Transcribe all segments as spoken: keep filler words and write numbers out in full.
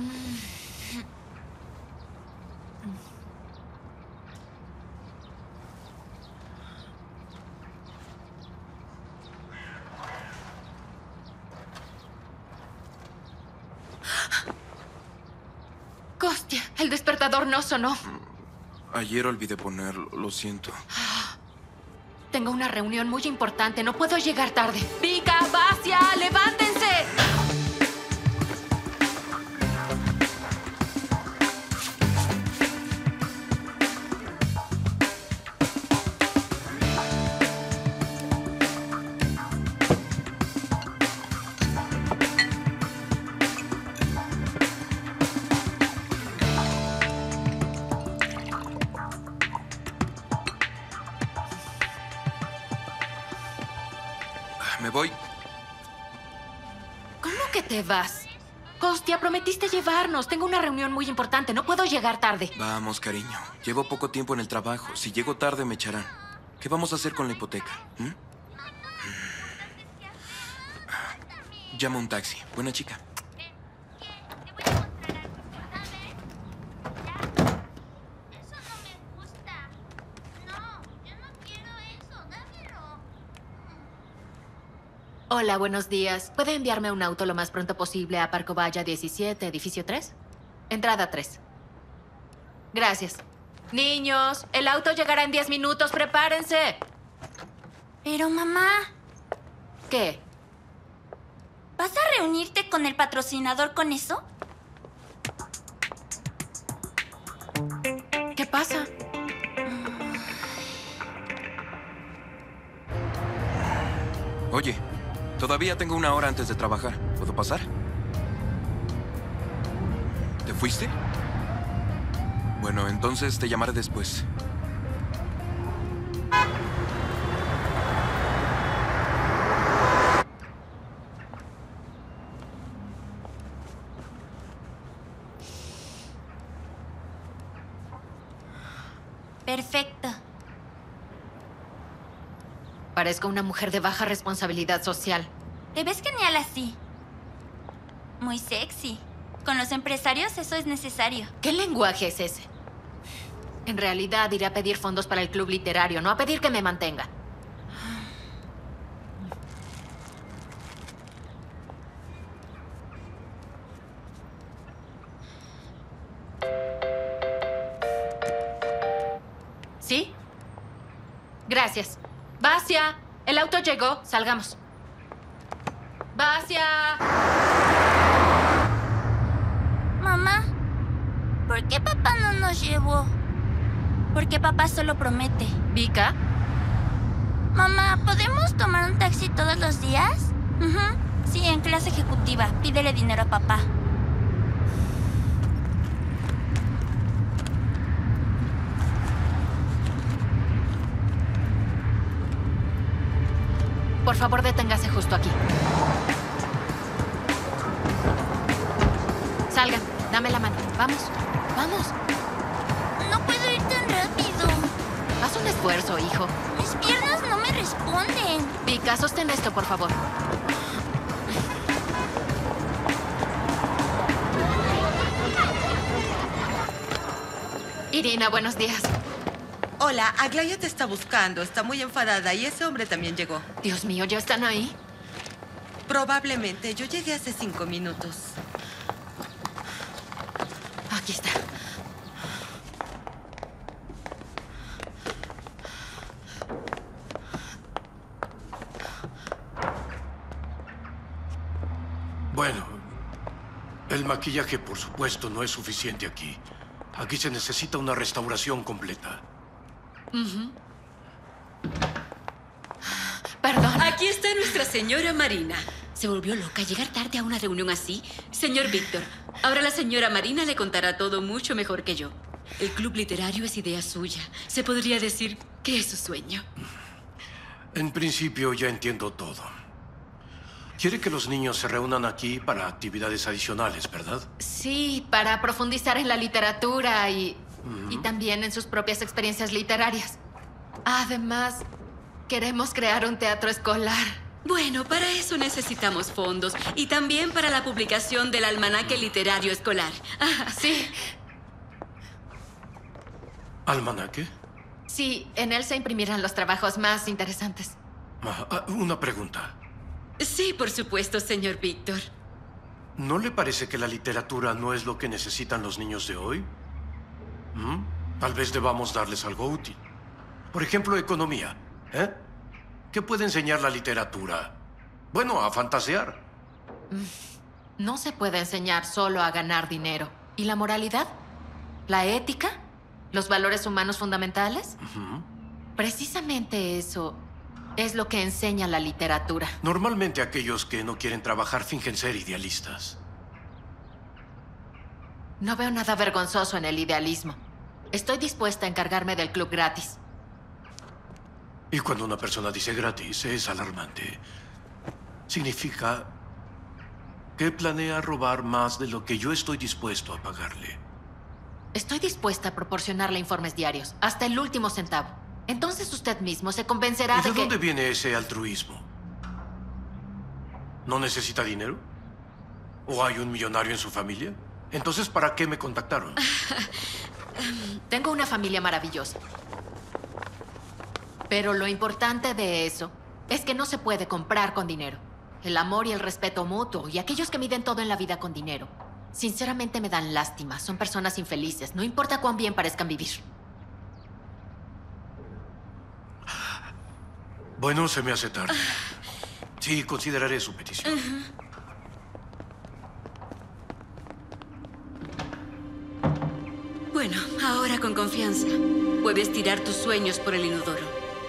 Hostia, el despertador no sonó. Ayer olvidé ponerlo, lo siento. Tengo una reunión muy importante, no puedo llegar tarde. ¡Vika, Vasya, levántense! Me voy. ¿Cómo que te vas? Hostia, prometiste llevarnos. Tengo una reunión muy importante. No puedo llegar tarde. Vamos, cariño. Llevo poco tiempo en el trabajo. Si llego tarde, me echarán. ¿Qué vamos a hacer con la hipoteca? ¿Mm? Llama un taxi. Buena chica. Hola, buenos días. ¿Puede enviarme un auto lo más pronto posible a Parco Valle diecisiete, edificio tres? Entrada tres. Gracias. Niños, el auto llegará en diez minutos. ¡Prepárense! Pero, mamá... ¿Qué? ¿Vas a reunirte con el patrocinador con eso? ¿Qué pasa? Oye, todavía tengo una hora antes de trabajar. ¿Puedo pasar? ¿Te fuiste? Bueno, entonces te llamaré después. Perfecto. Parezco una mujer de baja responsabilidad social. Te ves genial así. Muy sexy. Con los empresarios eso es necesario. ¿Qué lenguaje es ese? En realidad iré a pedir fondos para el club literario, no a pedir que me mantenga. ¿Sí? Gracias. Vasya, el auto llegó. Salgamos. Vasya. Mamá, ¿por qué papá no nos llevó? Porque papá solo promete. ¿Vika? Mamá, ¿podemos tomar un taxi todos los días? Uh-huh. Sí, en clase ejecutiva. Pídele dinero a papá. Por favor, deténgase justo aquí. Salgan, dame la mano. Vamos, vamos. No puedo ir tan rápido. Haz un esfuerzo, hijo. Mis piernas no me responden. Vika, sostén esto, por favor. Irina, buenos días. Hola, Aglaya te está buscando. Está muy enfadada y ese hombre también llegó. Dios mío, ¿ya están ahí? Probablemente. Yo llegué hace cinco minutos. Aquí está. Bueno, el maquillaje, por supuesto, no es suficiente aquí. Aquí se necesita una restauración completa. Uh-huh. Perdón. Aquí está nuestra señora Marina. ¿Se volvió loca llegar tarde a una reunión así? Señor Víctor, ahora la señora Marina le contará todo mucho mejor que yo. El club literario es idea suya. Se podría decir que es su sueño. En principio ya entiendo todo. Quiere que los niños se reúnan aquí para actividades adicionales, ¿verdad? Sí, para profundizar en la literatura y, uh-huh. y también en sus propias experiencias literarias. Además, queremos crear un teatro escolar. Bueno, para eso necesitamos fondos. Y también para la publicación del almanaque literario escolar. Ah, Sí, ¿Almanaque? sí, en él se imprimirán los trabajos más interesantes. Ah, ah, una pregunta. sí, por supuesto, señor Víctor. ¿No le parece que la literatura no es lo que necesitan los niños de hoy? ¿Mm? Tal vez debamos darles algo útil. Por ejemplo, economía. ¿Eh? ¿Qué puede enseñar la literatura? Bueno, a fantasear. No se puede enseñar solo a ganar dinero. ¿Y la moralidad? ¿La ética? ¿Los valores humanos fundamentales? Ujú. Precisamente eso es lo que enseña la literatura. Normalmente aquellos que no quieren trabajar fingen ser idealistas. No veo nada vergonzoso en el idealismo. Estoy dispuesta a encargarme del club gratis. Y cuando una persona dice gratis, es alarmante. Significa que planea robar más de lo que yo estoy dispuesto a pagarle. Estoy dispuesta a proporcionarle informes diarios, hasta el último centavo. Entonces usted mismo se convencerá ¿Y de de que... dónde viene ese altruismo? ¿No necesita dinero? ¿O hay un millonario en su familia? Entonces, ¿para qué me contactaron? Tengo una familia maravillosa. Pero lo importante de eso es que no se puede comprar con dinero. El amor y el respeto mutuo y aquellos que miden todo en la vida con dinero. Sinceramente me dan lástima. Son personas infelices. No importa cuán bien parezcan vivir. Bueno, se me hace tarde. Sí, consideraré su petición. Bueno, ahora con confianza. Puedes tirar tus sueños por el inodoro.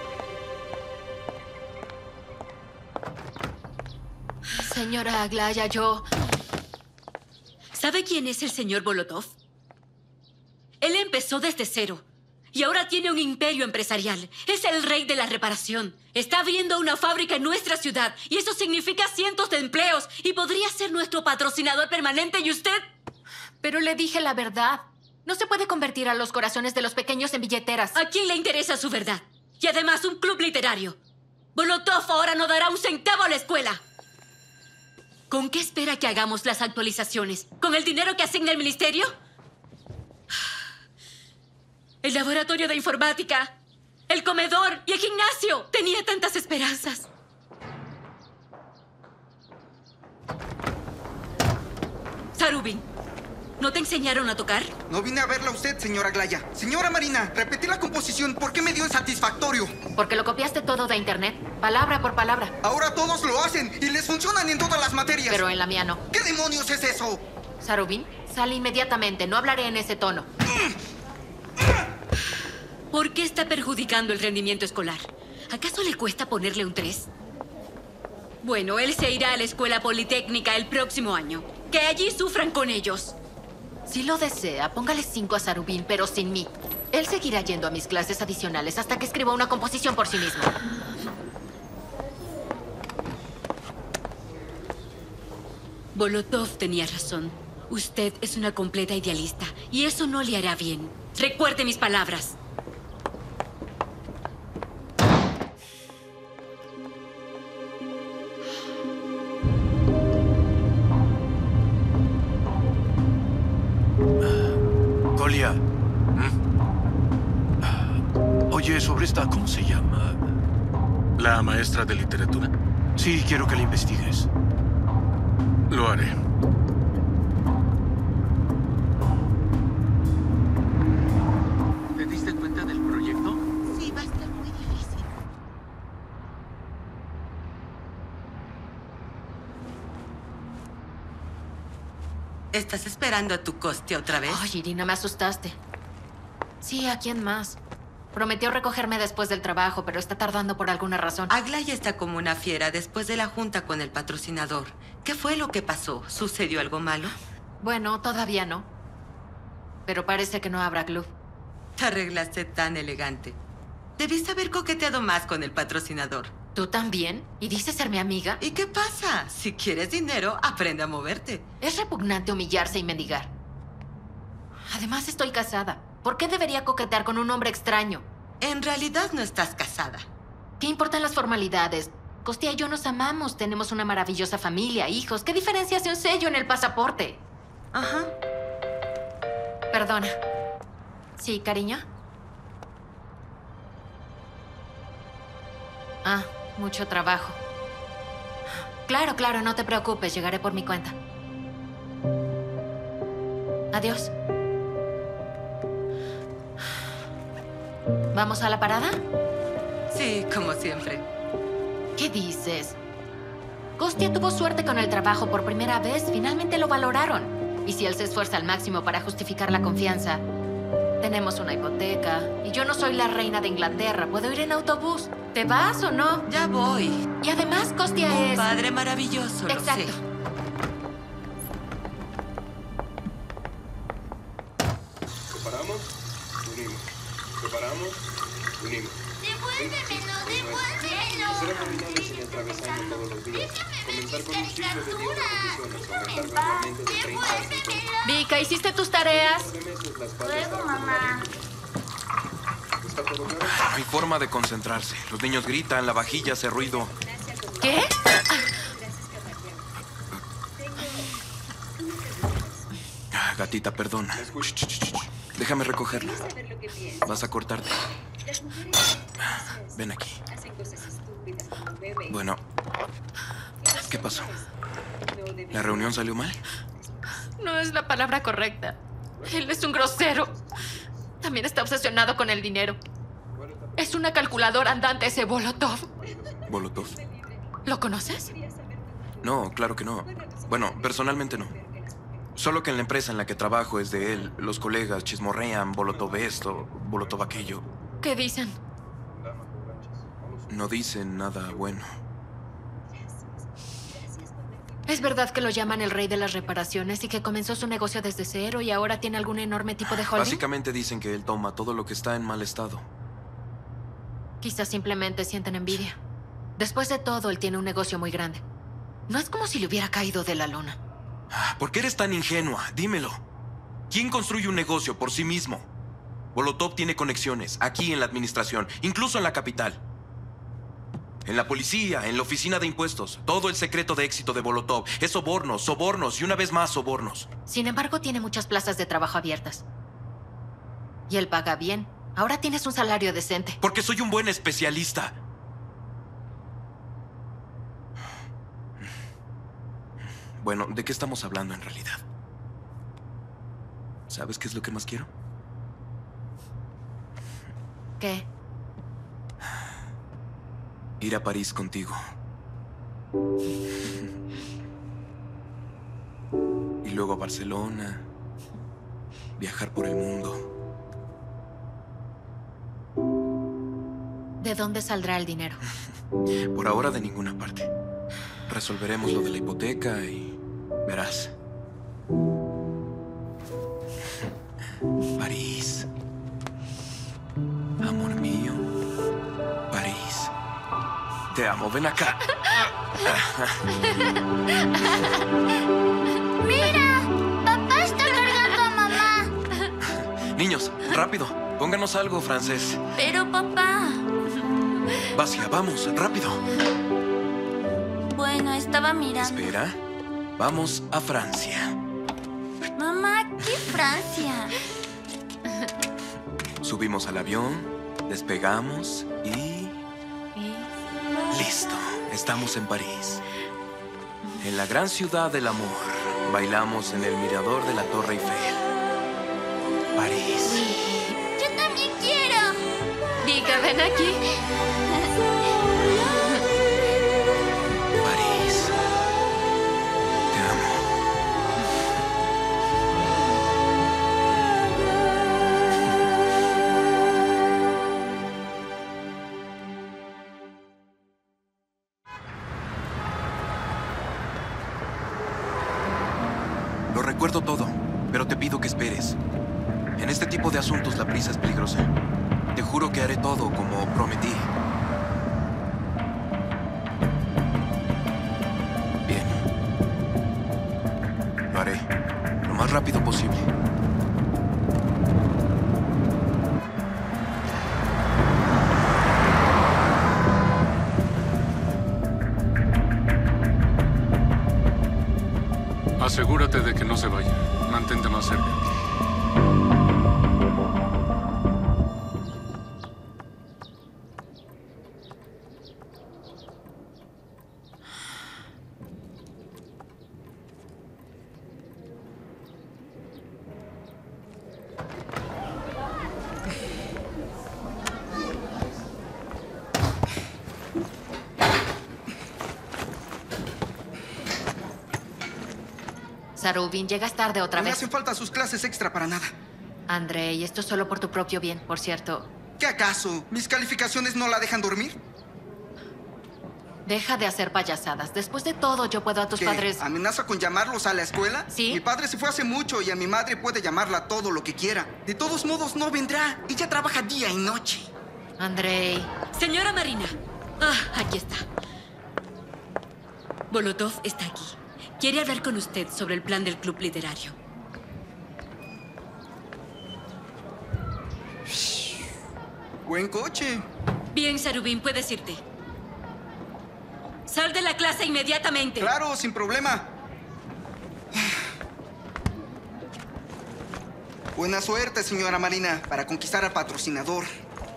Señora Aglaya, yo... ¿Sabe quién es el señor Bolotov? Él empezó desde cero. Y ahora tiene un imperio empresarial. Es el rey de la reparación. Está abriendo una fábrica en nuestra ciudad. Y eso significa cientos de empleos. Y podría ser nuestro patrocinador permanente. ¿Y usted? Pero le dije la verdad. No se puede convertir a los corazones de los pequeños en billeteras. ¿A quién le interesa su verdad? Y además un club literario. Bolotov ahora no dará un centavo a la escuela. ¿Con qué espera que hagamos las actualizaciones? ¿Con el dinero que asigna el ministerio? El laboratorio de informática, el comedor y el gimnasio. Tenía tantas esperanzas. Sarubin, ¿no te enseñaron a tocar? No vine a verla a usted, señora Aglaya. Señora Marina, repetí la composición. ¿Por qué me dio insatisfactorio? Porque lo copiaste todo de internet, palabra por palabra. Ahora todos lo hacen y les funcionan en todas las materias. Pero en la mía no. ¿Qué demonios es eso? Sarubin, sal inmediatamente. No hablaré en ese tono. ¿Por qué está perjudicando el rendimiento escolar? ¿Acaso le cuesta ponerle un tres? Bueno, él se irá a la escuela politécnica el próximo año. Que allí sufran con ellos. Si lo desea, póngale cinco a Sarubin, pero sin mí. Él seguirá yendo a mis clases adicionales hasta que escriba una composición por sí mismo. Bolotov tenía razón. Usted es una completa idealista y eso no le hará bien. Recuerde mis palabras. Colia. ¿Mm? Oye, sobre esta, ¿cómo se llama? ¿La maestra de literatura? Sí, quiero que la investigues. Lo haré. ¿Te diste cuenta del proyecto? Sí, va a estar muy difícil. ¿Estás esperando a tu coste otra vez? Ay, Irina, me asustaste. Sí, ¿a quién más? Prometió recogerme después del trabajo, pero está tardando por alguna razón. Aglaya está como una fiera después de la junta con el patrocinador. ¿Qué fue lo que pasó? ¿Sucedió algo malo? Bueno, todavía no. Pero parece que no habrá club. Te arreglaste tan elegante. Debiste haber coqueteado más con el patrocinador. ¿Tú también? ¿Y dices ser mi amiga? ¿Y qué pasa? Si quieres dinero, aprende a moverte. Es repugnante humillarse y mendigar. Además, estoy casada. ¿Por qué debería coquetear con un hombre extraño? En realidad no estás casada. ¿Qué importan las formalidades? Costia y yo nos amamos. Tenemos una maravillosa familia, hijos. ¿Qué diferencia hace un sello en el pasaporte? Ajá. Perdona. ¿Sí, cariño? Ah, mucho trabajo. Claro, claro, no te preocupes. Llegaré por mi cuenta. Adiós. ¿Vamos a la parada? Sí, como siempre. ¿Qué dices? Costia tuvo suerte con el trabajo por primera vez. Finalmente lo valoraron. Y si él se esfuerza al máximo para justificar la confianza, tenemos una hipoteca. Y yo no soy la reina de Inglaterra. Puedo ir en autobús. ¿Te vas o no? Ya voy. Y además, Costia Un es... padre maravilloso, lo Exacto. sé. Preparamos, unimos. Preparamos, unimos. ¡Devuélvemelo, devuélvemelo! Hacer abdominales en el travesaño todos los días. Comenzar con un ciclo de diez repeticiones. Aumentar ¡Déjame en paz! gradualmente de treinta a cincuenta. ¡Devuélvemelo! Vika, ¿hiciste tus tareas? De meses la espalda Luego, estará mamá. completa. ¿Está todo claro? No hay forma de concentrarse. Los niños gritan, la vajilla hace ruido. ¿Qué? Ah, gatita, perdona. Ch, ch, ch, ch. Déjame recogerlo. Vas a cortarte. Ven aquí. Bueno, ¿qué pasó? ¿La reunión salió mal? No es la palabra correcta. Él es un grosero. También está obsesionado con el dinero. Es una calculadora andante ese Bolotov. ¿Bolotov? ¿Lo conoces? No, claro que no. Bueno, personalmente no. Solo que en la empresa en la que trabajo es de él. Los colegas chismorrean, Bolotov esto, Bolotov aquello. ¿Qué dicen? No dicen nada bueno. ¿Es verdad que lo llaman el rey de las reparaciones y que comenzó su negocio desde cero y ahora tiene algún enorme tipo de holding? Básicamente dicen que él toma todo lo que está en mal estado. Quizás simplemente sienten envidia. Después de todo, él tiene un negocio muy grande. No es como si le hubiera caído de la luna. ¿Por qué eres tan ingenua? Dímelo. ¿Quién construye un negocio por sí mismo? Bolotov tiene conexiones aquí en la administración, incluso en la capital. En la policía, en la oficina de impuestos. Todo el secreto de éxito de Bolotov es sobornos, sobornos y una vez más sobornos. Sin embargo, tiene muchas plazas de trabajo abiertas. Y él paga bien. Ahora tienes un salario decente. Porque soy un buen especialista. Bueno, ¿de qué estamos hablando en realidad? ¿Sabes qué es lo que más quiero? ¿Qué? Ir a París contigo. Y luego a Barcelona. Viajar por el mundo. ¿De dónde saldrá el dinero? Por ahora de ninguna parte. Resolveremos lo de la hipoteca y verás. París. Amor mío. París. Te amo, ven acá. ¡Mira! ¡Papá está cargando a mamá! Niños, rápido. Pónganos algo, francés. Pero, papá... Vacia, vamos, rápido. Bueno, estaba mirando. Espera. Vamos a Francia. Mamá, ¿qué Francia? Subimos al avión, despegamos y... ¿Y? Listo, estamos en París. En la gran ciudad del amor. Bailamos en el mirador de la Torre Eiffel. París. ¡Yo también quiero! Vika, ven aquí. París. Te amo. Lo recuerdo todo, pero te pido que esperes. En este tipo de asuntos la prisa es peligrosa. Te juro que haré todo como prometí. Bien. Lo haré lo más rápido posible. Asegúrate de que no se vaya. Mantente más cerca. Sarubin, llegas tarde otra No me vez. hacen falta sus clases extra para nada. Andrei, esto es solo por tu propio bien, por cierto. ¿Qué acaso? ¿Mis calificaciones no la dejan dormir? Deja de hacer payasadas. Después de todo, yo puedo a tus ¿Qué? padres... ¿Amenaza con llamarlos a la escuela? Sí. Mi padre se fue hace mucho y a mi madre puede llamarla todo lo que quiera. De todos modos, no vendrá. Ella trabaja día y noche. Andrei... Señora Marina. Ah, aquí está. Bolotov está aquí. Quiere hablar con usted sobre el plan del club literario. Buen coche. Bien, Sarubin, puedes irte. Sal de la clase inmediatamente. Claro, sin problema. Buena suerte, señora Marina, para conquistar al patrocinador.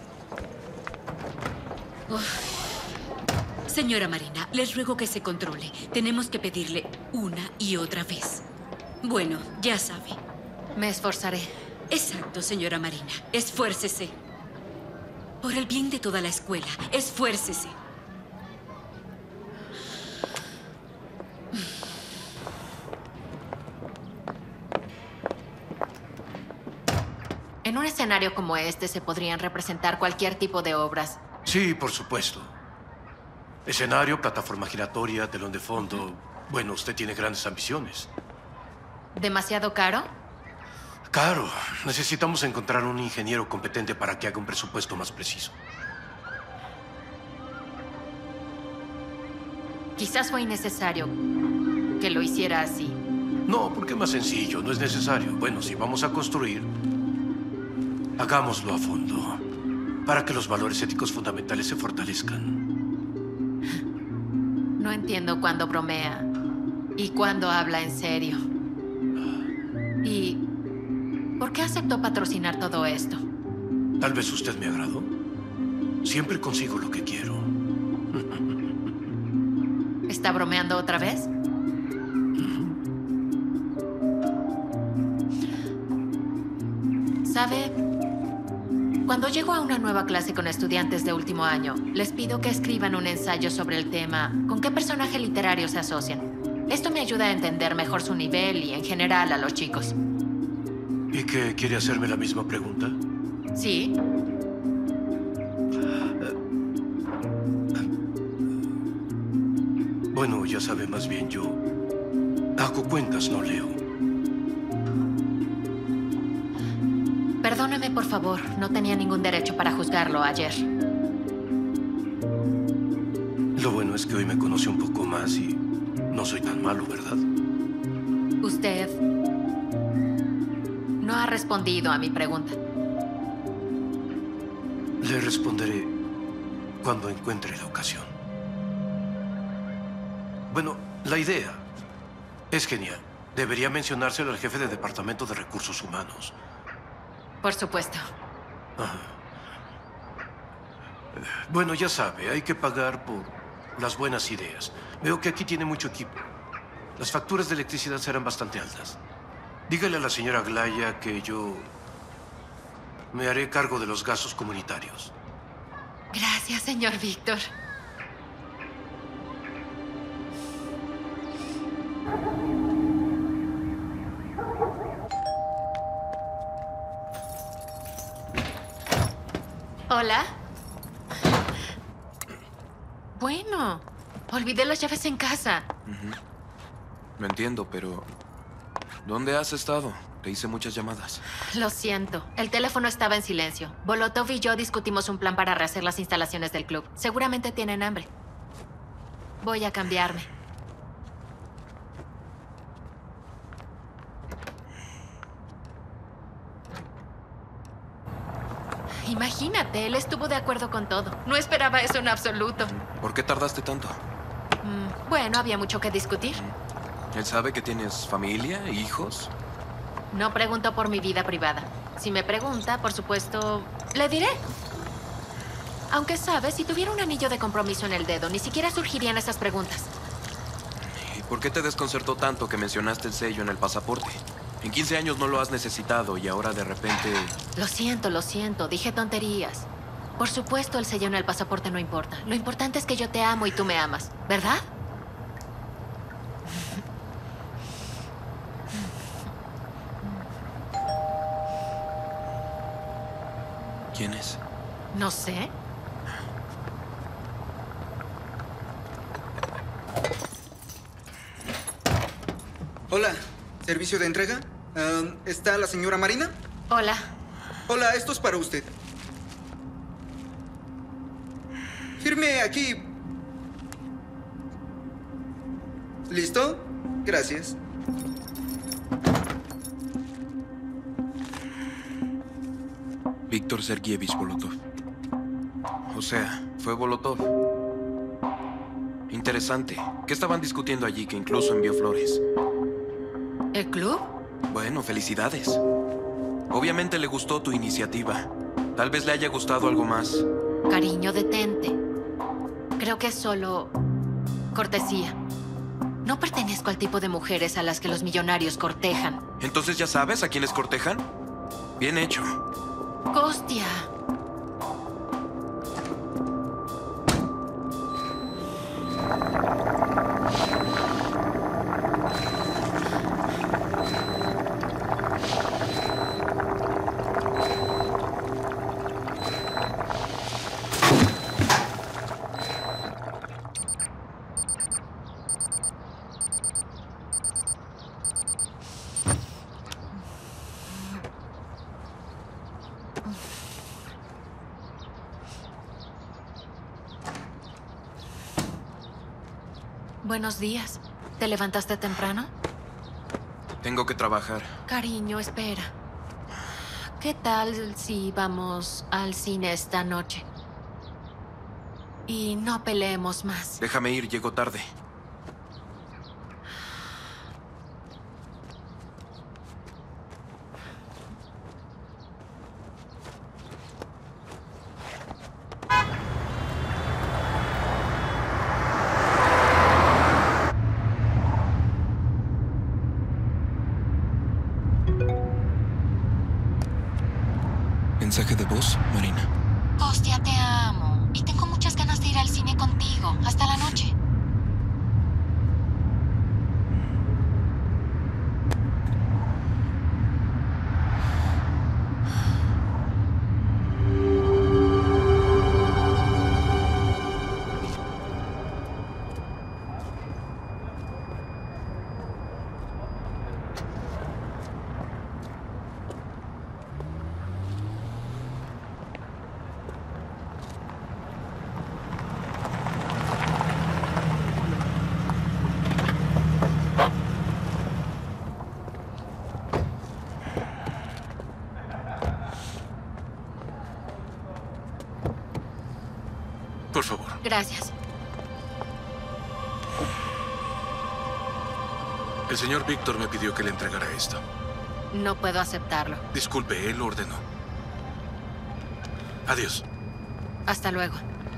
Uf. Señora Marina, les ruego que se controle. Tenemos que pedirle una y otra vez. Bueno, ya sabe. Me esforzaré. Exacto, señora Marina. Esfuércese. Por el bien de toda la escuela, esfuércese. En un escenario como este se podrían representar cualquier tipo de obras. Sí, por supuesto. Escenario, plataforma giratoria, telón de fondo. Bueno, usted tiene grandes ambiciones. ¿Demasiado caro? Claro, necesitamos encontrar un ingeniero competente para que haga un presupuesto más preciso. Quizás fue innecesario que lo hiciera así. No, porque es más sencillo, no es necesario. Bueno, si vamos a construir, hagámoslo a fondo, para que los valores éticos fundamentales se fortalezcan. No entiendo cuándo bromea y cuándo habla en serio. ¿Y por qué aceptó patrocinar todo esto? Tal vez usted me agradó. Siempre consigo lo que quiero. ¿Está bromeando otra vez? ¿Sabe? Cuando llego a una nueva clase con estudiantes de último año, les pido que escriban un ensayo sobre el tema ¿con qué personaje literario se asocian? Esto me ayuda a entender mejor su nivel y, en general, a los chicos. ¿Y qué, quiere hacerme la misma pregunta? Sí. Bueno, ya sabe, más bien yo hago cuentas, no leo. Perdóneme, por favor. No tenía ningún derecho para juzgarlo ayer. Lo bueno es que hoy me conoce un poco más y no soy tan malo, ¿verdad? Usted no ha respondido a mi pregunta. Le responderé cuando encuentre la ocasión. Bueno, la idea es genial. Debería mencionárselo al jefe de Departamento de Recursos Humanos. Por supuesto. Ajá. Bueno, ya sabe, hay que pagar por las buenas ideas. Veo que aquí tiene mucho equipo. Las facturas de electricidad serán bastante altas. Dígale a la señora Glaya que yo me haré cargo de los gastos comunitarios. Gracias, señor Víctor. Hola. Bueno, olvidé las llaves en casa. Uh-huh. Lo entiendo, pero ¿dónde has estado? Te hice muchas llamadas. Lo siento. El teléfono estaba en silencio. Bolotov y yo discutimos un plan para rehacer las instalaciones del club. Seguramente tienen hambre. Voy a cambiarme. Imagínate, él estuvo de acuerdo con todo. No esperaba eso en absoluto. ¿Por qué tardaste tanto? Mm, bueno, había mucho que discutir. ¿Él sabe que tienes familia, hijos? No pregunto por mi vida privada. Si me pregunta, por supuesto, le diré. Aunque, ¿sabes? Si tuviera un anillo de compromiso en el dedo, ni siquiera surgirían esas preguntas. ¿Y por qué te desconcertó tanto que mencionaste el sello en el pasaporte? En quince años no lo has necesitado y ahora de repente... Lo siento, lo siento. Dije tonterías. Por supuesto, el sello en el pasaporte no importa. Lo importante es que yo te amo y tú me amas, ¿verdad? ¿Quién es? No sé. Hola, ¿servicio de entrega? Um, ¿Está la señora Marina? Hola. Hola, esto es para usted. Firme aquí. ¿Listo? Gracias. Víctor Sergievich Bolotov. O sea, fue Bolotov. Interesante. ¿Qué estaban discutiendo allí que incluso envió flores? ¿El club? Bueno, felicidades. Obviamente le gustó tu iniciativa. Tal vez le haya gustado algo más. Cariño, detente. Creo que es solo cortesía. No pertenezco al tipo de mujeres a las que los millonarios cortejan. ¿Entonces ya sabes a quiénes cortejan? Bien hecho. Costia. Buenos días. ¿Te levantaste temprano? Tengo que trabajar. Cariño, espera. ¿Qué tal si vamos al cine esta noche? Y no peleemos más. Déjame ir, llego tarde. ¿Mensaje de voz, Marina? Costia, te amo. Y tengo muchas ganas de ir al cine contigo. Hasta la noche. Por favor. Gracias. El señor Víctor me pidió que le entregara esto. No puedo aceptarlo. Disculpe, él lo ordenó. Adiós. Hasta luego.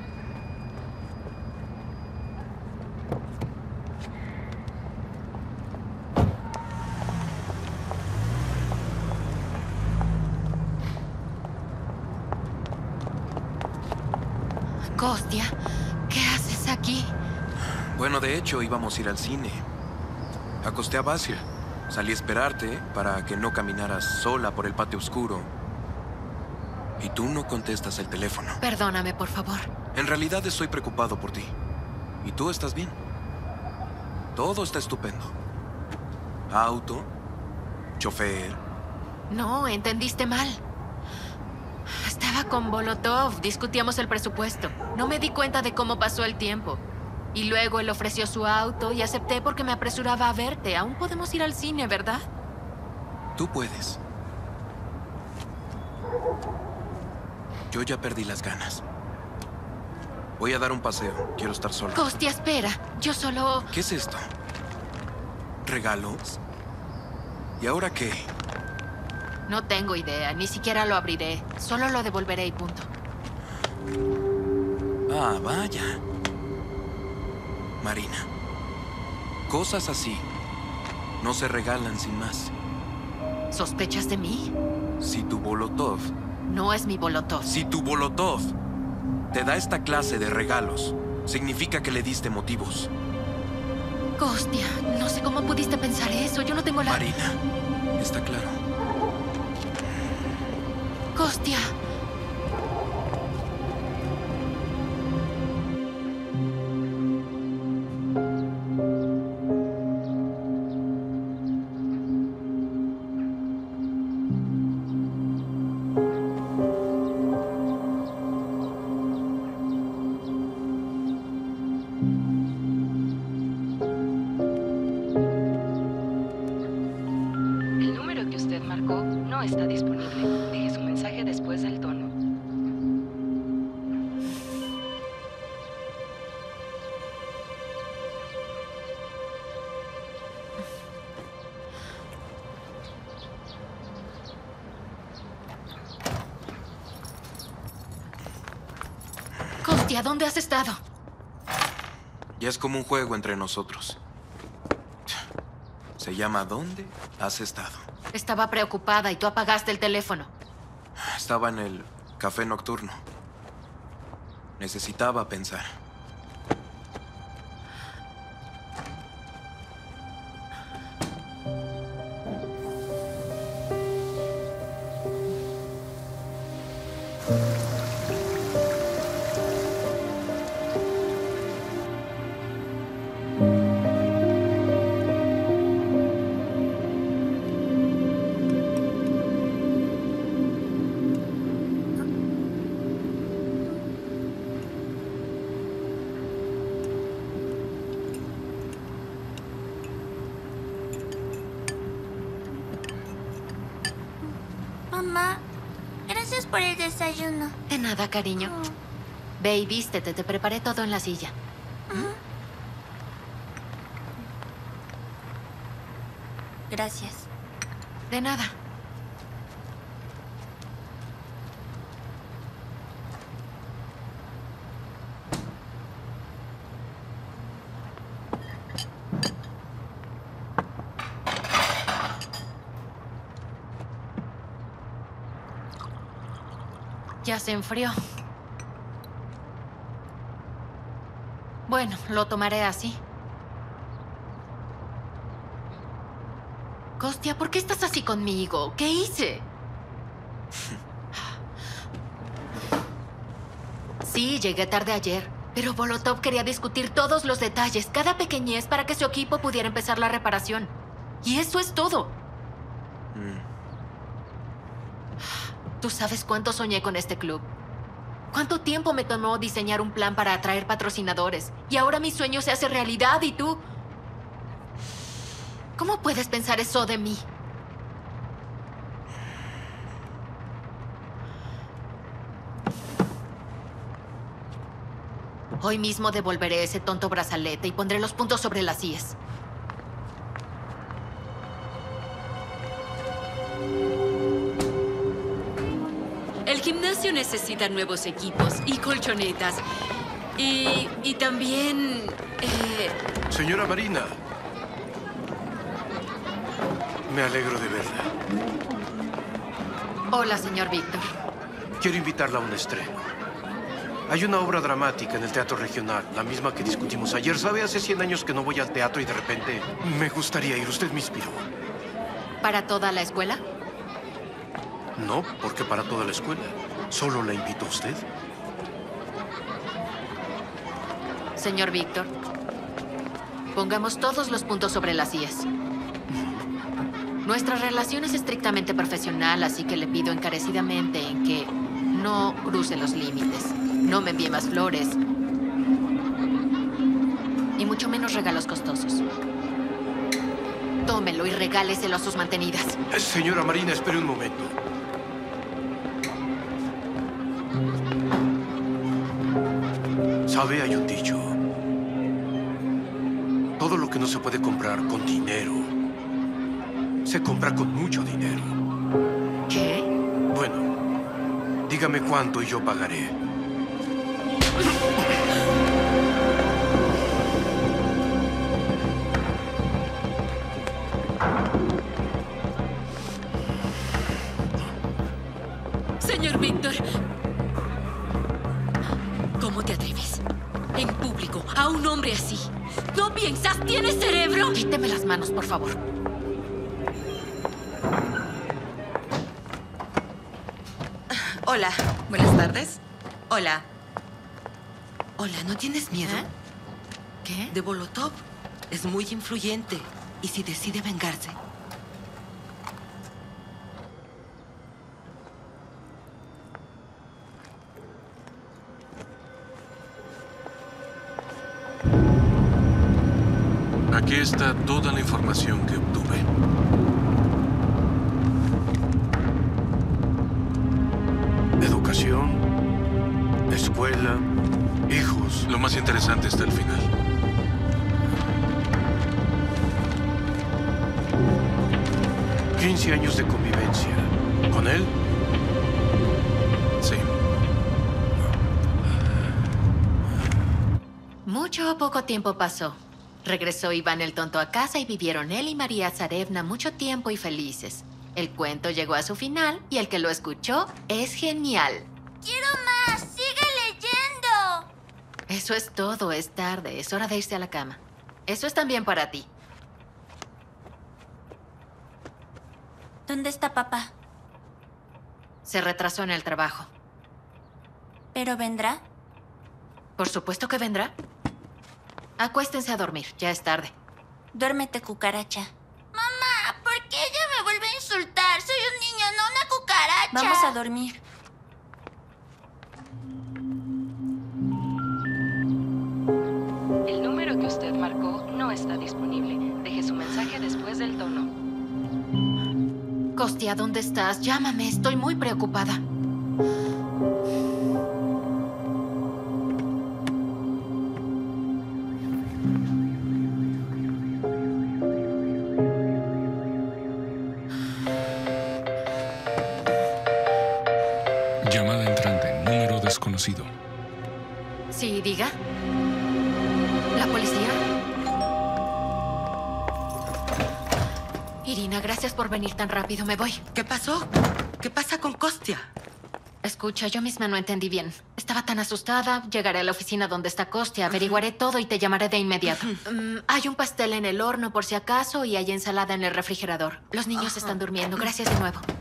Costia, ¿qué haces aquí? Bueno, de hecho, íbamos a ir al cine. Acosté a Basia. Salí a esperarte para que no caminaras sola por el patio oscuro. Y tú no contestas el teléfono. Perdóname, por favor. En realidad estoy preocupado por ti. ¿Y tú estás bien? Todo está estupendo. Auto, chofer. No, entendiste mal. Estaba con Bolotov, discutíamos el presupuesto. No me di cuenta de cómo pasó el tiempo. Y luego él ofreció su auto y acepté porque me apresuraba a verte. Aún podemos ir al cine, ¿verdad? Tú puedes. Yo ya perdí las ganas. Voy a dar un paseo. Quiero estar solo. Costia, espera. Yo solo... ¿Qué es esto? ¿Regalos? ¿Y ahora qué? No tengo idea, ni siquiera lo abriré. Solo lo devolveré y punto. Ah, vaya. Marina, cosas así no se regalan sin más. ¿Sospechas de mí? Si tu Bolotov... No es mi Bolotov. Si tu Bolotov te da esta clase de regalos, significa que le diste motivos. Hostia, no sé cómo pudiste pensar eso. Yo no tengo la... Marina, está claro. Hostia. El número que usted marcó no está disponible. Deje su mensaje después del tono. Hostia, ¿dónde has estado? Ya es como un juego entre nosotros. Se llama ¿Dónde has estado? Estaba preocupada y tú apagaste el teléfono. Estaba en el café nocturno. Necesitaba pensar. Mamá, gracias por el desayuno. De nada, cariño. Ve y vístete, te preparé todo en la silla. Gracias. De nada. Ya se enfrió. Bueno, lo tomaré así. Kostya, ¿por qué estás así conmigo? ¿Qué hice? Sí, llegué tarde ayer, pero Bolotov quería discutir todos los detalles, cada pequeñez para que su equipo pudiera empezar la reparación. Y eso es todo. Mm. ¿Tú sabes cuánto soñé con este club? ¿Cuánto tiempo me tomó diseñar un plan para atraer patrocinadores? Y ahora mi sueño se hace realidad y tú... ¿Cómo puedes pensar eso de mí? Hoy mismo devolveré ese tonto brazalete y pondré los puntos sobre las íes. El gimnasio necesita nuevos equipos y colchonetas. Y, y también... eh, Señora Marina. Me alegro de verla. Hola, señor Víctor. Quiero invitarla a un estreno. Hay una obra dramática en el Teatro Regional, la misma que discutimos ayer. ¿Sabe? Hace cien años que no voy al teatro y de repente me gustaría ir. Usted me inspiró. ¿Para toda la escuela? No, porque para toda la escuela. Solo la invito a usted. Señor Víctor, pongamos todos los puntos sobre las íes. Nuestra relación es estrictamente profesional, así que le pido encarecidamente en que no cruce los límites. No me envíe más flores. Y mucho menos regalos costosos. Tómelo y regáleselo a sus mantenidas. Eh, señora Marina, espere un momento. ¿Sabe? Hay un dicho. Todo lo que no se puede comprar con dinero, se compra con mucho dinero. ¿Qué? Bueno, dígame cuánto y yo pagaré. Señor Víctor, ¿cómo te atreves? En público, a un hombre así. ¿No piensas? ¿Tienes cerebro? Quíteme las manos, por favor. Hola. Buenas tardes. Hola. Hola, ¿no tienes miedo? ¿Eh? ¿Qué? De Bolotov. Es muy influyente. ¿Y si decide vengarse? Aquí está toda la información que obtuve. Educación, escuela, hijos. Lo más interesante está al final. quince años de convivencia. ¿Con él? Sí. Mucho o poco tiempo pasó. Regresó Iván el tonto a casa y vivieron él y María Zarevna mucho tiempo y felices. El cuento llegó a su final y el que lo escuchó es genial. ¡Quiero más! ¡Sigue leyendo! Eso es todo, es tarde, es hora de irse a la cama. Eso es también para ti. ¿Dónde está papá? Se retrasó en el trabajo. ¿Pero vendrá? Por supuesto que vendrá. Acuéstense a dormir, ya es tarde. Duérmete, cucaracha. Mamá, ¿por qué ella me vuelve a insultar? Soy un niño, no una cucaracha. Vamos a dormir. El número que usted marcó no está disponible. Deje su mensaje después del tono. Kostya, ¿dónde estás? Llámame, estoy muy preocupada. Llamada entrante, número desconocido. Sí, diga. ¿La policía? Irina, gracias por venir tan rápido. Me voy. ¿Qué pasó? ¿Qué pasa con Kostya? Escucha, yo misma no entendí bien. Estaba tan asustada. Llegaré a la oficina donde está Kostya, averiguaré todo y te llamaré de inmediato. Um, hay un pastel en el horno por si acaso y hay ensalada en el refrigerador. Los niños están durmiendo. Gracias de nuevo.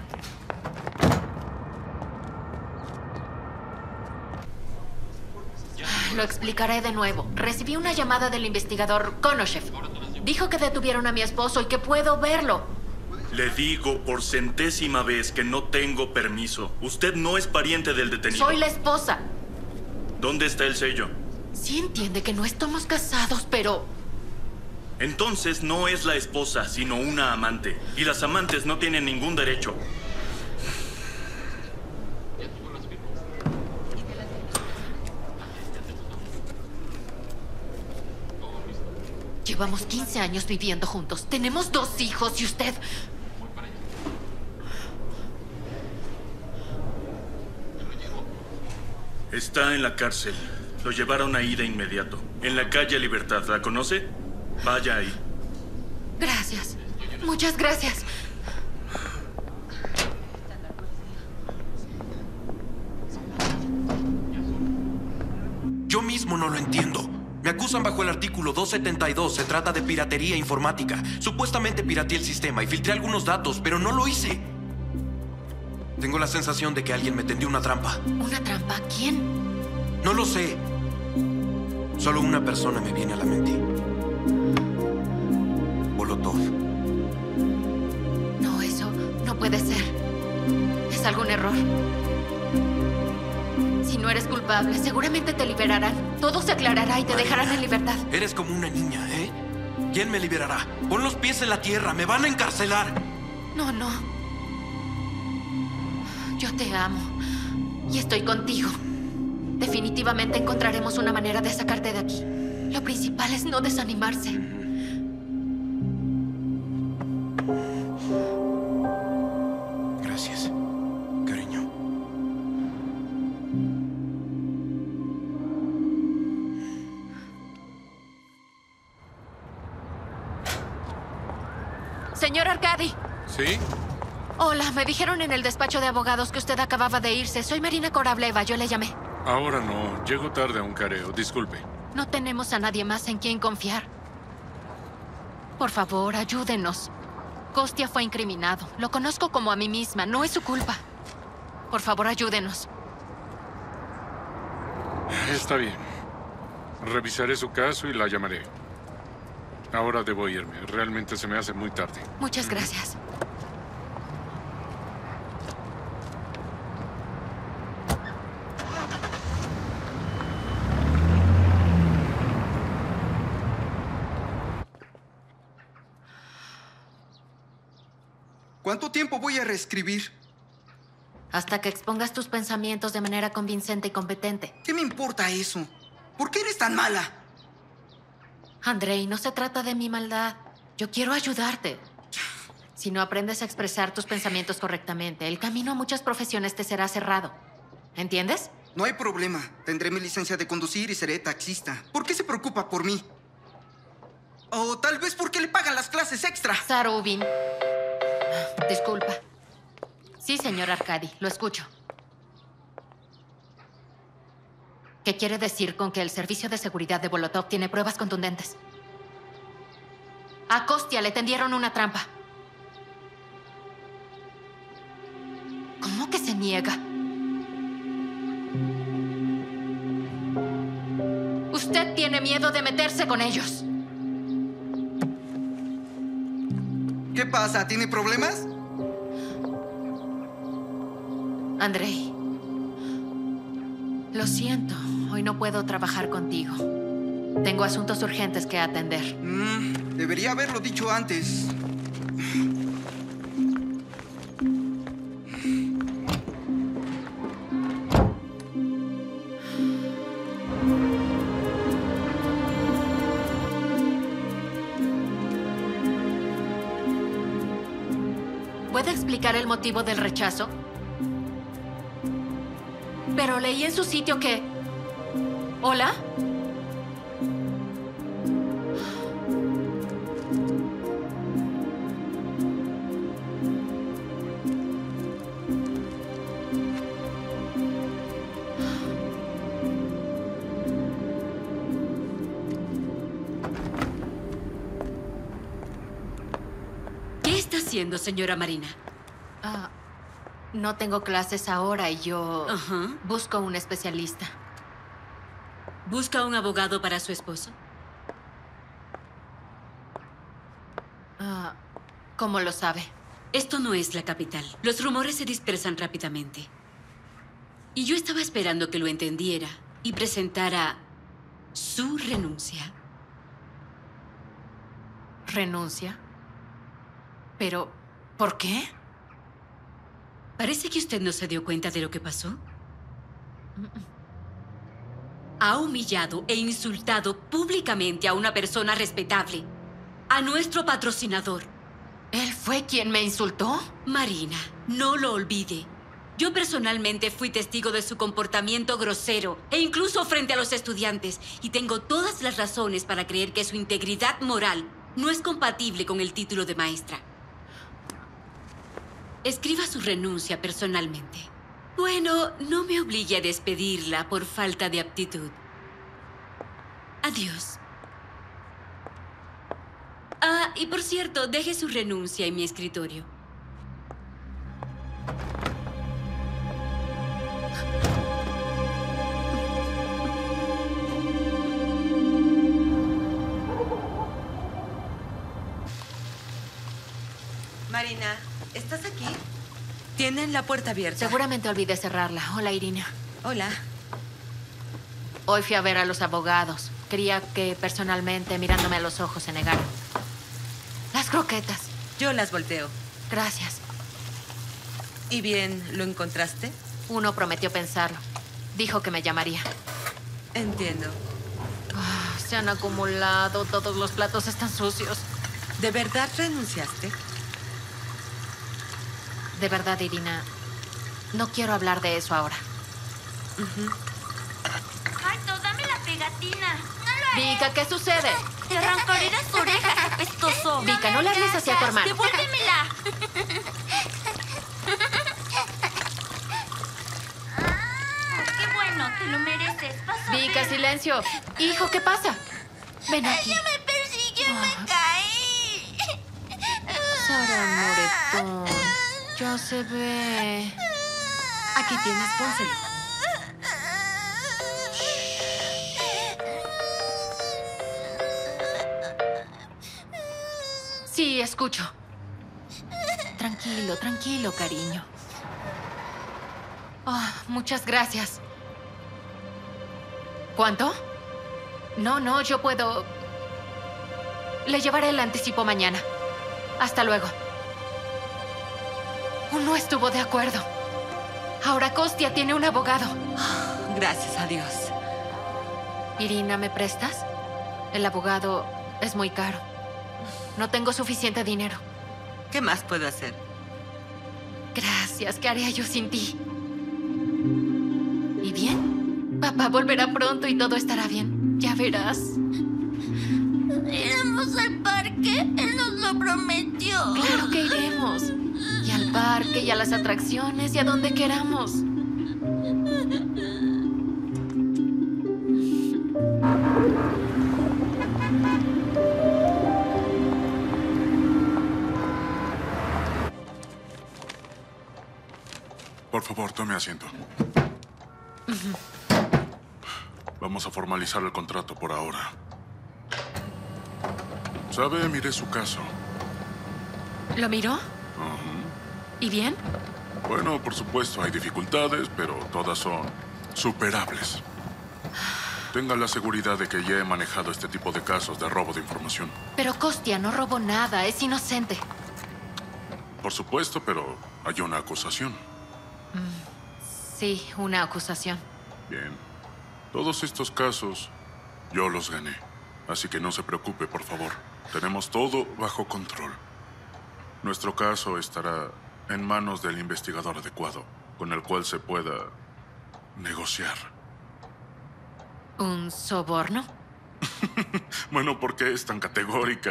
Lo explicaré de nuevo. Recibí una llamada del investigador Konoshev. Dijo que detuvieron a mi esposo y que puedo verlo. Le digo por centésima vez que no tengo permiso. Usted no es pariente del detenido. Soy la esposa. ¿Dónde está el sello? Sí entiende que no estamos casados, pero... Entonces no es la esposa, sino una amante. Y las amantes no tienen ningún derecho. Llevamos quince años viviendo juntos. Tenemos dos hijos y usted... Está en la cárcel. Lo llevaron ahí de inmediato. En la calle Libertad. ¿La conoce? Vaya ahí. Gracias. Muchas gracias. Yo mismo no lo entiendo. Me acusan bajo el artículo doscientos setenta y dos. Se trata de piratería informática. Supuestamente pirateé el sistema y filtré algunos datos, pero no lo hice. Tengo la sensación de que alguien me tendió una trampa. ¿Una trampa? ¿Quién? No lo sé. Solo una persona me viene a la mente. Bolotov. No, eso no puede ser. Es algún error. Si no eres culpable, seguramente te liberarán. Todo se aclarará y te Marina, dejarán en libertad. Eres como una niña, ¿eh? ¿Quién me liberará? Pon los pies en la tierra. Me van a encarcelar. No, no. Yo te amo. Y estoy contigo. Definitivamente encontraremos una manera de sacarte de aquí. Lo principal es no desanimarse. Gracias, cariño. Señor Arcadi. ¿Sí? Hola, me dijeron en el despacho de abogados que usted acababa de irse. Soy Marina Korableva, yo le llamé. Ahora no. Llego tarde a un careo. Disculpe. No tenemos a nadie más en quien confiar. Por favor, ayúdenos. Kostya fue incriminado. Lo conozco como a mí misma. No es su culpa. Por favor, ayúdenos. Está bien. Revisaré su caso y la llamaré. Ahora debo irme. Realmente se me hace muy tarde. Muchas gracias. ¿Cuánto tiempo voy a reescribir? Hasta que expongas tus pensamientos de manera convincente y competente. ¿Qué me importa eso? ¿Por qué eres tan mala? Andrei, no se trata de mi maldad. Yo quiero ayudarte. Si no aprendes a expresar tus pensamientos correctamente, el camino a muchas profesiones te será cerrado. ¿Entiendes? No hay problema. Tendré mi licencia de conducir y seré taxista. ¿Por qué se preocupa por mí? O tal vez porque le pagan las clases extra. Sarubin. Disculpa. Sí, señor Arcadi, lo escucho. ¿Qué quiere decir con que el servicio de seguridad de Volotov tiene pruebas contundentes? A Kostya le tendieron una trampa. ¿Cómo que se niega? Usted tiene miedo de meterse con ellos. ¿Qué pasa? ¿Tiene problemas? Andrei, lo siento. Hoy no puedo trabajar contigo. Tengo asuntos urgentes que atender. Mm, debería haberlo dicho antes. ¿Puede explicar el motivo del rechazo? Pero leí en su sitio que... ¿Hola? ¿Qué está haciendo, señora Marina? Ah, no tengo clases ahora y yo Ajá. busco un especialista. ¿Busca un abogado para su esposo? Ah, ¿cómo lo sabe? Esto no es la capital. Los rumores se dispersan rápidamente. Y yo estaba esperando que lo entendiera y presentara su renuncia. ¿Renuncia? Pero, ¿por qué? Parece que usted no se dio cuenta de lo que pasó. Ha humillado e insultado públicamente a una persona respetable, a nuestro patrocinador. ¿Él fue quien me insultó? Marina, no lo olvide. Yo personalmente fui testigo de su comportamiento grosero e incluso frente a los estudiantes, y tengo todas las razones para creer que su integridad moral no es compatible con el título de maestra. Escriba su renuncia personalmente. Bueno, no me obligue a despedirla por falta de aptitud. Adiós. Ah, y por cierto, deje su renuncia en mi escritorio. Marina, ¿estás aquí? Tienen la puerta abierta. Seguramente olvidé cerrarla. Hola, Irina. Hola. Hoy fui a ver a los abogados. Quería que personalmente, mirándome a los ojos, se negaran. Las croquetas. Yo las volteo. Gracias. ¿Y bien, lo encontraste? Uno prometió pensarlo. Dijo que me llamaría. Entiendo. Oh, Se han acumulado, todos los platos están sucios. ¿De verdad renunciaste? De verdad, Irina, no quiero hablar de eso ahora. Uh-huh. Alto, dame la pegatina. No lo haré. Vika, ¿qué sucede? Te arrancaré las orejas, apestoso. Vika, no le hables así a tu hermano. ¡Devuélvemela! ¡Qué bueno! Te lo mereces. Vas a Vika, ver. silencio. Hijo, ¿qué pasa? Ven aquí. Ella me persiguió y me caí. Sara Moretón, ya se ve. Aquí tienes, pónselo. Sí, escucho. Tranquilo, tranquilo, cariño. Oh, muchas gracias. ¿Cuánto? No, no, yo puedo... Le llevaré el anticipo mañana. Hasta luego. No estuvo de acuerdo. Ahora Kostya tiene un abogado. Gracias a Dios. Irina, ¿me prestas? El abogado es muy caro. No tengo suficiente dinero. ¿Qué más puedo hacer? Gracias. ¿Qué haría yo sin ti? ¿Y bien? Papá volverá pronto y todo estará bien. Ya verás. ¿Iremos al parque? Él nos lo prometió. Claro que iremos. Y al parque, y a las atracciones, y a donde queramos. Por favor, tome asiento. Vamos a formalizar el contrato por ahora. ¿Sabe? Miré su caso. ¿Lo miró? Uh-huh. ¿Y bien? Bueno, por supuesto, hay dificultades, pero todas son superables. Tenga la seguridad de que ya he manejado este tipo de casos de robo de información. Pero Kostya no robó nada, es inocente. Por supuesto, pero hay una acusación. Sí, una acusación. Bien. Todos estos casos, yo los gané. Así que no se preocupe, por favor. Tenemos todo bajo control. Nuestro caso estará en manos del investigador adecuado, con el cual se pueda negociar. ¿Un soborno? Bueno, ¿por qué es tan categórica?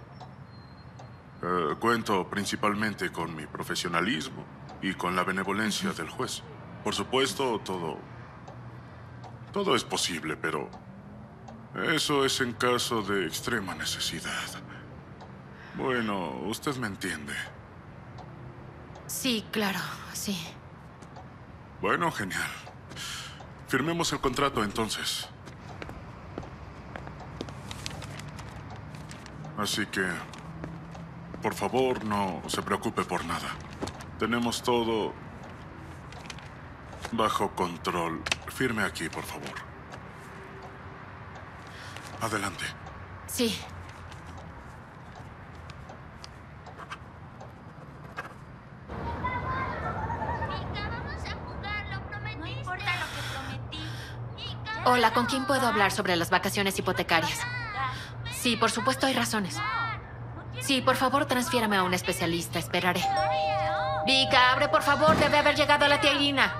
Uh, cuento principalmente con mi profesionalismo y con la benevolencia del juez. Por supuesto, todo... Todo es posible, pero... eso es en caso de extrema necesidad. Bueno, usted me entiende. Sí, claro, sí. Bueno, genial. Firmemos el contrato entonces. Así que, por favor, no se preocupe por nada. Tenemos todo bajo control. Firme aquí, por favor. Adelante. Sí. Hola, ¿con quién puedo hablar sobre las vacaciones hipotecarias? Sí, por supuesto hay razones. Sí, por favor, transfiérame a un especialista. Esperaré. Vika, abre, por favor. Debe haber llegado la tía Irina.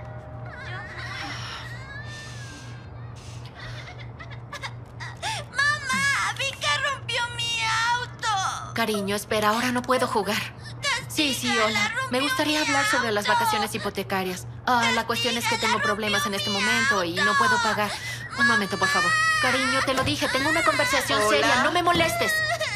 ¡Mamá! ¡Vika rompió mi auto! Cariño, espera. Ahora no puedo jugar. Sí, sí, hola. Me gustaría hablar sobre las vacaciones hipotecarias. Ah, la cuestión es que tengo problemas en este momento y no puedo pagar. Un momento, por favor. Cariño, te lo dije. Tengo una conversación Hola. seria. No me molestes.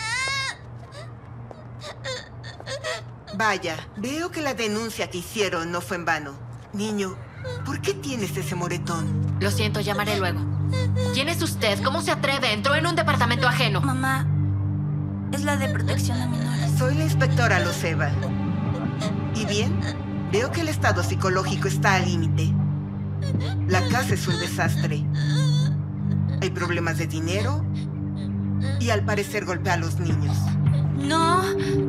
Vaya, veo que la denuncia que hicieron no fue en vano. Niño, ¿por qué tienes ese moretón? Lo siento, llamaré luego. ¿Quién es usted? ¿Cómo se atreve? Entró en un departamento ajeno. Mamá, es la de protección a menores. Soy la inspectora Loseva. ¿Y bien? Veo que el estado psicológico está al límite. La casa es un desastre. Hay problemas de dinero y al parecer golpea a los niños. No.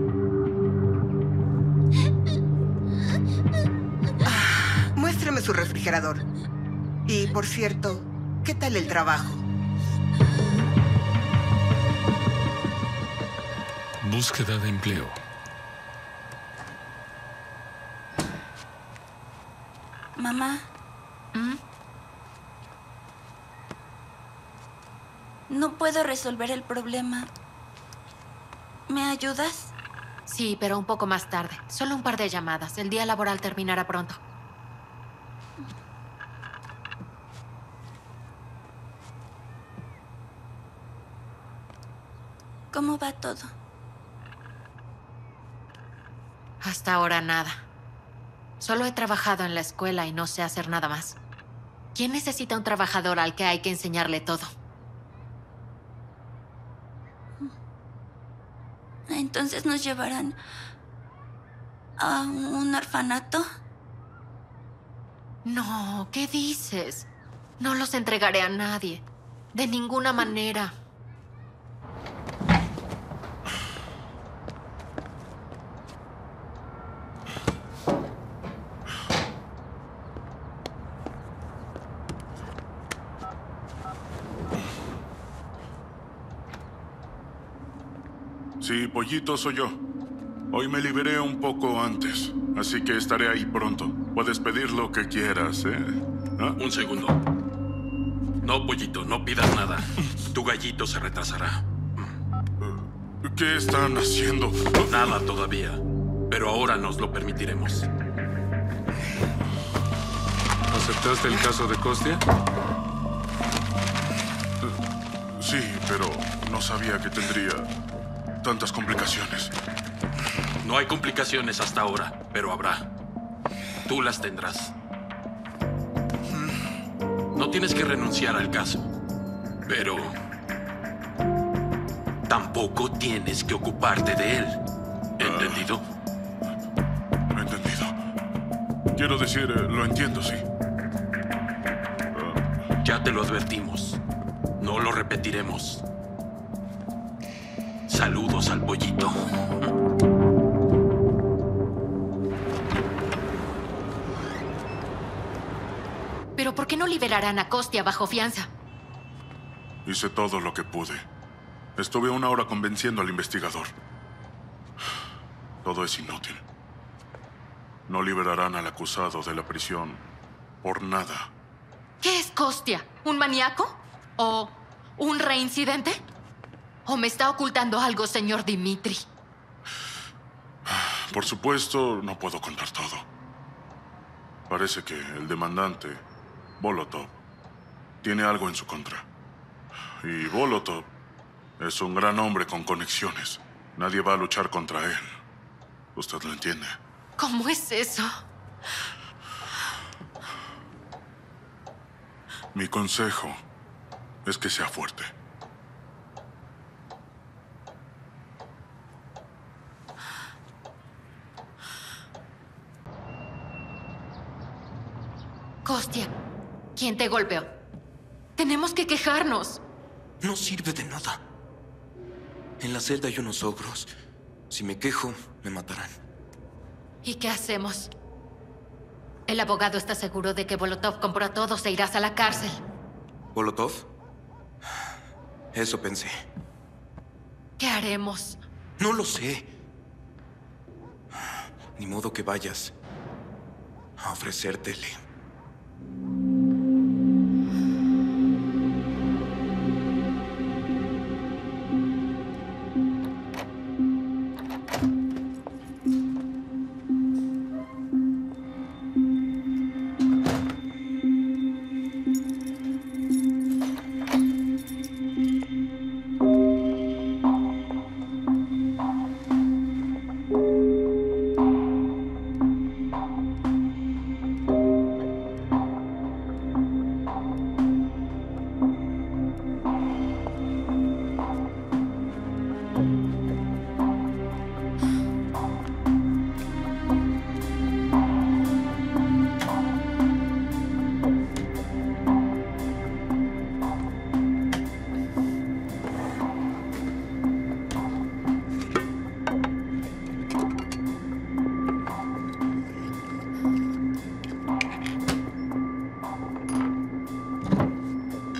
Ah, muéstreme su refrigerador. Y, por cierto, ¿qué tal el trabajo? Búsqueda de empleo. Mamá. ¿Mm? No puedo resolver el problema. ¿Me ayudas? Sí, pero un poco más tarde. Solo un par de llamadas. El día laboral terminará pronto. ¿Cómo va todo? Hasta ahora nada. Solo he trabajado en la escuela y no sé hacer nada más. ¿Quién necesita un trabajador al que hay que enseñarle todo? Entonces nos llevarán a un orfanato. No, ¿qué dices? No los entregaré a nadie. De ninguna manera. Sí, Pollito, soy yo. Hoy me liberé un poco antes, así que estaré ahí pronto. Puedes pedir lo que quieras, ¿eh? ¿Ah? Un segundo. No, Pollito, no pidas nada. Tu gallito se retrasará. ¿Qué están haciendo? Nada todavía, pero ahora nos lo permitiremos. ¿Aceptaste el caso de Costia? Sí, pero no sabía que tendría tantas complicaciones. No hay complicaciones hasta ahora, pero habrá. Tú las tendrás. No tienes que renunciar al caso, pero tampoco tienes que ocuparte de él. ¿Entendido? Uh, entendido. Quiero decir, lo entiendo, sí. Uh, ya te lo advertimos. No lo repetiremos. Saludos al Pollito. ¿Pero por qué no liberarán a Costia bajo fianza? Hice todo lo que pude. Estuve una hora convenciendo al investigador. Todo es inútil. No liberarán al acusado de la prisión por nada. ¿Qué es Costia? ¿Un maníaco? ¿O un reincidente? ¿O me está ocultando algo, señor Dimitri? Por supuesto, no puedo contar todo. Parece que el demandante, Bolotov, tiene algo en su contra. Y Bolotov es un gran hombre con conexiones. Nadie va a luchar contra él. ¿Usted lo entiende? ¿Cómo es eso? Mi consejo es que sea fuerte. Costia, ¿quién te golpeó? Tenemos que quejarnos. No sirve de nada. En la celda hay unos ogros. Si me quejo, me matarán. ¿Y qué hacemos? El abogado está seguro de que Bolotov compró a todos e irás a la cárcel. ¿Bolotov? Eso pensé. ¿Qué haremos? No lo sé. Ni modo que vayas a ofrecértele.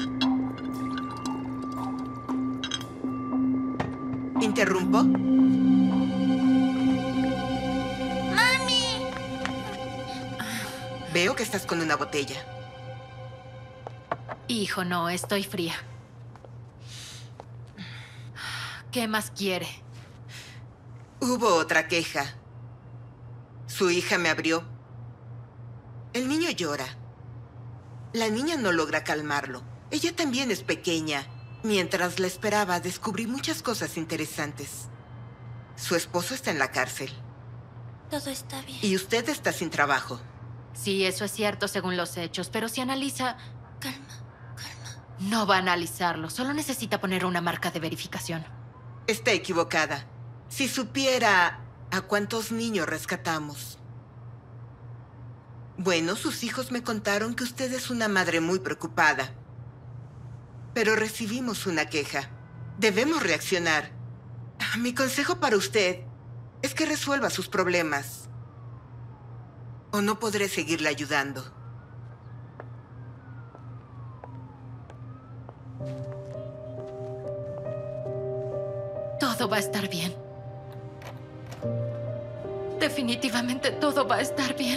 ¿Interrumpo? Veo que estás con una botella. Hijo, no, estoy fría. ¿Qué más quiere? Hubo otra queja. Su hija me abrió. El niño llora. La niña no logra calmarlo. Ella también es pequeña. Mientras la esperaba, descubrí muchas cosas interesantes. Su esposo está en la cárcel. Todo está bien. Y usted está sin trabajo. Sí, eso es cierto según los hechos, pero si analiza... Calma, calma. No va a analizarlo, solo necesita poner una marca de verificación. Está equivocada. Si supiera a cuántos niños rescatamos. Bueno, sus hijos me contaron que usted es una madre muy preocupada. Pero recibimos una queja. Debemos reaccionar. Mi consejo para usted es que resuelva sus problemas. O no podré seguirle ayudando. Todo va a estar bien. Definitivamente todo va a estar bien.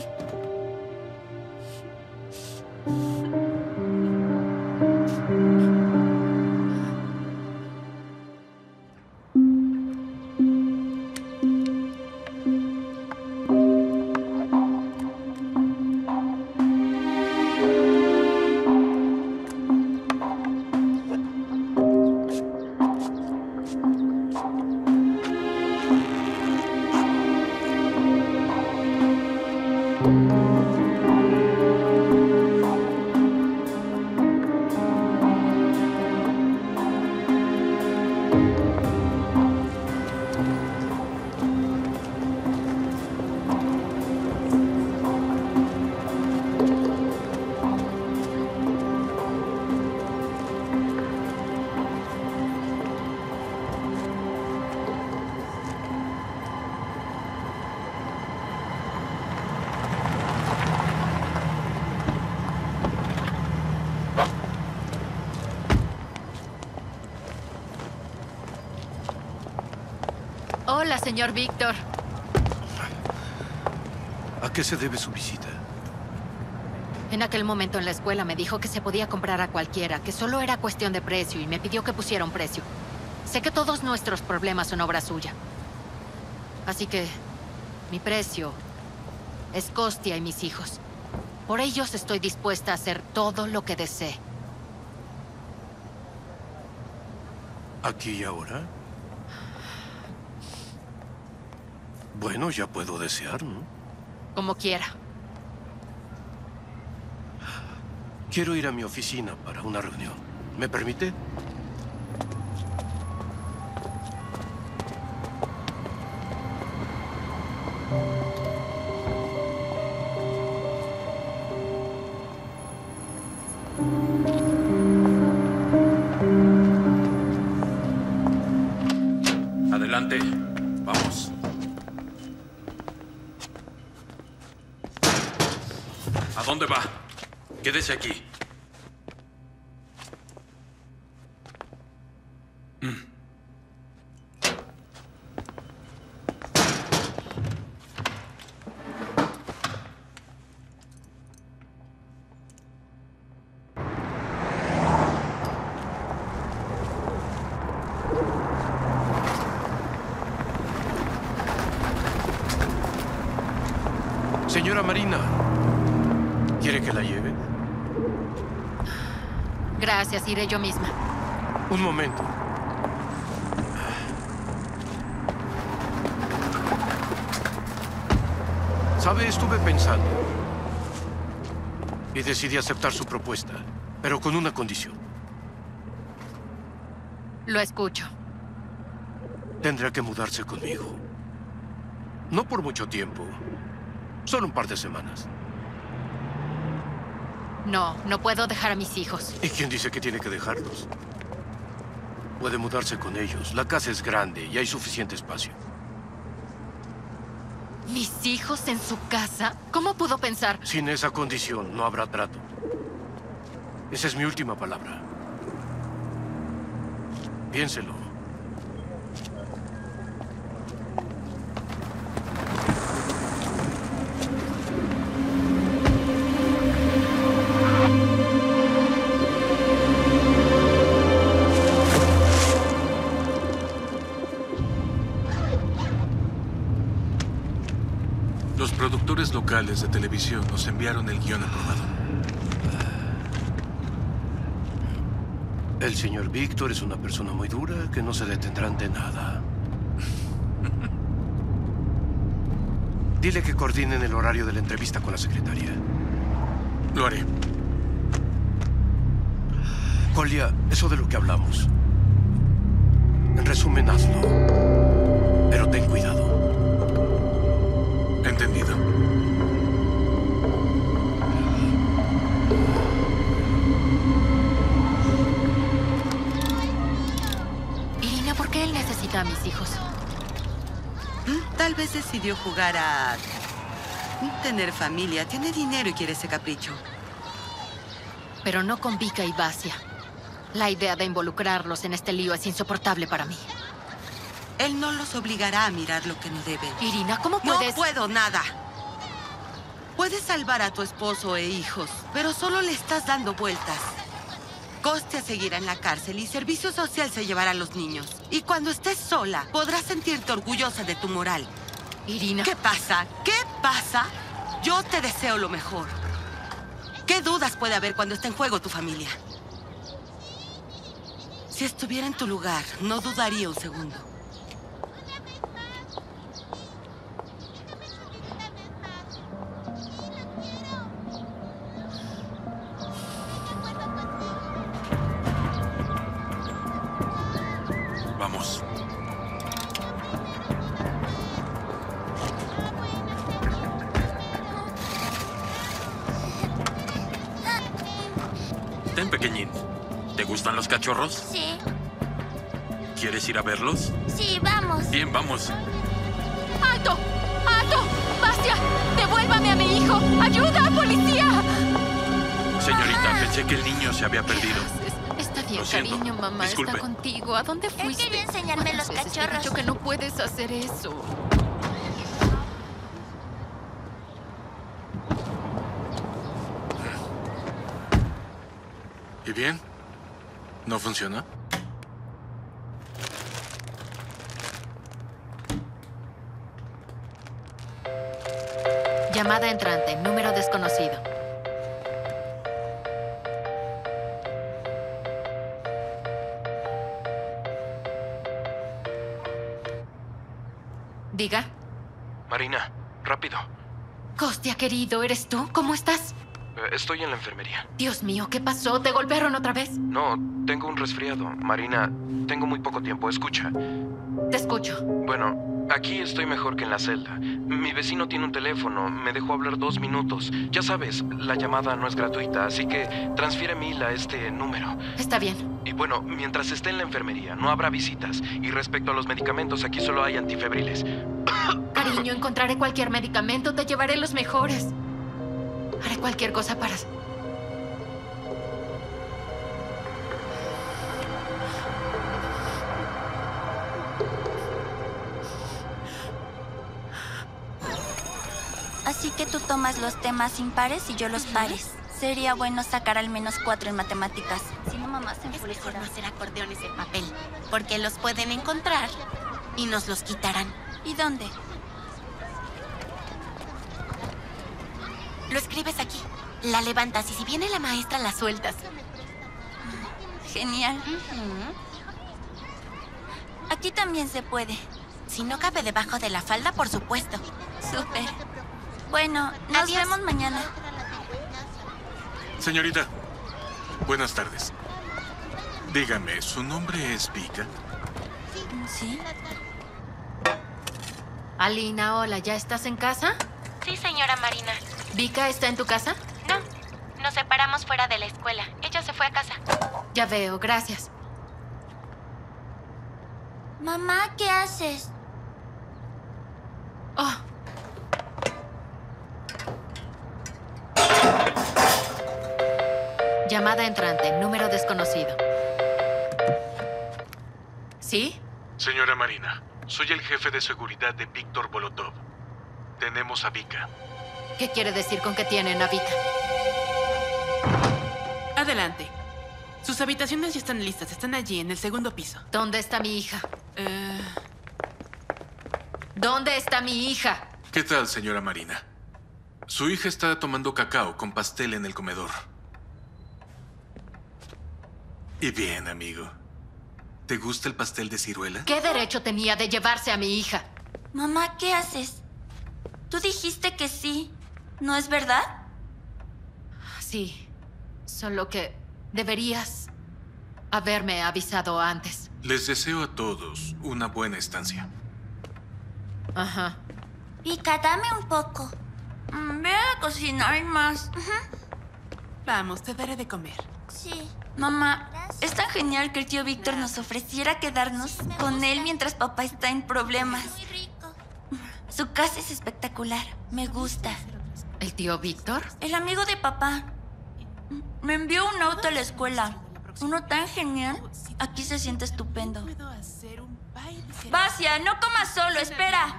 Hola, señor Víctor. ¿A qué se debe su visita? En aquel momento en la escuela me dijo que se podía comprar a cualquiera, que solo era cuestión de precio y me pidió que pusiera un precio. Sé que todos nuestros problemas son obra suya. Así que mi precio es Costia y mis hijos. Por ellos estoy dispuesta a hacer todo lo que desee. ¿Aquí y ahora? Bueno, ya puedo desear, ¿no? Como quiera. Quiero ir a mi oficina para una reunión. ¿Me permite? Adelante. Vamos. ¿A dónde va? Quédese aquí. Mm. Señora Marina, ¿quiere que la lleve? Gracias, iré yo misma. Un momento. ¿Sabe? Estuve pensando. Y decidí aceptar su propuesta, pero con una condición. Lo escucho. Tendrá que mudarse conmigo. No por mucho tiempo. Solo un par de semanas. No, no puedo dejar a mis hijos. ¿Y quién dice que tiene que dejarlos? Puede mudarse con ellos. La casa es grande y hay suficiente espacio. ¿Mis hijos en su casa? ¿Cómo pudo pensar? Sin esa condición no habrá trato. Esa es mi última palabra. Piénselo. Los productores locales de televisión nos enviaron el guión aprobado. El señor Víctor es una persona muy dura que no se detendrá ante nada. Dile que coordinen el horario de la entrevista con la secretaria. Lo haré. Colia, eso de lo que hablamos. En resumen, hazlo. Pero ten cuidado. Entendido. Irina, ¿por qué él necesita a mis hijos? Tal vez decidió jugar a tener familia. Tiene dinero y quiere ese capricho. Pero no con Vika y Basia. La idea de involucrarlos en este lío es insoportable para mí. Él no los obligará a mirar lo que no deben. Irina, ¿cómo puedes...? No puedo nada. Puedes salvar a tu esposo e hijos, pero solo le estás dando vueltas. Costia seguirá en la cárcel y Servicio Social se llevará a los niños. Y cuando estés sola, podrás sentirte orgullosa de tu moral. Irina... ¿Qué pasa? ¿Qué pasa? Yo te deseo lo mejor. ¿Qué dudas puede haber cuando está en juego tu familia? Si estuviera en tu lugar, no dudaría un segundo. Vamos. Ten, pequeñín. ¿Te gustan los cachorros? Sí. ¿Quieres ir a verlos? Sí, vamos. Bien, vamos. ¡Alto! ¡Alto! ¡Basia! ¡Devuélvame a mi hijo! ¡Ayuda, policía! Señorita, pensé que el niño se había perdido. Está bien, Lo siento. cariño, mamá Disculpe. está contigo. ¿A dónde fuiste? Él quería enseñarme los ¿Cuántas veces te he cachorros. dicho que no puedes hacer eso? ¿Y bien? ¿No funciona? Llamada entrante, número desconocido. Diga. Marina, rápido. Costia, querido, ¿eres tú? ¿Cómo estás? Eh, Estoy en la enfermería. Dios mío, ¿qué pasó? ¿Te golpearon otra vez? No, tengo un resfriado. Marina, tengo muy poco tiempo. Escucha. Te escucho. Bueno, aquí estoy mejor que en la celda. Mi vecino tiene un teléfono. Me dejó hablar dos minutos. Ya sabes, la llamada no es gratuita, así que transfiere mil a este número. Está bien. Y bueno, mientras esté en la enfermería, no habrá visitas. Y respecto a los medicamentos, aquí solo hay antifebriles. Cariño, encontraré cualquier medicamento. Te llevaré los mejores. Haré cualquier cosa para... Así que tú tomas los temas impares y yo los pares. Sería bueno sacar al menos cuatro en matemáticas. Si no, mamá se enfurecerá. Es mejor no hacer acordeones en papel, porque los pueden encontrar y nos los quitarán. ¿Y dónde? Lo escribes aquí, la levantas y si viene la maestra la sueltas. Genial. Aquí también se puede. Si no cabe debajo de la falda, por supuesto. Súper. Bueno, nos Adiós. vemos mañana. Señorita, buenas tardes. Dígame, ¿su nombre es Vika? Sí. Alina, hola, ¿ya estás en casa? Sí, señora Marina. ¿Vika está en tu casa? No, nos separamos fuera de la escuela. Ella se fue a casa. Ya veo, gracias. Mamá, ¿qué haces? Oh. Llamada entrante, número desconocido. ¿Sí? Señora Marina, soy el jefe de seguridad de Víctor Bolotov. Tenemos a Vika. ¿Qué quiere decir con que tienen a Vika? Adelante. Sus habitaciones ya están listas. Están allí, en el segundo piso. ¿Dónde está mi hija? Eh... ¿Dónde está mi hija? ¿Qué tal, señora Marina? Su hija está tomando cacao con pastel en el comedor. Y bien, amigo. ¿Te gusta el pastel de ciruela? ¿Qué derecho tenía de llevarse a mi hija? Mamá, ¿qué haces? Tú dijiste que sí, ¿no es verdad? Sí, solo que deberías haberme avisado antes. Les deseo a todos una buena estancia. Ajá. Vika, dame un poco. Mm, ve a cocinar más. Vamos, te daré de comer. Sí. Mamá, es tan genial que el tío Víctor nos ofreciera quedarnos con él mientras papá está en problemas. Su casa es espectacular. Me gusta. ¿El tío Víctor? El amigo de papá. Me envió un auto a la escuela. Uno tan genial. Aquí se siente estupendo. Vasia, no comas solo, espera.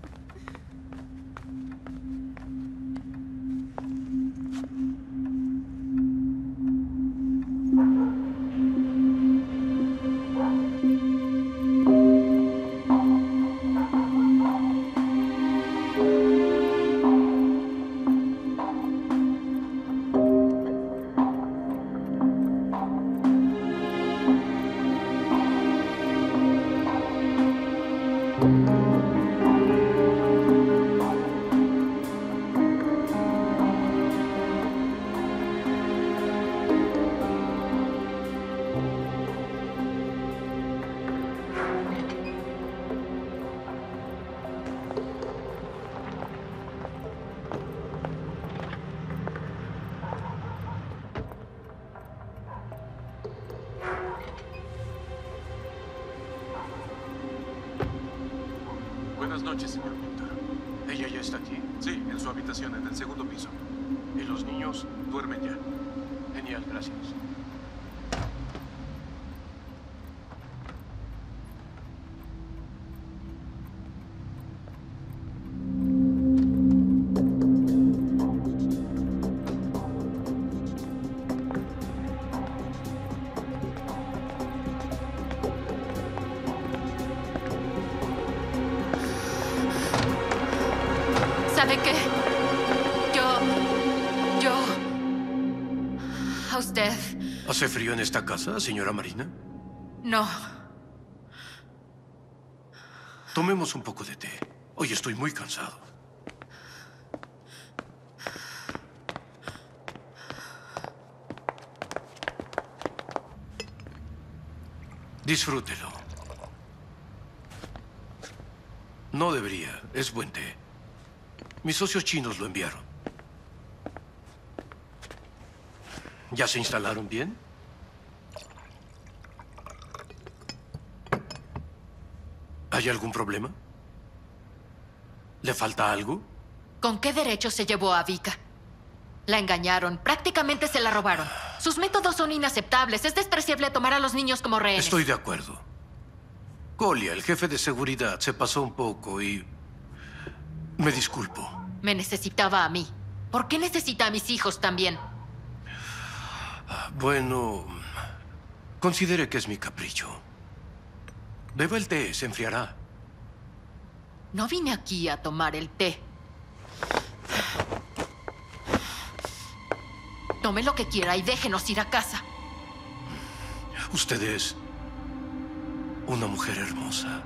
Buenas noches, señor Víctor. ¿Ella ya está aquí? Sí, en su habitación, en el segundo piso. ¿Y los niños? Duermen ya. Genial, gracias. ¿Sabe qué? Yo... Yo... A usted... ¿Hace frío en esta casa, señora Marina? No. Tomemos un poco de té. Hoy estoy muy cansado. Disfrútelo. No debería. Es buen té. Mis socios chinos lo enviaron. ¿Ya se instalaron bien? ¿Hay algún problema? ¿Le falta algo? ¿Con qué derecho se llevó a Vika? La engañaron, prácticamente se la robaron. Sus métodos son inaceptables. Es despreciable tomar a los niños como rehenes. Estoy de acuerdo. Colia, el jefe de seguridad, se pasó un poco y... me disculpo. Me necesitaba a mí. ¿Por qué necesita a mis hijos también? Bueno, considere que es mi capricho. Beba el té, se enfriará. No vine aquí a tomar el té. Tome lo que quiera y déjenos ir a casa. Usted es una mujer hermosa.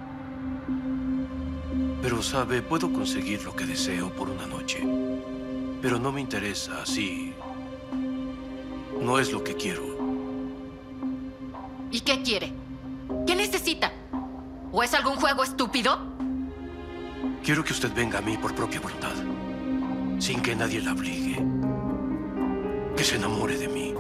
Pero, sabe, puedo conseguir lo que deseo por una noche. Pero no me interesa así. No es lo que quiero. ¿Y qué quiere? ¿Qué necesita? ¿O es algún juego estúpido? Quiero que usted venga a mí por propia voluntad. Sin que nadie la obligue. Que se enamore de mí.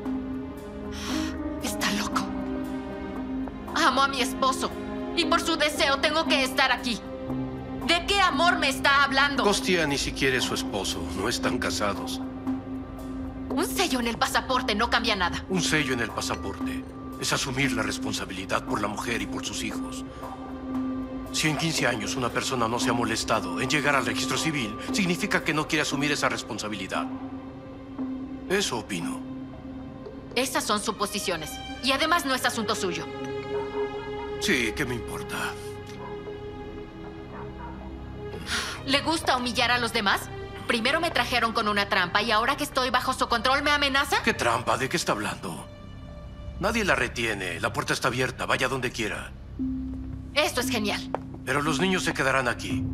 Está loco. Amo a mi esposo. Y por su deseo tengo que estar aquí. ¿De qué amor me está hablando? Kostia ni siquiera es su esposo. No están casados. Un sello en el pasaporte no cambia nada. Un sello en el pasaporte es asumir la responsabilidad por la mujer y por sus hijos. Si en quince años una persona no se ha molestado en llegar al registro civil, significa que no quiere asumir esa responsabilidad. Eso opino. Esas son suposiciones. Y además no es asunto suyo. Sí, ¿qué me importa? ¿Le gusta humillar a los demás? Primero me trajeron con una trampa y ahora que estoy bajo su control, ¿me amenaza? ¿Qué trampa? ¿De qué está hablando? Nadie la retiene. La puerta está abierta. Vaya donde quiera. Esto es genial. Pero los niños se quedarán aquí.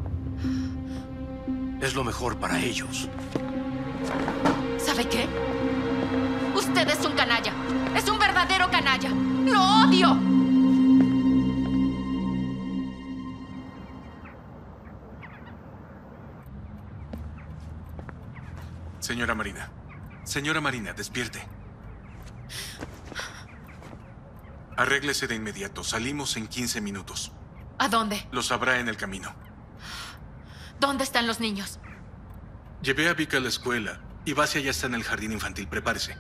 Es lo mejor para ellos. ¿Sabe qué? Usted es un canalla. Es un verdadero canalla. ¡Lo odio! Señora Marina. Señora Marina, despierte. Arréglese de inmediato. Salimos en quince minutos. ¿A dónde? Lo sabrá en el camino. ¿Dónde están los niños? Llevé a Vic a la escuela y Basia ya está en el jardín infantil. Prepárese.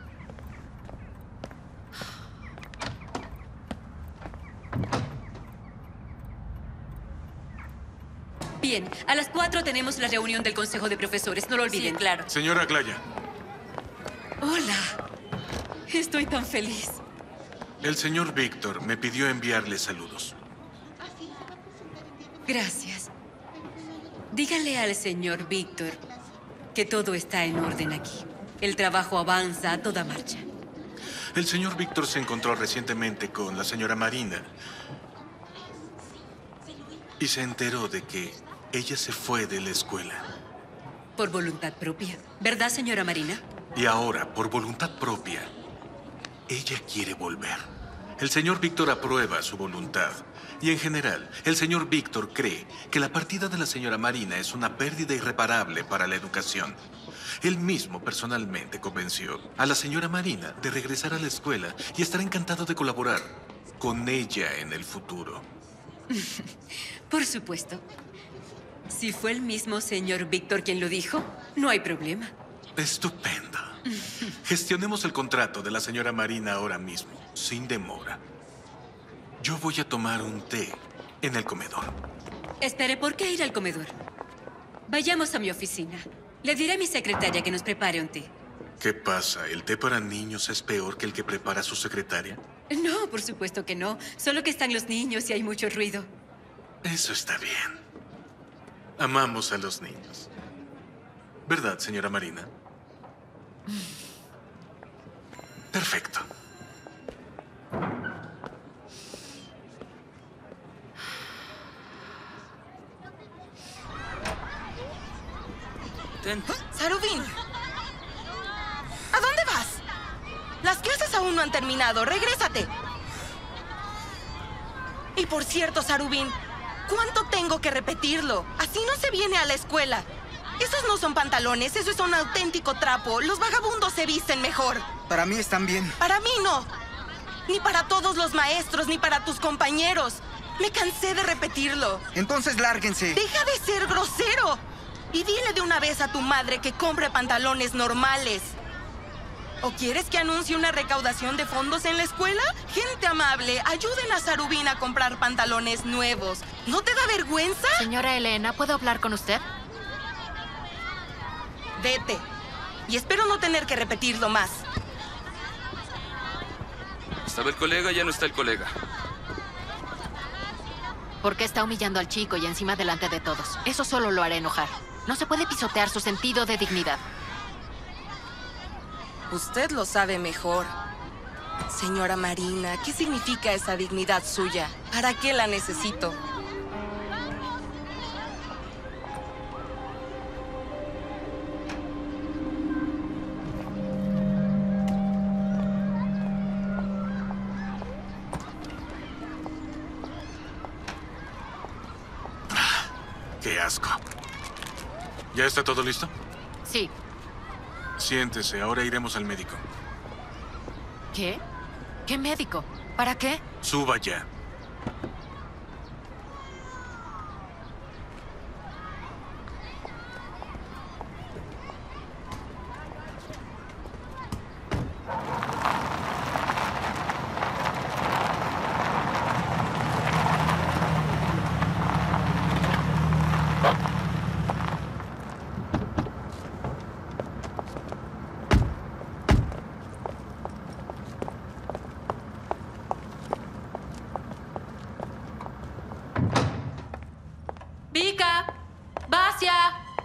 Bien, a las cuatro tenemos la reunión del Consejo de Profesores. No lo olviden. Sí, claro. Señora Glaya. Hola. Estoy tan feliz. El señor Víctor me pidió enviarle saludos. Gracias. Dígale al señor Víctor que todo está en orden aquí. El trabajo avanza a toda marcha. El señor Víctor se encontró recientemente con la señora Marina y se enteró de que ella se fue de la escuela. Por voluntad propia. ¿Verdad, señora Marina? Y ahora, por voluntad propia, ella quiere volver. El señor Víctor aprueba su voluntad. Y en general, el señor Víctor cree que la partida de la señora Marina es una pérdida irreparable para la educación. Él mismo personalmente convenció a la señora Marina de regresar a la escuela y estará encantado de colaborar con ella en el futuro. Por supuesto. Si fue el mismo señor Víctor quien lo dijo, no hay problema. Estupendo. Gestionemos el contrato de la señora Marina ahora mismo, sin demora. Yo voy a tomar un té en el comedor. Espere, ¿por qué ir al comedor? Vayamos a mi oficina. Le diré a mi secretaria que nos prepare un té. ¿Qué pasa? ¿El té para niños es peor que el que prepara su secretaria? No, por supuesto que no. Solo que están los niños y hay mucho ruido. Eso está bien. Amamos a los niños. ¿Verdad, señora Marina? Perfecto. Sarubin, ¿a dónde vas? Las clases aún no han terminado. Regrésate. Y por cierto, Sarubin, ¿cuánto tengo que repetirlo? Así no se viene a la escuela. Esos no son pantalones, eso es un auténtico trapo. Los vagabundos se visten mejor. Para mí están bien. Para mí no. Ni para todos los maestros, ni para tus compañeros. Me cansé de repetirlo. Entonces lárguense. Deja de ser grosero. Y dile de una vez a tu madre que compre pantalones normales. ¿O quieres que anuncie una recaudación de fondos en la escuela? Gente amable, ayuden a Sarubin a comprar pantalones nuevos. ¿No te da vergüenza? Señora Elena, ¿puedo hablar con usted? Vete. Y espero no tener que repetirlo más. Estaba el colega, ya no está el colega. ¿Por qué está humillando al chico y encima delante de todos? Eso solo lo hará enojar. No se puede pisotear su sentido de dignidad. Usted lo sabe mejor. Señora Marina, ¿qué significa esa dignidad suya? ¿Para qué la necesito? ¡Qué asco! ¿Ya está todo listo? Sí. Siéntese, ahora iremos al médico. ¿Qué? ¿Qué médico? ¿Para qué? Suba ya. ¡Basia!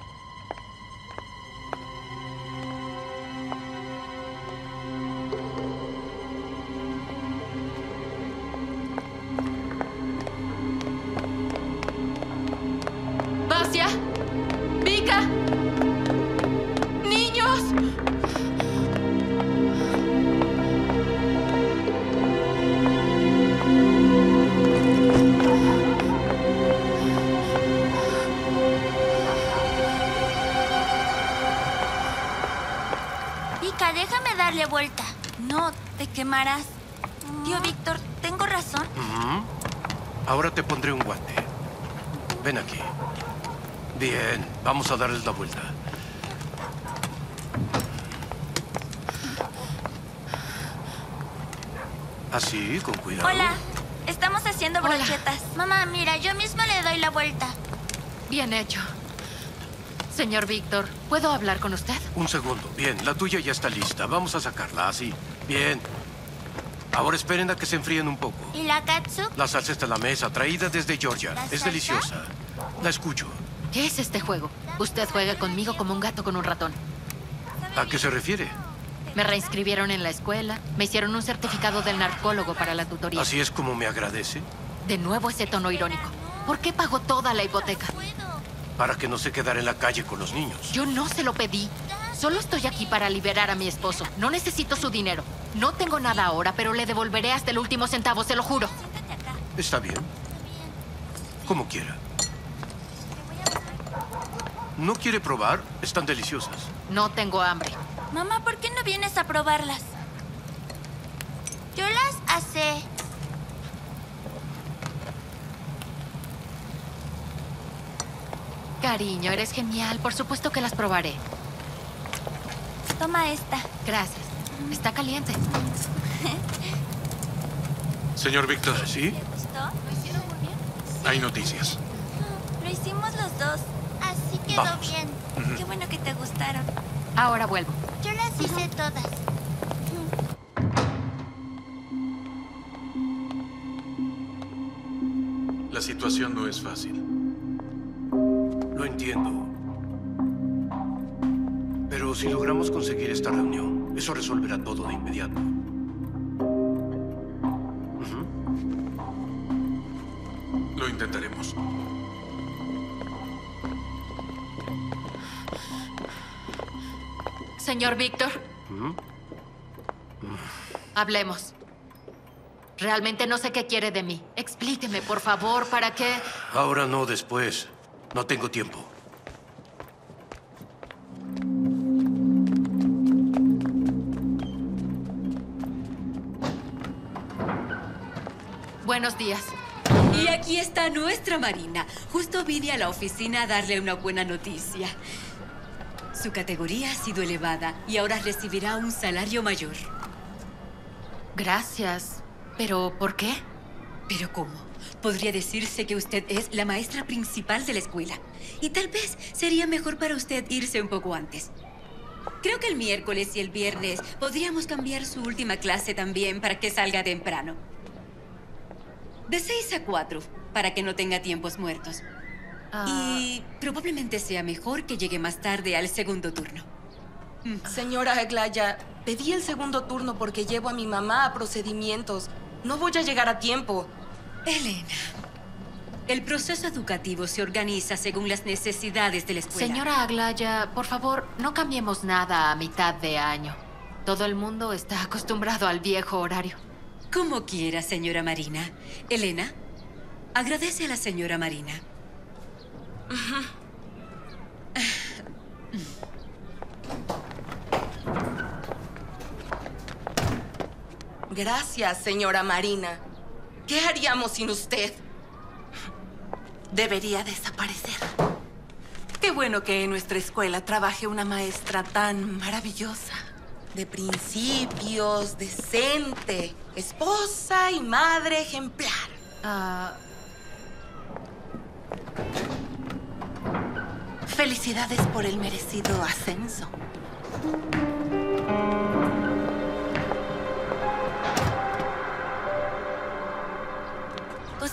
¡Basia! ¡Vika! ¡Niños! Vika, déjame darle vuelta. No, te quemarás. Tío Víctor, ¿tengo razón? Ujú. Ahora te pondré un guante. Ven aquí. Bien, vamos a darles la vuelta. Así, con cuidado. Hola, estamos haciendo Hola. brochetas. Mamá, mira, yo misma le doy la vuelta. Bien hecho. Señor Víctor, ¿puedo hablar con usted? Un segundo. Bien, la tuya ya está lista. Vamos a sacarla, así. Bien. Ahora esperen a que se enfríen un poco. ¿Y la katsu? La salsa está en la mesa, traída desde Georgia. ¿La Es salsa? deliciosa. La escucho. ¿Qué es este juego? Usted juega conmigo como un gato con un ratón. ¿A qué se refiere? Me reinscribieron en la escuela, me hicieron un certificado del narcólogo para la tutoría. ¿Así es como me agradece? De nuevo ese tono irónico. ¿Por qué pagó toda la hipoteca? Para que no se quedara en la calle con los niños. Yo no se lo pedí. Solo estoy aquí para liberar a mi esposo. No necesito su dinero. No tengo nada ahora, pero le devolveré hasta el último centavo, se lo juro. Está bien. Como quiera. ¿No quiere probar? Están deliciosas. No tengo hambre. Mamá, ¿por qué no vienes a probarlas? Yo las asé. Cariño, eres genial. Por supuesto que las probaré. Toma esta. Gracias. Está caliente. Señor Víctor. ¿Sí? ¿Te gustó? ¿Lo hicieron muy bien? Hay noticias. Lo hicimos los dos. Así quedó Vamos. bien. Qué bueno que te gustaron. Ahora vuelvo. Yo las hice todas. La situación no es fácil. Lo entiendo. Pero si logramos conseguir esta reunión, eso resolverá todo de inmediato. Ujú. Lo intentaremos. Señor Víctor, ¿Mm? hablemos. Realmente no sé qué quiere de mí. Explíqueme, por favor, ¿para qué? Ahora no, después. No tengo tiempo. Buenos días. Y aquí está nuestra Marina. Justo vine a la oficina a darle una buena noticia. Su categoría ha sido elevada y ahora recibirá un salario mayor. Gracias. ¿Pero por qué? ¿Pero cómo? Podría decirse que usted es la maestra principal de la escuela. Y tal vez sería mejor para usted irse un poco antes. Creo que el miércoles y el viernes podríamos cambiar su última clase también para que salga temprano. De seis a cuatro, para que no tenga tiempos muertos. Ah. Y probablemente sea mejor que llegue más tarde al segundo turno. Señora Aglaya, pedí el segundo turno porque llevo a mi mamá a procedimientos. No voy a llegar a tiempo. Elena, el proceso educativo se organiza según las necesidades de la escuela. Señora Aglaya, por favor, no cambiemos nada a mitad de año. Todo el mundo está acostumbrado al viejo horario. Como quiera, señora Marina. Elena, agradece a la señora Marina. Gracias, señora Marina. ¿Qué haríamos sin usted? Debería desaparecer. Qué bueno que en nuestra escuela trabaje una maestra tan maravillosa. De principios, decente, esposa y madre ejemplar. Ah, Felicidades por el merecido ascenso.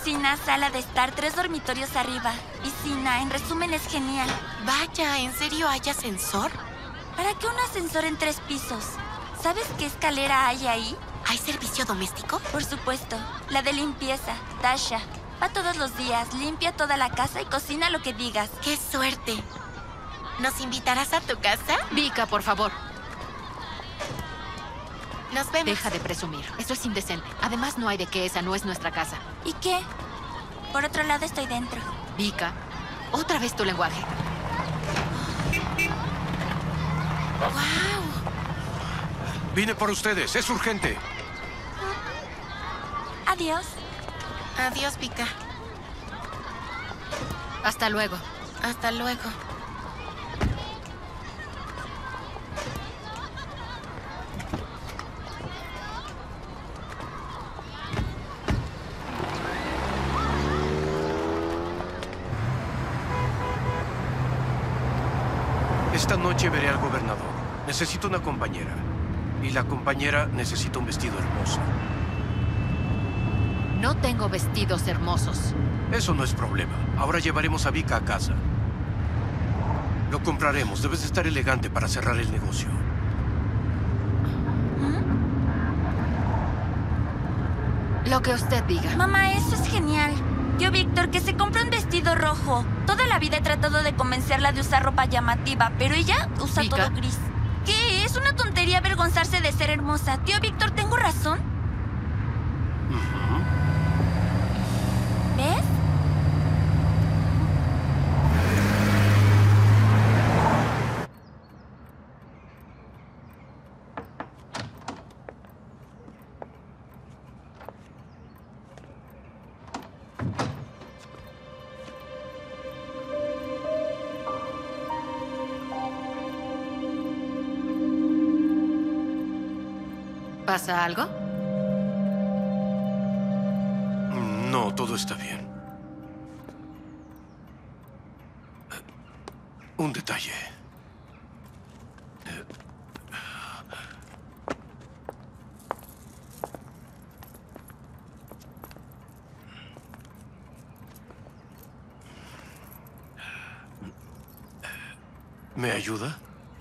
cocina, sala de estar, tres dormitorios arriba. Piscina, en resumen es genial. Vaya, ¿en serio hay ascensor? ¿Para qué un ascensor en tres pisos? ¿Sabes qué escalera hay ahí? ¿Hay servicio doméstico? Por supuesto, la de limpieza, Tasha. Va todos los días, limpia toda la casa y cocina lo que digas. ¡Qué suerte! ¿Nos invitarás a tu casa? Vika, por favor. Nos vemos. Deja de presumir. Eso es indecente. Además, no hay de qué esa no es nuestra casa. ¿Y qué? Por otro lado, estoy dentro. Vika, otra vez tu lenguaje. ¡Wow! Vine por ustedes. Es urgente. Adiós. Adiós, Vika. Hasta luego. Hasta luego. Esta noche veré al gobernador. Necesito una compañera. Y la compañera necesita un vestido hermoso. No tengo vestidos hermosos. Eso no es problema. Ahora llevaremos a Vika a casa. Lo compraremos. Debes de estar elegante para cerrar el negocio. Lo que usted diga. Mamá, eso es genial. Tío Víctor, que se compre un vestido rojo. Toda la vida he tratado de convencerla de usar ropa llamativa, pero ella usa Vika. todo gris. ¿Qué? Es una tontería avergonzarse de ser hermosa. Tío Víctor, ¿tengo razón? ¿Ves? ¿Pasa algo? No, todo está bien. Un detalle. ¿Me ayuda?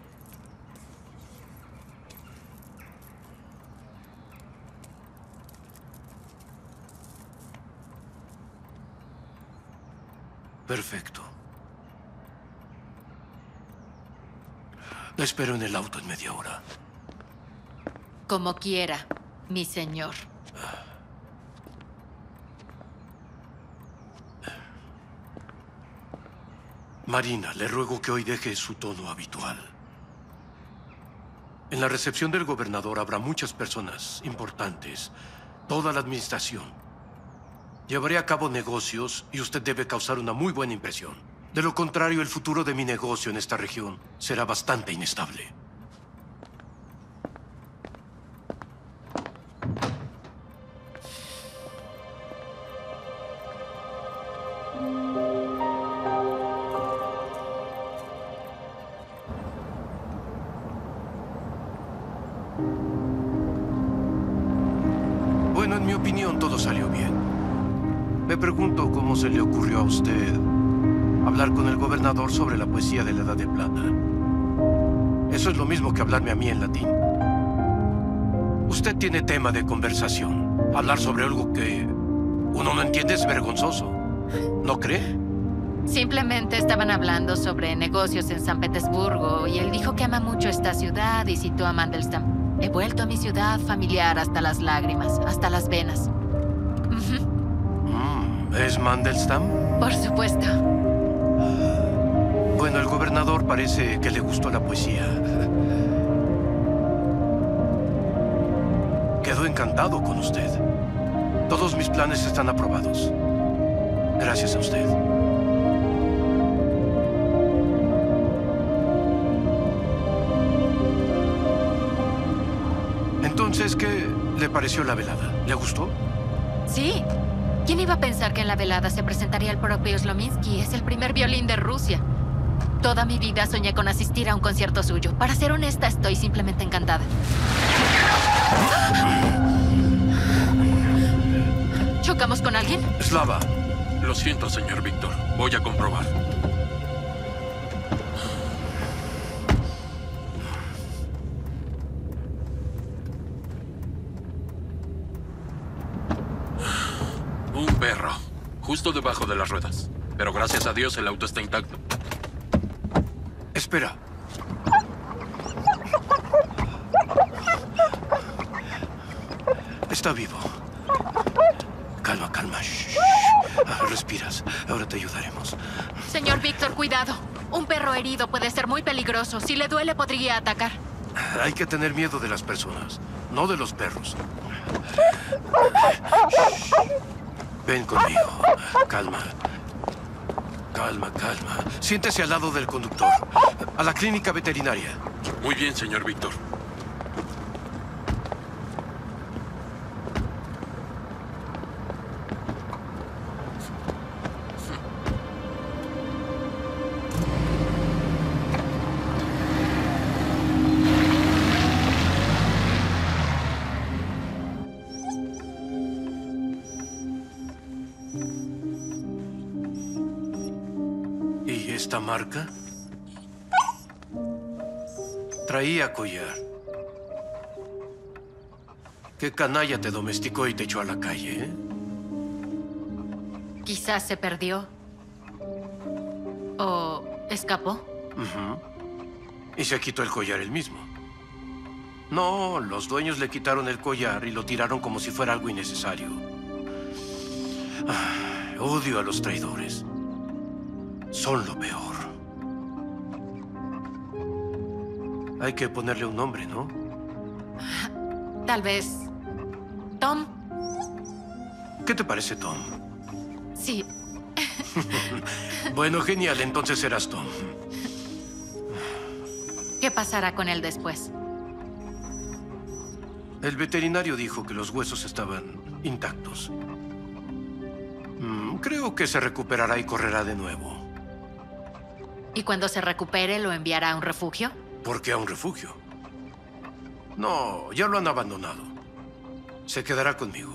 Perfecto. La espero en el auto en media hora. Como quiera, mi señor. Marina, le ruego que hoy deje su tono habitual. En la recepción del gobernador habrá muchas personas importantes, toda la administración. Llevaré a cabo negocios y usted debe causar una muy buena impresión. De lo contrario, el futuro de mi negocio en esta región será bastante inestable. Bueno, en mi opinión, todo salió bien. Me pregunto cómo se le ocurrió a usted hablar con el gobernador sobre la poesía de la Edad de Plata. Eso es lo mismo que hablarme a mí en latín. Usted tiene tema de conversación. Hablar sobre algo que uno no entiende es vergonzoso. ¿No cree? Simplemente estaban hablando sobre negocios en San Petersburgo y él dijo que ama mucho esta ciudad y citó a Mandelstam. He vuelto a mi ciudad familiar hasta las lágrimas, hasta las venas. Ujú. ¿Es Mandelstam? Por supuesto. Bueno, el gobernador parece que le gustó la poesía. Quedó encantado con usted. Todos mis planes están aprobados. Gracias a usted. Entonces, ¿qué le pareció la velada? ¿Le gustó? Sí. ¿Quién iba a pensar que en la velada se presentaría el propio Slominsky? Es el primer violín de Rusia. Toda mi vida soñé con asistir a un concierto suyo. Para ser honesta, estoy simplemente encantada. ¿Chocamos con alguien? Slava. Lo siento, señor Víctor. Voy a comprobar. Un perro. Justo debajo de las ruedas. Pero gracias a Dios el auto está intacto. Espera. Está vivo. Calma, calma. Shh. Ah, respiras. Ahora te ayudaremos. Señor Víctor, cuidado. Un perro herido puede ser muy peligroso. Si le duele, podría atacar. Hay que tener miedo de las personas, no de los perros. Ven conmigo. Calma. Calma, calma. Siéntese al lado del conductor. A la clínica veterinaria. Muy bien, señor Víctor. ¿Esta marca? Traía collar. ¿Qué canalla te domesticó y te echó a la calle, eh? Quizás se perdió. ¿O escapó? Uh-huh. Y se quitó el collar él mismo. No, los dueños le quitaron el collar y lo tiraron como si fuera algo innecesario. Ah, odio a los traidores. Son lo peor. Hay que ponerle un nombre, ¿no? Tal vez... Tom. ¿Qué te parece, Tom? Sí. Bueno, genial. Entonces serás Tom. ¿Qué pasará con él después? El veterinario dijo que los huesos estaban intactos. Mm, creo que se recuperará y correrá de nuevo. ¿Y cuando se recupere lo enviará a un refugio? ¿Por qué a un refugio? No, ya lo han abandonado. Se quedará conmigo.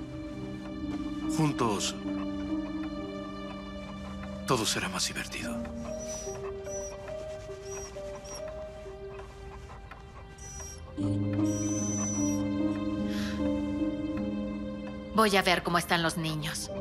Juntos, todo será más divertido. Voy a ver cómo están los niños.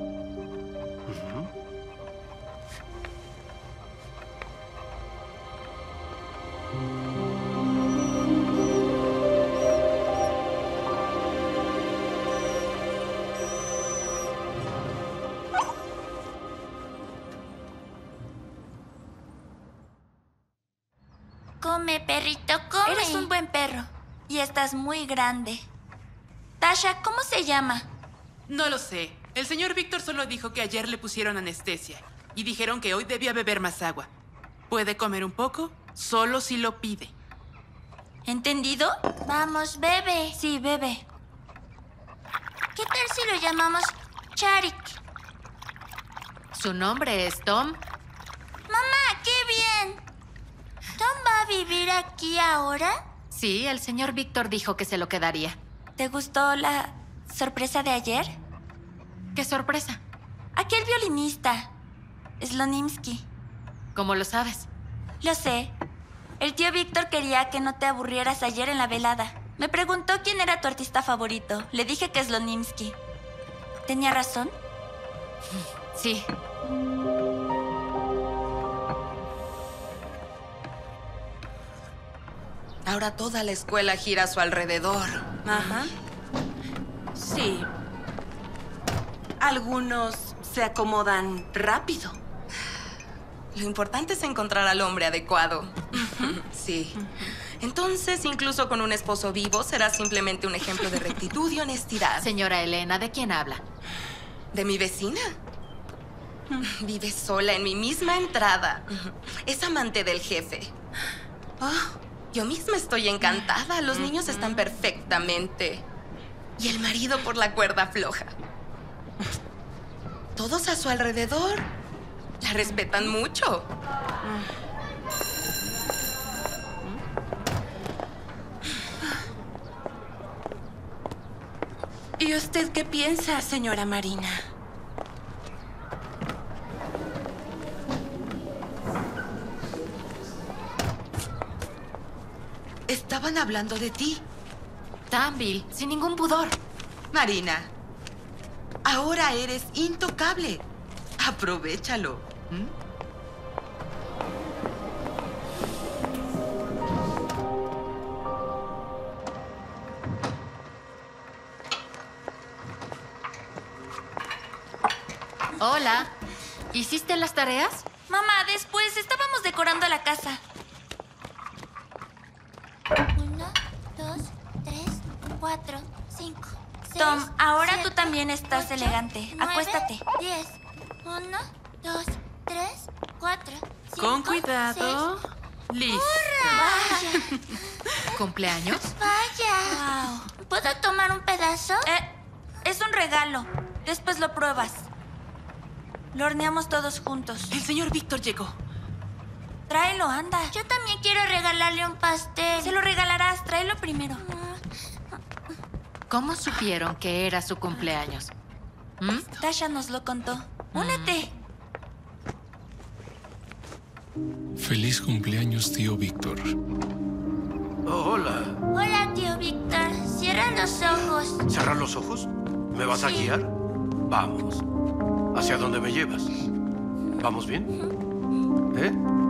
Come, perrito, come. Eres un buen perro. Y estás muy grande. Tasha, ¿cómo se llama? No lo sé. El señor Víctor solo dijo que ayer le pusieron anestesia. Y dijeron que hoy debía beber más agua. ¿Puede comer un poco? Solo si lo pide. ¿Entendido? Vamos, bebe. Sí, bebe. ¿Qué tal si lo llamamos Charik? ¿Su nombre es Tom? Mamá, qué bien. ¿Tom va a vivir aquí ahora? Sí, el señor Víctor dijo que se lo quedaría. ¿Te gustó la sorpresa de ayer? ¿Qué sorpresa? Aquel violinista, Slonimsky. ¿Cómo lo sabes? Lo sé. El tío Víctor quería que no te aburrieras ayer en la velada. Me preguntó quién era tu artista favorito. Le dije que Slonimsky. ¿Tenía razón? Sí. Ahora toda la escuela gira a su alrededor. Ajá. Sí. Algunos se acomodan rápido. Lo importante es encontrar al hombre adecuado. Sí. Entonces, incluso con un esposo vivo, será simplemente un ejemplo de rectitud y honestidad. Señora Elena, ¿de quién habla? ¿De mi vecina? Vive sola en mi misma entrada. Es amante del jefe. Oh, yo misma estoy encantada. Los niños están perfectamente. Y el marido por la cuerda floja. Todos a su alrededor la respetan mucho. ¿Y usted qué piensa, señora Marina? Estaban hablando de ti. Danville, sin ningún pudor. Marina, ahora eres intocable. Aprovéchalo. ¿Mm? Hola. ¿Hiciste las tareas? Mamá, después estábamos decorando la casa. Uno, dos, tres, cuatro, cinco, seis, Tom, ahora siete, tú también estás ocho, elegante. nueve, Acuéstate. Diez. Uno, dos, tres, cuatro, cinco, Con cuidado. seis. Listo. Vaya, ¿Cumpleaños? vaya. ¿Puedo tomar un pedazo? Eh, es un regalo. Después lo pruebas. Lo horneamos todos juntos. El señor Víctor llegó. Tráelo, anda. Yo también quiero regalarle un pastel. Se lo regalarás. Tráelo primero. ¿Cómo supieron que era su cumpleaños? ¿Mm? Tasha nos lo contó. Únete. Feliz cumpleaños, tío Víctor. Oh, hola. Hola, tío Víctor. Cierra los ojos. ¿Cerrar los ojos? ¿Me vas a Sí. guiar? Vamos. ¿Hacia dónde me llevas? ¿Vamos bien? ¿Eh?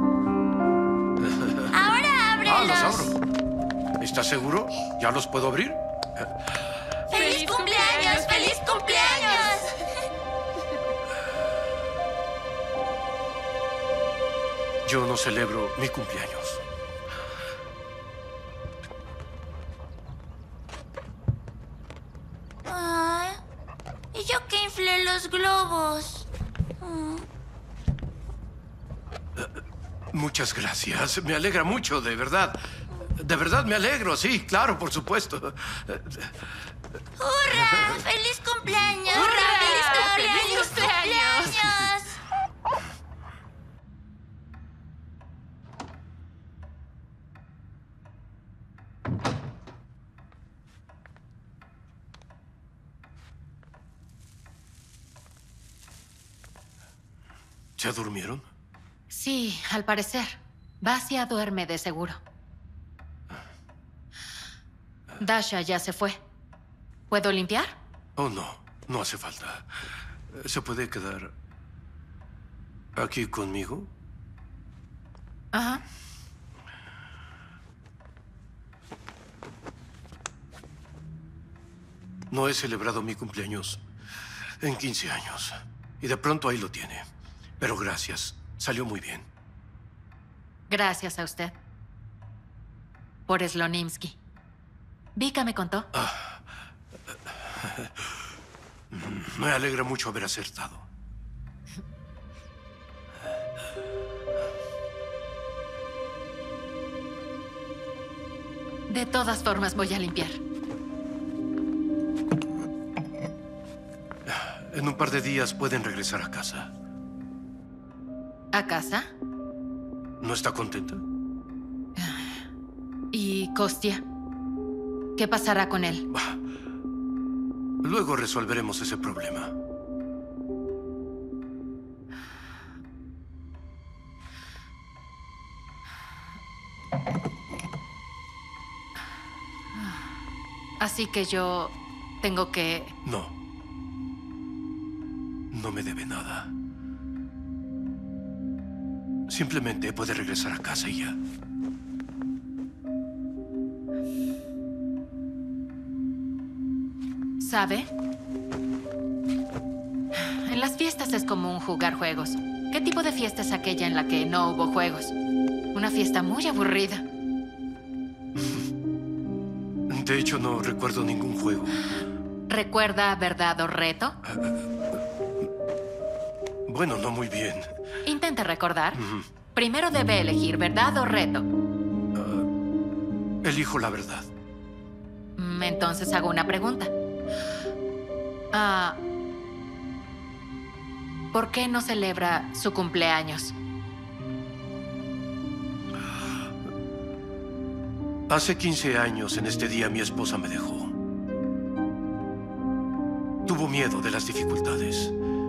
Ahora ábrelos. Ah, los abro. ¿Estás seguro? ¿Ya los puedo abrir? ¡Feliz cumpleaños! ¡Feliz cumpleaños! Yo no celebro mi cumpleaños. Ay, ¿y yo que inflé los globos? Mm. Muchas gracias. Me alegra mucho, de verdad. De verdad me alegro, sí, claro, por supuesto. ¡Hurra! ¡Feliz cumpleaños! ¡Hurra! ¡Feliz cumpleaños! ¡Feliz cumpleaños! cumpleaños! ¿Se durmieron? Sí, al parecer. Basia duerme de seguro. Dasha ya se fue. ¿Puedo limpiar? Oh, no, no hace falta. ¿Se puede quedar aquí conmigo? Ajá. No he celebrado mi cumpleaños en quince años. Y de pronto ahí lo tiene. Pero gracias. Salió muy bien. Gracias a usted. Por Slonimsky. Vika me contó. Me alegra mucho haber acertado. De todas formas, voy a limpiar. En un par de días pueden regresar a casa. ¿A casa? ¿No está contenta? ¿Y Kostya? ¿Qué pasará con él? Luego resolveremos ese problema. Así que yo tengo que... No. No me debe nada. Simplemente puede regresar a casa y ya. ¿Sabe? En las fiestas es común jugar juegos. ¿Qué tipo de fiesta es aquella en la que no hubo juegos? Una fiesta muy aburrida. De hecho, no recuerdo ningún juego. ¿Recuerda verdad o reto? Bueno, no muy bien. Intente recordar. Ujú. Primero debe elegir verdad o reto. Elijo la verdad. Mm, Entonces hago una pregunta. Ah, ¿por qué no celebra su cumpleaños? Hace quince años, en este día, mi esposa me dejó. tuvo miedo de las dificultades.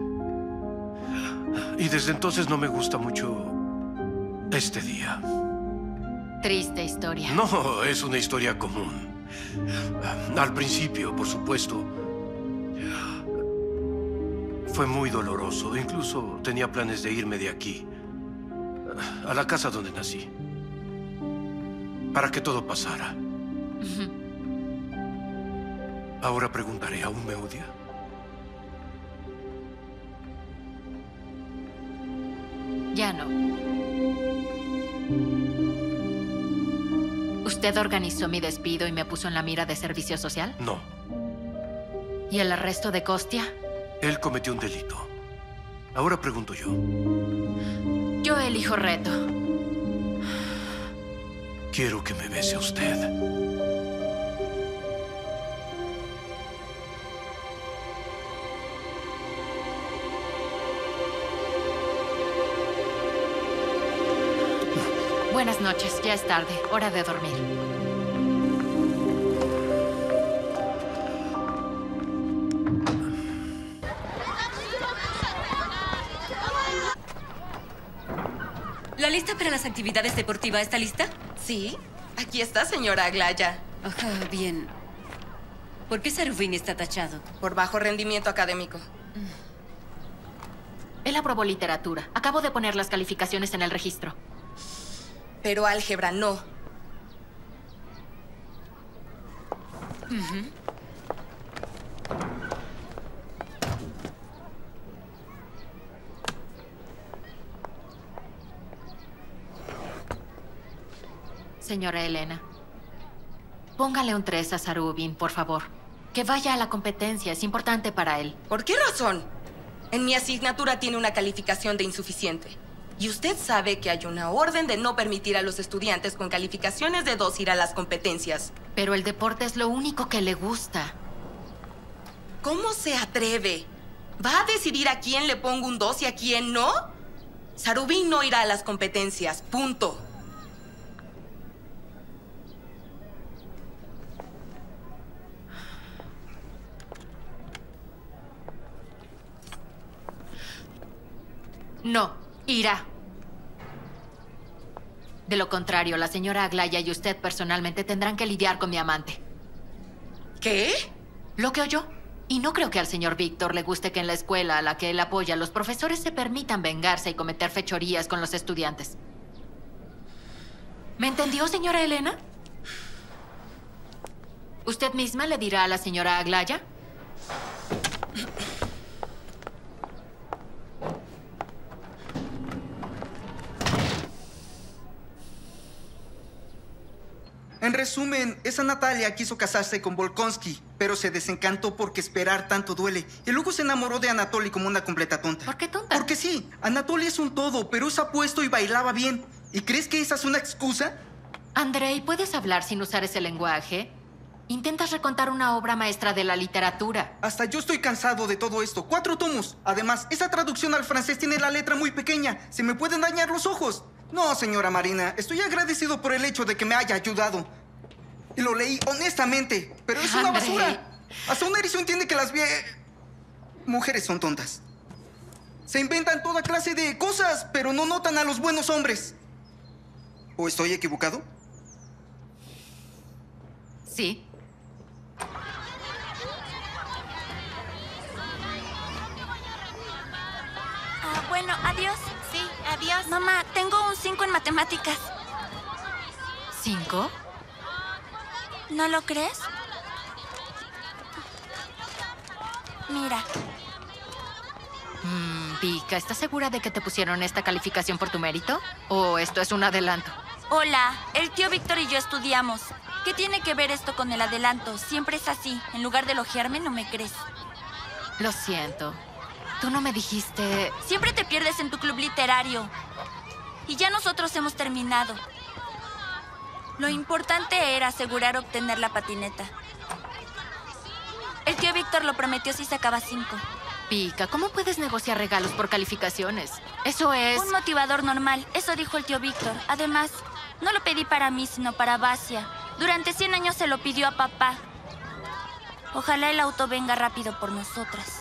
Y desde entonces no me gusta mucho este día. Triste historia. No, es una historia común. Al principio, por supuesto, fue muy doloroso. Incluso tenía planes de irme de aquí, a la casa donde nací, para que todo pasara. Ahora preguntaré, ¿aún me odia? Ya no. ¿Usted organizó mi despido y me puso en la mira de servicio social? No. ¿Y el arresto de Costia? Él cometió un delito. Ahora pregunto yo. Yo elijo reto. Quiero que me bese usted. Buenas noches, ya es tarde. Hora de dormir. ¿La lista para las actividades deportivas está lista? Sí, aquí está, señora Aglaya. Ajá, bien. ¿Por qué Sarubin está tachado? Por bajo rendimiento académico. Él aprobó literatura. Acabo de poner las calificaciones en el registro. Pero álgebra no. Ujú. Señora Elena, póngale un tres a Sarubin, por favor. Que vaya a la competencia, es importante para él. ¿Por qué razón? En mi asignatura tiene una calificación de insuficiente. Y usted sabe que hay una orden de no permitir a los estudiantes con calificaciones de dos ir a las competencias. Pero el deporte es lo único que le gusta. ¿Cómo se atreve? ¿Va a decidir a quién le pongo un dos y a quién no? Sarubin no irá a las competencias, punto. No, irá. De lo contrario, la señora Aglaya y usted personalmente tendrán que lidiar con mi amante. ¿Qué? Lo que oyó. Y no creo que al señor Víctor le guste que en la escuela a la que él apoya los profesores se permitan vengarse y cometer fechorías con los estudiantes. ¿Me entendió, señora Elena? ¿Usted misma le dirá a la señora Aglaya? En resumen, esa Natalia quiso casarse con Volkonsky, pero se desencantó porque esperar tanto duele. Y luego se enamoró de Anatoly como una completa tonta. ¿Por qué tonta? Porque sí, Anatoly es un todo, pero es apuesto y bailaba bien. ¿Y crees que esa es una excusa? Andrei, ¿puedes hablar sin usar ese lenguaje? Intentas recontar una obra maestra de la literatura. Hasta yo estoy cansado de todo esto. Cuatro tomos. Además, esa traducción al francés tiene la letra muy pequeña. Se me pueden dañar los ojos. No, señora Marina. Estoy agradecido por el hecho de que me haya ayudado. Y lo leí honestamente, pero es una Andrei. basura. Hasta un erizo entiende que las vie... mujeres son tontas. Se inventan toda clase de cosas, pero no notan a los buenos hombres. ¿O estoy equivocado? Sí. Ah, bueno, adiós. Sí, adiós. Mamá, tengo un cinco en matemáticas. ¿Cinco? ¿No lo crees? Mira. Mm, Vika, ¿estás segura de que te pusieron esta calificación por tu mérito? ¿O esto es un adelanto? Hola, el tío Víctor y yo estudiamos. ¿Qué tiene que ver esto con el adelanto? Siempre es así. En lugar de elogiarme, no me crees. Lo siento. Tú no me dijiste... Siempre te pierdes en tu club literario. Y ya nosotros hemos terminado. Lo importante era asegurar obtener la patineta. El tío Víctor lo prometió si sacaba cinco. Vika, ¿cómo puedes negociar regalos por calificaciones? Eso es... Un motivador normal, eso dijo el tío Víctor. Además, no lo pedí para mí, sino para Basia. Durante cien años se lo pidió a papá. Ojalá el auto venga rápido por nosotras.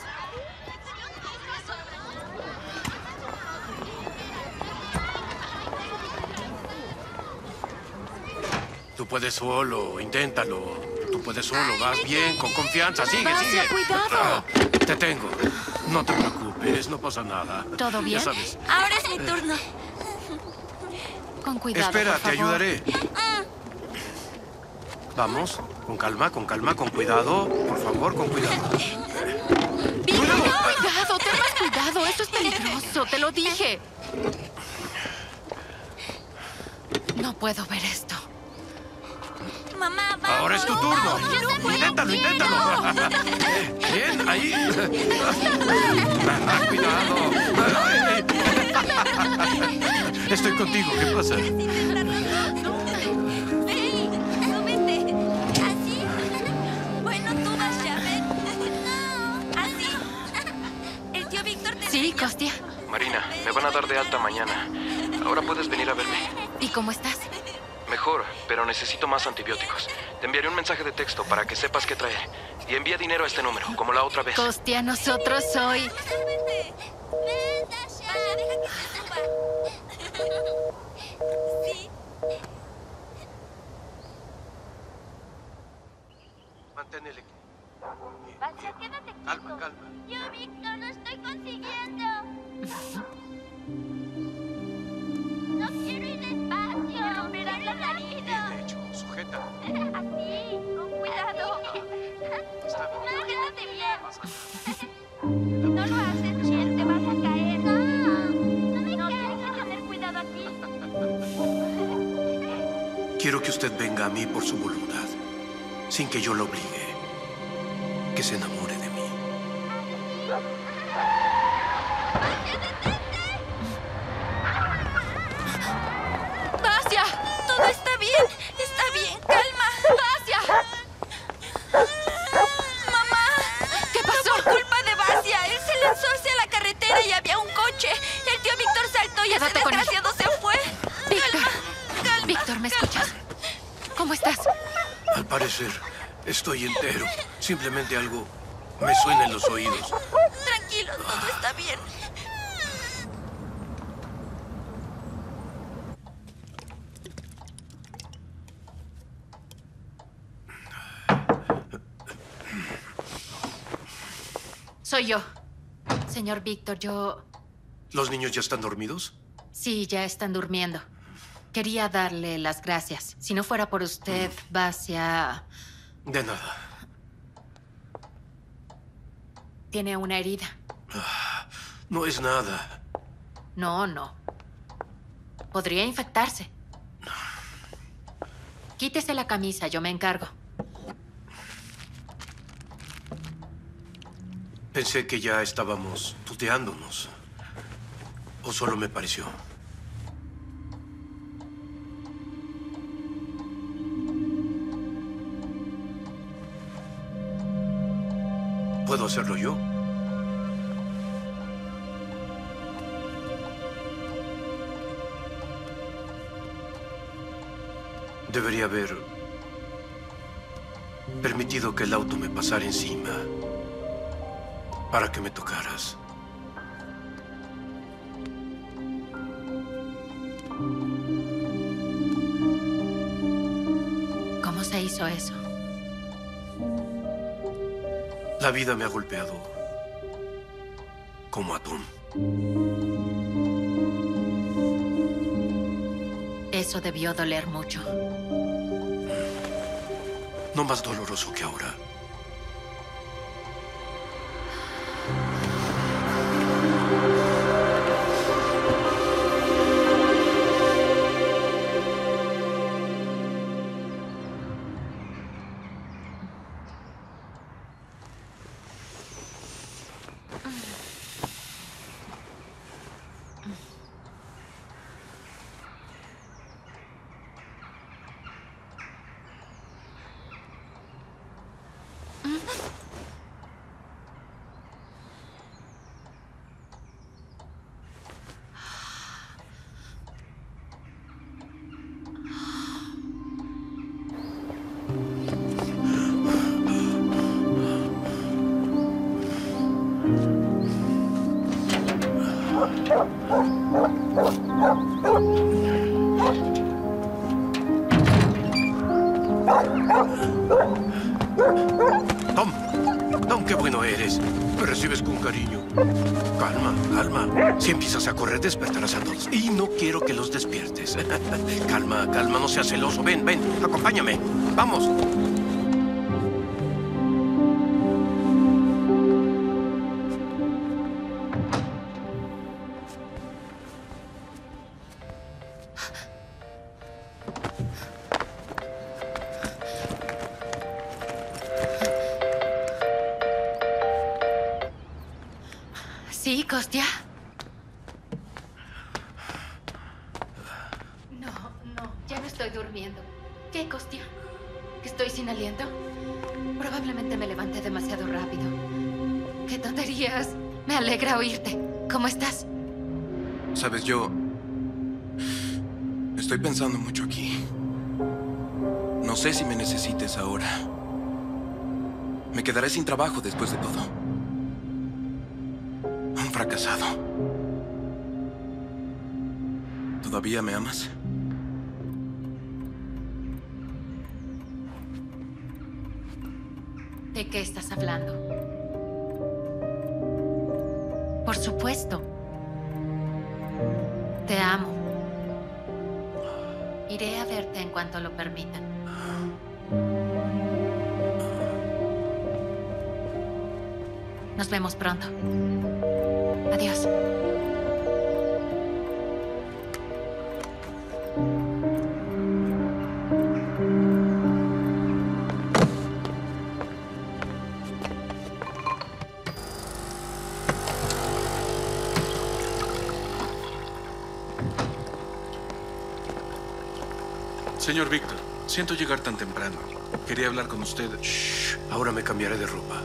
Tú puedes solo, inténtalo. Tú puedes solo, vas bien, con confianza. Sigue, Vasya, sigue. cuidado. Ah, te tengo. No te preocupes, no pasa nada. ¿Todo bien? Ya sabes. Ahora es mi turno. Con cuidado, Espera, por te favor. ayudaré. Vamos, con calma, con calma, con cuidado. Por favor, con cuidado. ¡Cuidado! ¡Cuidado! ¡Ten más cuidado! ¡Esto es peligroso! ¡Te lo dije! No puedo ver esto. Mamá, vamos. Ahora es tu turno. Inténtalo, inténtalo. Bien, ahí. Ah, cuidado. Estoy contigo, ¿qué pasa? Súbete. Así. Bueno, tú vas ya, ven. Así. El tío Víctor te Sí, enseñó. Kostya. Marina, me van a dar de alta mañana. Ahora puedes venir a verme. ¿Y cómo estás? Mejor, pero necesito más antibióticos. Te enviaré un mensaje de texto para que sepas qué traer. Y envía dinero a este número, como la otra vez. Kostya, nosotros hoy... Súbete. Ven, Dasha. Vaya, deja que se suba. Sí. Mantén el equilibrio. Vasya, quédate quieto. Calma, calma. Tío Víctor, lo estoy consiguiendo. No quiero ir despacio. Quiero ir rápido. Bien hecho, sujeta. Así, con cuidado. Está bien. No, quédate bien. No lo haces bien, te vas a caer. No, no me no, tienes que tener cuidado aquí. Quiero que usted venga a mí por su voluntad, sin que yo lo obligue. Que se enamore de mí. ¡Vasya! Todo está bien. Está bien, calma. ¡Vasya! ¡Mamá! ¿Qué pasó? Fue por culpa de Vasya. Él se lanzó hacia la carretera y había un coche. El tío Víctor saltó y ese Quédate con él. desgraciado se fue. Víctor. Calma, calma. Víctor, ¿me escuchas? ¿Cómo estás? Al parecer, estoy entero. Simplemente algo me suena en los oídos. Tranquilo, todo está bien. Soy yo. Señor Víctor, yo... ¿Los niños ya están dormidos? Sí, ya están durmiendo. Quería darle las gracias. Si no fuera por usted, Vasya... De nada. Tiene una herida. No es nada. No, no. Podría infectarse. Quítese la camisa, yo me encargo. Pensé que ya estábamos tuteándonos. ¿O solo me pareció? ¿Puedo hacerlo yo? Debería haber permitido que el auto me pasara encima para que me tocaras. ¿Cómo se hizo eso? La vida me ha golpeado como atún. Eso debió doler mucho. No más doloroso que ahora. Tom, Tom, qué bueno eres. Me recibes con cariño. Calma, calma. Si empiezas a correr, despertarás a todos. Y no quiero que los despiertes. Calma, calma, no seas celoso. Ven, ven, acompáñame. Vamos. ¿Sí, Kostya? No, no, ya no estoy durmiendo. ¿Qué, Kostya? ¿Que estoy sin aliento? Probablemente me levanté demasiado rápido. ¡Qué tonterías! Me alegra oírte. ¿Cómo estás? Sabes, yo... estoy pensando mucho aquí. No sé si me necesites ahora. Me quedaré sin trabajo después de todo. Un fracasado. ¿Todavía me amas? ¿De qué estás hablando? Por supuesto. Te amo. Iré a verte en cuanto lo permitan. Nos vemos pronto. Adiós. Señor Víctor, siento llegar tan temprano. Quería hablar con usted. Shh, ahora me cambiaré de ropa.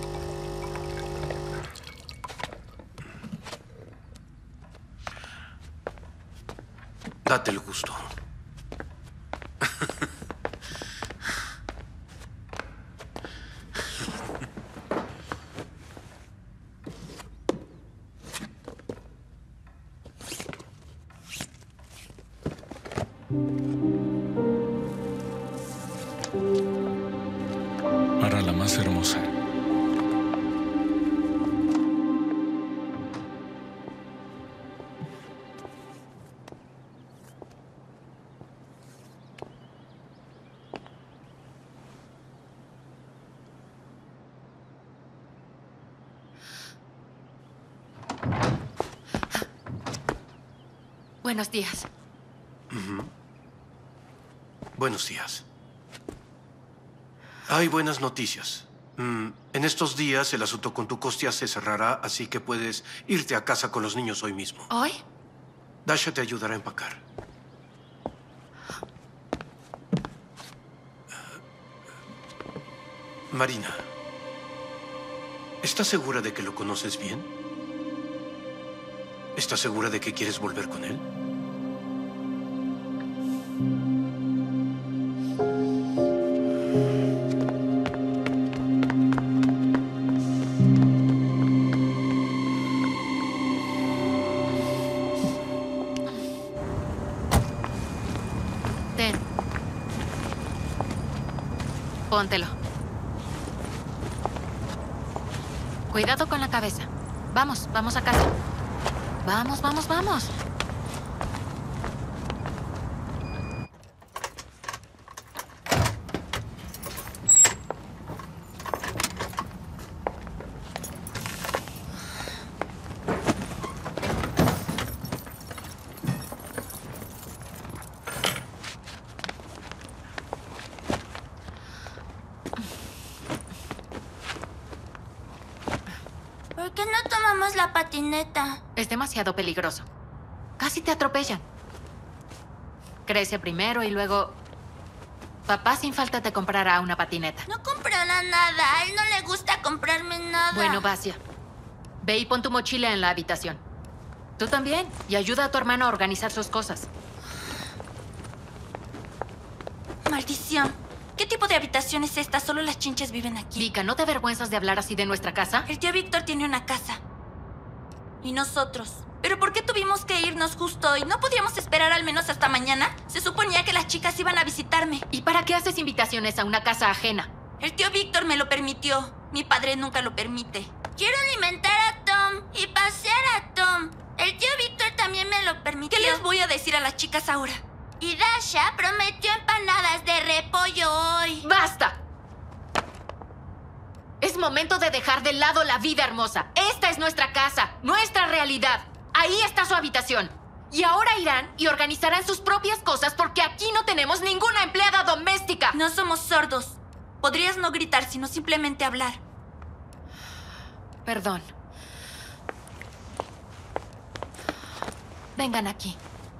Date el gusto. Para la más hermosa. Buenos días. Uh-huh. Buenos días. Hay buenas noticias. Mm, en estos días el asunto con tu Kostya se cerrará, así que puedes irte a casa con los niños hoy mismo. ¿Hoy? Dasha te ayudará a empacar. Marina, ¿estás segura de que lo conoces bien? ¿Estás segura de que quieres volver con él? Ten. Póntelo. Cuidado con la cabeza. Vamos, vamos a casa. Vamos, vamos, vamos. ¿Por qué no tomamos la patineta? Es demasiado peligroso. Casi te atropellan. Crece primero y luego... Papá sin falta te comprará una patineta. No comprará nada. A él no le gusta comprarme nada. Bueno, Basia. Ve y pon tu mochila en la habitación. Tú también. Y ayuda a tu hermano a organizar sus cosas. Maldición. ¿Qué tipo de habitación es esta? Solo las chinches viven aquí. Vika, ¿no te avergüenzas de hablar así de nuestra casa? El tío Víctor tiene una casa. Y nosotros. ¿Pero por qué tuvimos que irnos justo hoy? ¿No podíamos esperar al menos hasta mañana? Se suponía que las chicas iban a visitarme. ¿Y para qué haces invitaciones a una casa ajena? El tío Víctor me lo permitió. Mi padre nunca lo permite. Quiero alimentar a Tom y pasear a Tom. El tío Víctor también me lo permitió. ¿Qué les voy a decir a las chicas ahora? Y Dasha prometió empanadas de repollo hoy. ¡Basta! Es momento de dejar de lado la vida hermosa. Esta es nuestra casa, nuestra realidad. Ahí está su habitación. Y ahora irán y organizarán sus propias cosas porque aquí no tenemos ninguna empleada doméstica. No somos sordos. Podrías no gritar, sino simplemente hablar. Perdón. Vengan aquí.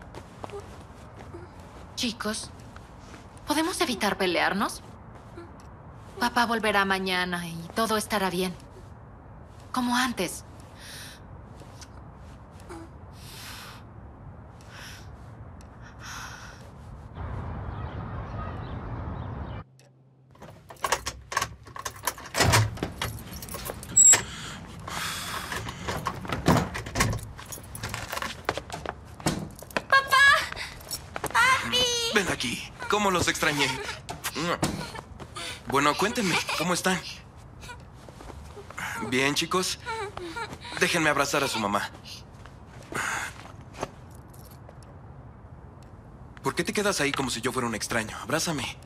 Chicos, ¿podemos evitar pelearnos? Papá volverá mañana y todo estará bien. Como antes. Ven aquí. ¿Cómo los extrañé? Bueno, cuéntenme, ¿cómo están? Bien, chicos. Déjenme abrazar a su mamá. ¿Por qué te quedas ahí como si yo fuera un extraño? Abrázame.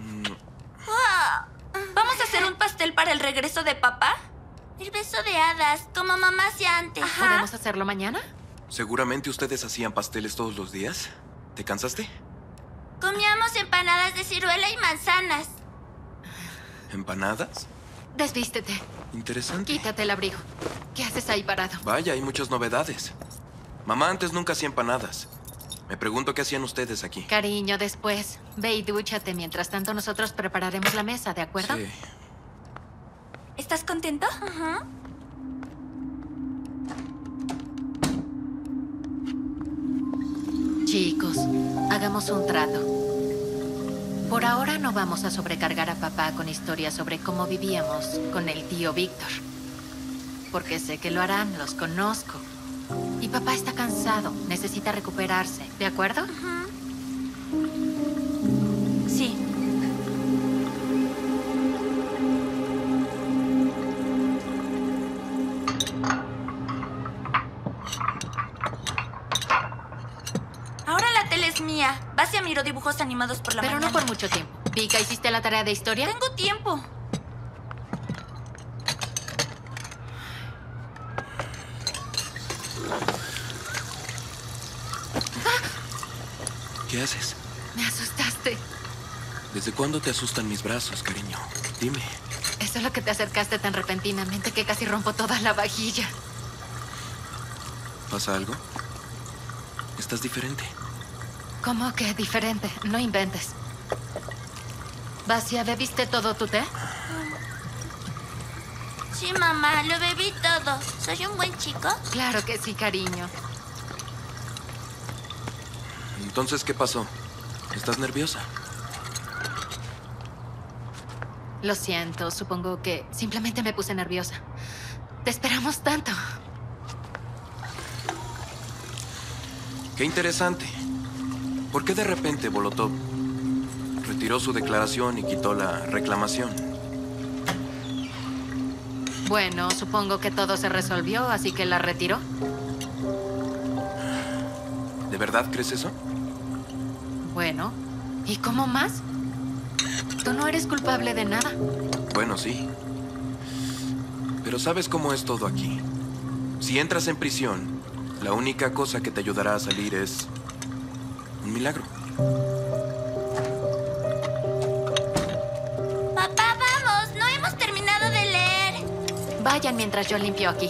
¿Vamos a hacer un pastel para el regreso de papá? El beso de hadas, como mamá hacía antes. Ajá. ¿Podemos hacerlo mañana? ¿Seguramente ustedes hacían pasteles todos los días? ¿Te cansaste? Comíamos empanadas de ciruela y manzanas. ¿Empanadas? Desvístete. Interesante. Quítate el abrigo. ¿Qué haces ahí parado? Vaya, hay muchas novedades. Mamá antes nunca hacía empanadas. Me pregunto qué hacían ustedes aquí. Cariño, después. Ve y dúchate. Mientras tanto, nosotros prepararemos la mesa, ¿de acuerdo? Sí. ¿Estás contento? Ajá. Chicos, hagamos un trato. Por ahora no vamos a sobrecargar a papá con historias sobre cómo vivíamos con el tío Víctor. Porque sé que lo harán, los conozco. Y papá está cansado, necesita recuperarse, ¿de acuerdo? Ajá. Sí. Ahora la tele es mía. Base miró dibujos animados por la Pero mañana. no por mucho tiempo. Vika, ¿hiciste la tarea de historia? Tengo tiempo. ¿Qué haces? Me asustaste. ¿Desde cuándo te asustan mis brazos, cariño? Dime. Es solo que te acercaste tan repentinamente que casi rompo toda la vajilla. ¿Pasa algo? Estás diferente. ¿Cómo que diferente? No inventes. Basia, ¿bebiste todo tu té? Sí, mamá, lo bebí todo. ¿Soy un buen chico? Claro que sí, cariño. Entonces, ¿qué pasó? ¿Estás nerviosa? Lo siento, supongo que simplemente me puse nerviosa. Te esperamos tanto. Qué interesante. ¿Por qué de repente Molotov retiró su declaración y quitó la reclamación? Bueno, supongo que todo se resolvió, así que la retiró. ¿De verdad crees eso? Bueno, ¿y cómo más? Tú no eres culpable de nada. Bueno, sí. Pero ¿sabes cómo es todo aquí? Si entras en prisión, la única cosa que te ayudará a salir es un milagro. Papá, vamos. No hemos terminado de leer. Vayan mientras yo limpio aquí.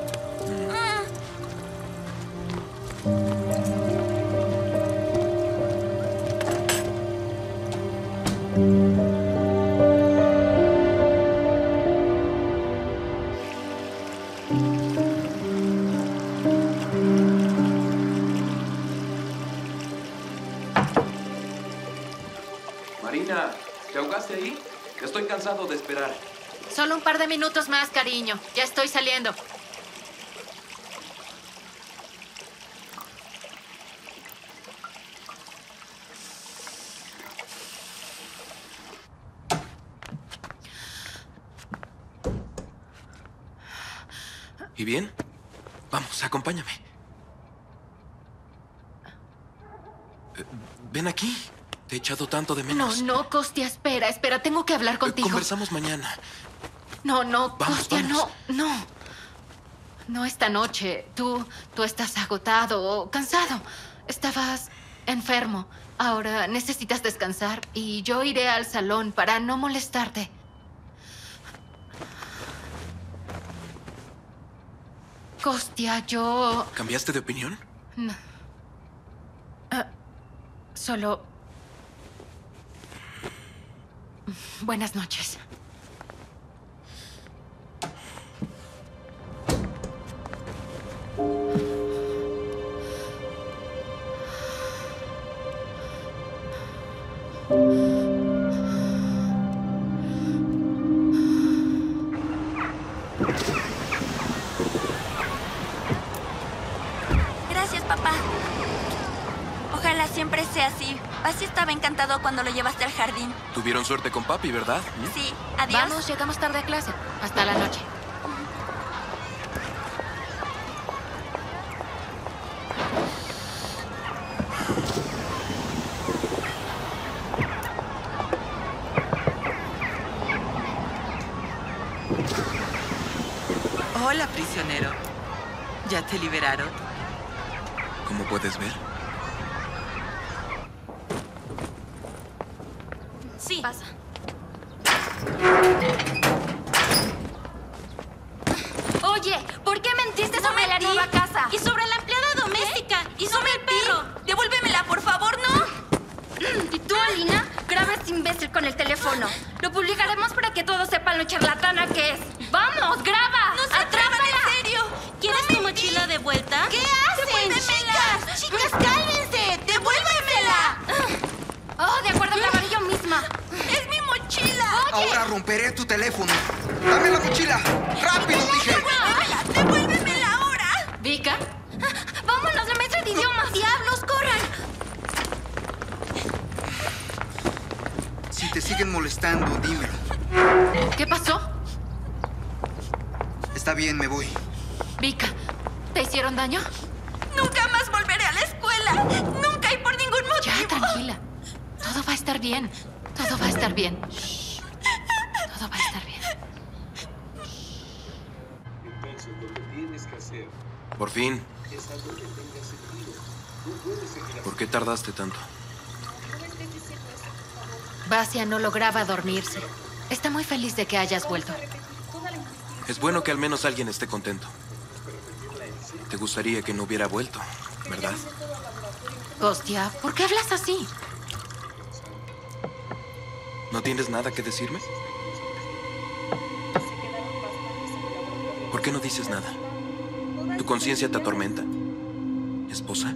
Marina, ¿te ahogaste ahí? Estoy cansado de esperar. Solo un par de minutos más, cariño. Ya estoy saliendo. ¿Y bien? Vamos, acompáñame. Eh, ven aquí. Te he echado tanto de menos. No, no, Costia, espera, espera. Tengo que hablar contigo. Conversamos mañana. No, no, Vamos, Costia, vamos. no, no. No esta noche. Tú, tú estás agotado o cansado. Estabas enfermo. Ahora necesitas descansar y yo iré al salón para no molestarte. Costia, yo... ¿Cambiaste de opinión? No. Ah, solo... Buenas noches. Gracias, papá. Ojalá siempre sea así. Papi estaba encantado cuando lo llevaste al jardín. Tuvieron suerte con papi, ¿verdad? ¿Mm? Sí, adiós. Vamos, llegamos tarde a clase. Hasta la noche. Hola, prisionero. ¿Ya te liberaron? Como puedes ver. Sí. Pasa. Oye, ¿por qué mentiste No sobre la mentí. nueva casa? Y sobre la empleada doméstica. Y sobre el perro. Devuélvemela, por favor, ¿no? ¿Y tú, Alina? Graba a este imbécil con el teléfono. Lo publicaremos para que todos sepan lo charlatana que es. ¡Vamos, graba! ¡No se ¡Atrápala! atrevan, en serio! ¿Quieres tu mochila de vuelta? ¿Qué hacen? ¡Chicas! ¡Chicas, cálmense! ¡Devuélvemela! Oh, de acuerdo, grabaré yo misma. ¡Es mi mochila! Ahora romperé tu teléfono. ¡Dame la mochila! ¡Rápido, dije! ¡Devuélvemela! ¡Devuélvemela ahora! ¿Vika? ¡Vámonos, la maestra de idiomas! ¡Diablos, corran! Si te siguen molestando, dímelo. ¿Qué pasó? Está bien, me voy. Vika, ¿te hicieron daño? Nunca más volveré a la escuela. Nunca y por ningún motivo. Ya, tranquila. Todo va a estar bien. Todo va a estar bien. Shh. Todo va a estar bien. Entonces, lo que tienes que hacer Por fin. es algo que tenga sentido. No puedes seguir así. ¿Por qué tardaste tanto? Basia no lograba dormirse. Está muy feliz de que hayas vuelto. Es bueno que al menos alguien esté contento. Te gustaría que no hubiera vuelto, ¿verdad? Hostia, ¿por qué hablas así? ¿No tienes nada que decirme? ¿Por qué no dices nada? ¿Tu conciencia te atormenta? ¿Esposa?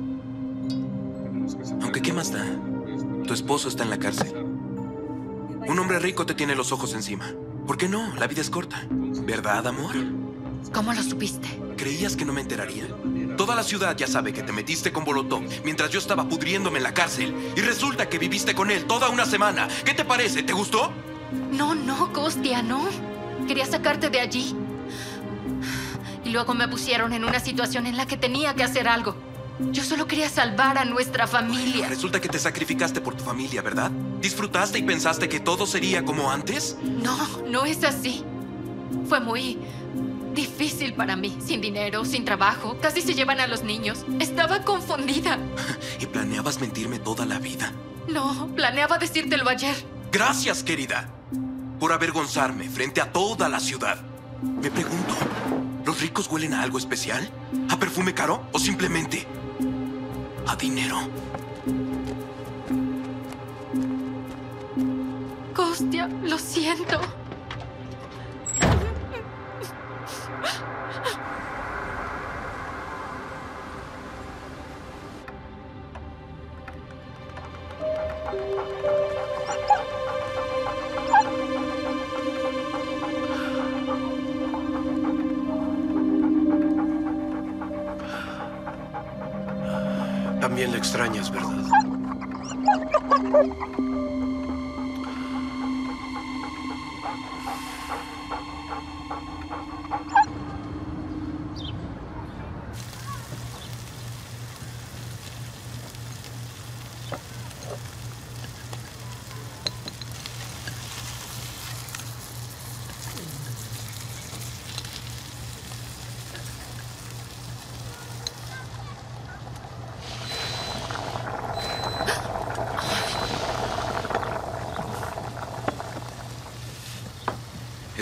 Aunque, ¿qué más da? Tu esposo está en la cárcel. Un hombre rico te tiene los ojos encima. ¿Por qué no? La vida es corta. ¿Verdad, amor? ¿Cómo lo supiste? ¿Creías que no me enteraría? Toda la ciudad ya sabe que te metiste con Bolotov mientras yo estaba pudriéndome en la cárcel. Y resulta que viviste con él toda una semana. ¿Qué te parece? ¿Te gustó? No, no, Costia, no. Quería sacarte de allí. Y luego me pusieron en una situación en la que tenía que hacer algo. Yo solo quería salvar a nuestra familia. Resulta que te sacrificaste por tu familia, ¿verdad? ¿Disfrutaste y pensaste que todo sería como antes? No, no es así. Fue muy difícil para mí. Sin dinero, sin trabajo. Casi se llevan a los niños. Estaba confundida. ¿Y planeabas mentirme toda la vida? No, planeaba decírtelo ayer. Gracias, querida, por avergonzarme frente a toda la ciudad. Me pregunto, ¿los ricos huelen a algo especial? ¿A perfume caro o simplemente a dinero? Costia, lo siento. También la extrañas, ¿verdad?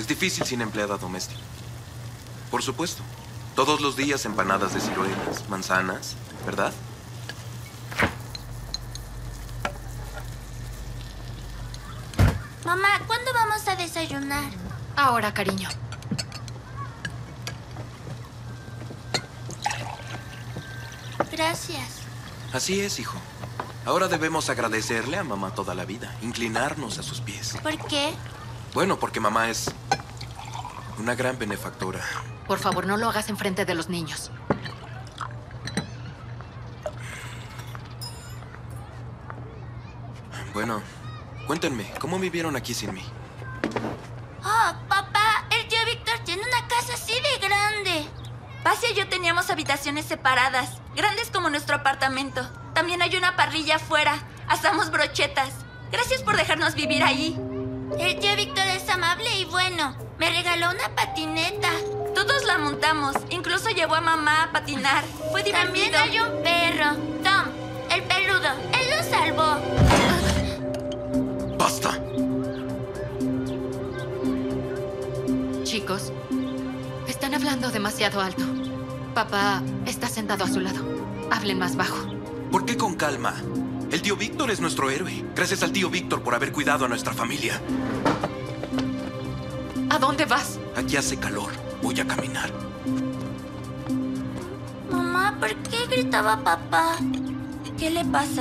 difícil sin empleada doméstica. Por supuesto. Todos los días empanadas de ciruelas, manzanas, ¿verdad? Mamá, ¿cuándo vamos a desayunar? Ahora, cariño. Gracias. Así es, hijo. Ahora debemos agradecerle a mamá toda la vida, inclinarnos a sus pies. ¿Por qué? Bueno, porque mamá es una gran benefactora. Por favor, no lo hagas enfrente de los niños. Bueno, cuéntenme, ¿cómo vivieron aquí sin mí? Oh, papá, el tío Víctor tiene una casa así de grande. Paz y yo teníamos habitaciones separadas, grandes como nuestro apartamento. También hay una parrilla afuera. Asamos brochetas. Gracias por dejarnos vivir ahí. El tío Víctor es amable y bueno. Me regaló una patineta. Todos la montamos. Incluso llevó a mamá a patinar. Fue divertido. También hay un perro. Tom, el peludo. Él lo salvó. ¡Basta! Chicos, están hablando demasiado alto. Papá está sentado a su lado. Hablen más bajo. ¿Por qué con calma? El tío Víctor es nuestro héroe. Gracias al tío Víctor por haber cuidado a nuestra familia. ¿A dónde vas? Aquí hace calor. Voy a caminar. Mamá, ¿por qué gritaba papá? ¿Qué le pasa?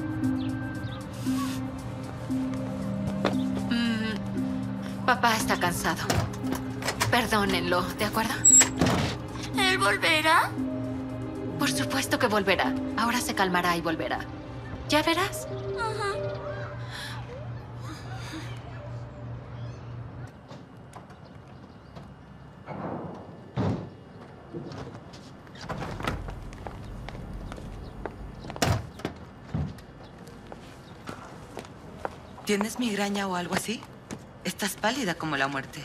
Mm, papá está cansado. Perdónenlo, ¿de acuerdo? ¿Él volverá? Por supuesto que volverá. Ahora se calmará y volverá. Ya verás. Uh-huh. ¿Tienes migraña o algo así? Estás pálida como la muerte.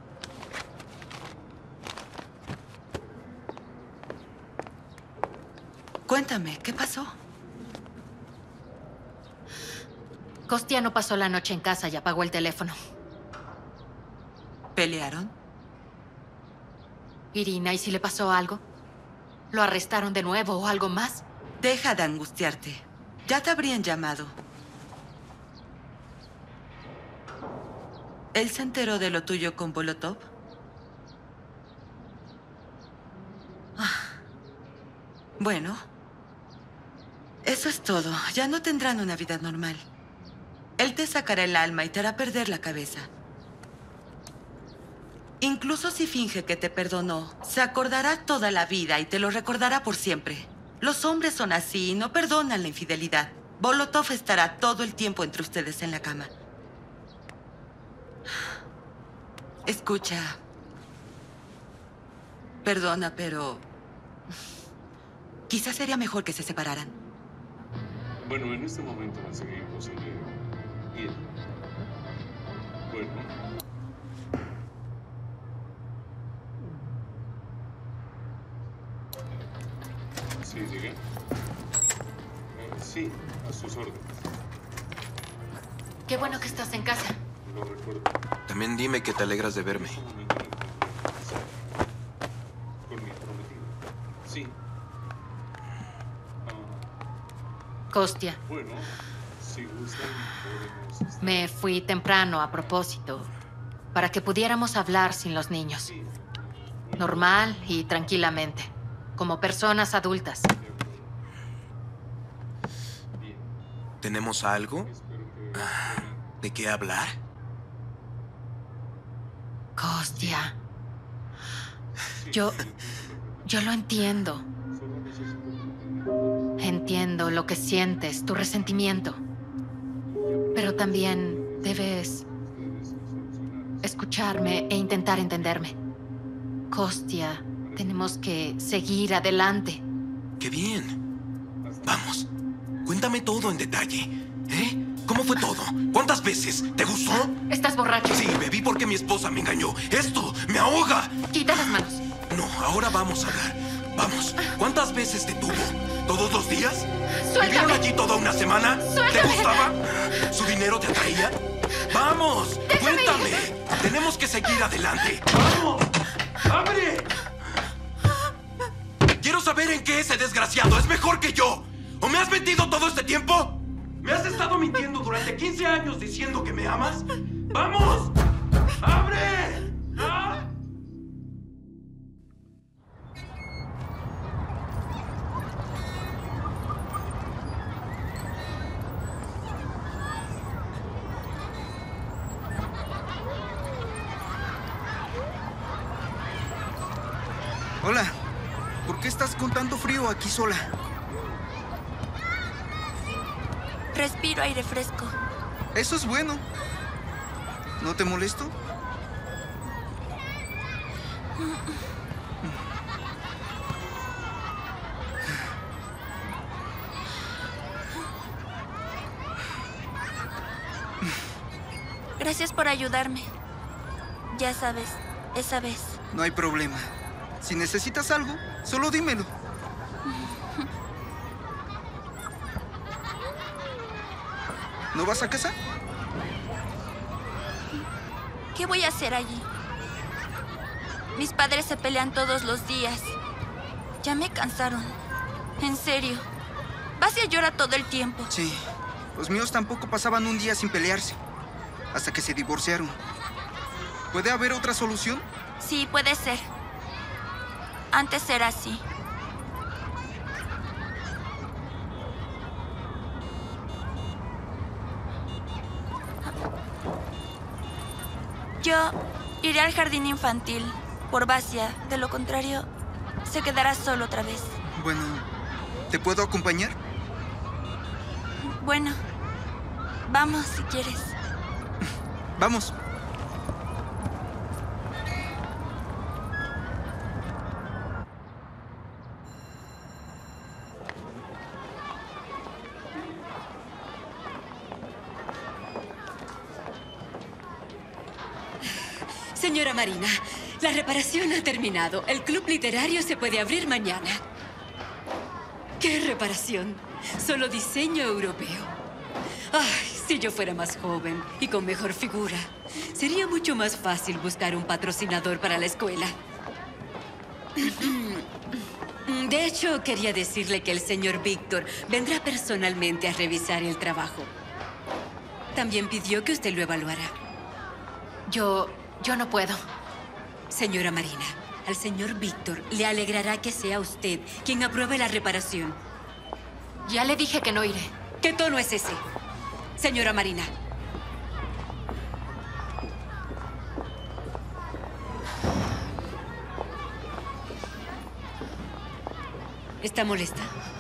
Cuéntame, ¿qué pasó? Kostya no pasó la noche en casa y apagó el teléfono. ¿Pelearon? Irina, ¿y si le pasó algo? ¿Lo arrestaron de nuevo o algo más? Deja de angustiarte. Ya te habrían llamado. ¿Él se enteró de lo tuyo con Bolotov? Ah. Bueno. Eso es todo. Ya no tendrán una vida normal. Él te sacará el alma y te hará perder la cabeza. Incluso si finge que te perdonó, se acordará toda la vida y te lo recordará por siempre. Los hombres son así y no perdonan la infidelidad. Bolotov estará todo el tiempo entre ustedes en la cama. Escucha. Perdona, pero... quizás sería mejor que se separaran. Bueno, en este momento me sería imposible ir. Bueno. Sí, diga. Eh, sí, a sus órdenes. Qué bueno que estás en casa. Lo recuerdo. También dime que te alegras de verme. Con mi prometido. Sí. Kostya. Bueno, si gustan, podemos... Me fui temprano a propósito, para que pudiéramos hablar sin los niños. Normal y tranquilamente, como personas adultas. ¿Tenemos algo? ¿De qué hablar? Kostya. Yo... yo lo entiendo. Entiendo lo que sientes, tu resentimiento. Pero también debes escucharme e intentar entenderme. Kostya, tenemos que seguir adelante. ¡Qué bien! Vamos, cuéntame todo en detalle. ¿Eh? ¿Cómo fue todo? ¿Cuántas veces? ¿Te gustó? ¿Estás borracho? Sí, bebí porque mi esposa me engañó. ¡Esto me ahoga! Quita las manos. No, ahora vamos a hablar. Vamos, ¿cuántas veces te tuvo? ¿Todos los días? Suéltame. ¿Vivieron allí toda una semana? Suéltame. ¿Te gustaba? ¿Su dinero te atraía? ¡Vamos! ¡Cuéntame! Tenemos que seguir adelante. ¡Vamos! ¡Abre! Quiero saber en qué ese desgraciado es mejor que yo. ¿O me has mentido todo este tiempo? ¿Me has estado mintiendo durante quince años diciendo que me amas? ¡Vamos! ¡Abre! ¿Ah? Hola. ¿Por qué estás con tanto frío aquí sola? Respiro aire fresco. Eso es bueno. ¿No te molesto? Gracias por ayudarme. Ya sabes, esa vez. No hay problema. Si necesitas algo, solo dímelo. ¿No vas a casa? ¿Qué voy a hacer allí? Mis padres se pelean todos los días. Ya me cansaron. En serio. Basia llora todo el tiempo. Sí. Los míos tampoco pasaban un día sin pelearse. Hasta que se divorciaron. ¿Puede haber otra solución? Sí, puede ser. Antes era así. Yo iré al jardín infantil por Basia. De lo contrario, se quedará solo otra vez. Bueno, ¿te puedo acompañar? Bueno, vamos si quieres. Vamos. Señora Marina, la reparación ha terminado. El club literario se puede abrir mañana. ¿Qué reparación? Solo diseño europeo. Ay, si yo fuera más joven y con mejor figura, sería mucho más fácil buscar un patrocinador para la escuela. De hecho, quería decirle que el señor Víctor vendrá personalmente a revisar el trabajo. También pidió que usted lo evaluara. Yo... yo no puedo. Señora Marina, al señor Víctor le alegrará que sea usted quien apruebe la reparación. Ya le dije que no iré. ¿Qué tono es ese? Señora Marina. ¿Está molesta?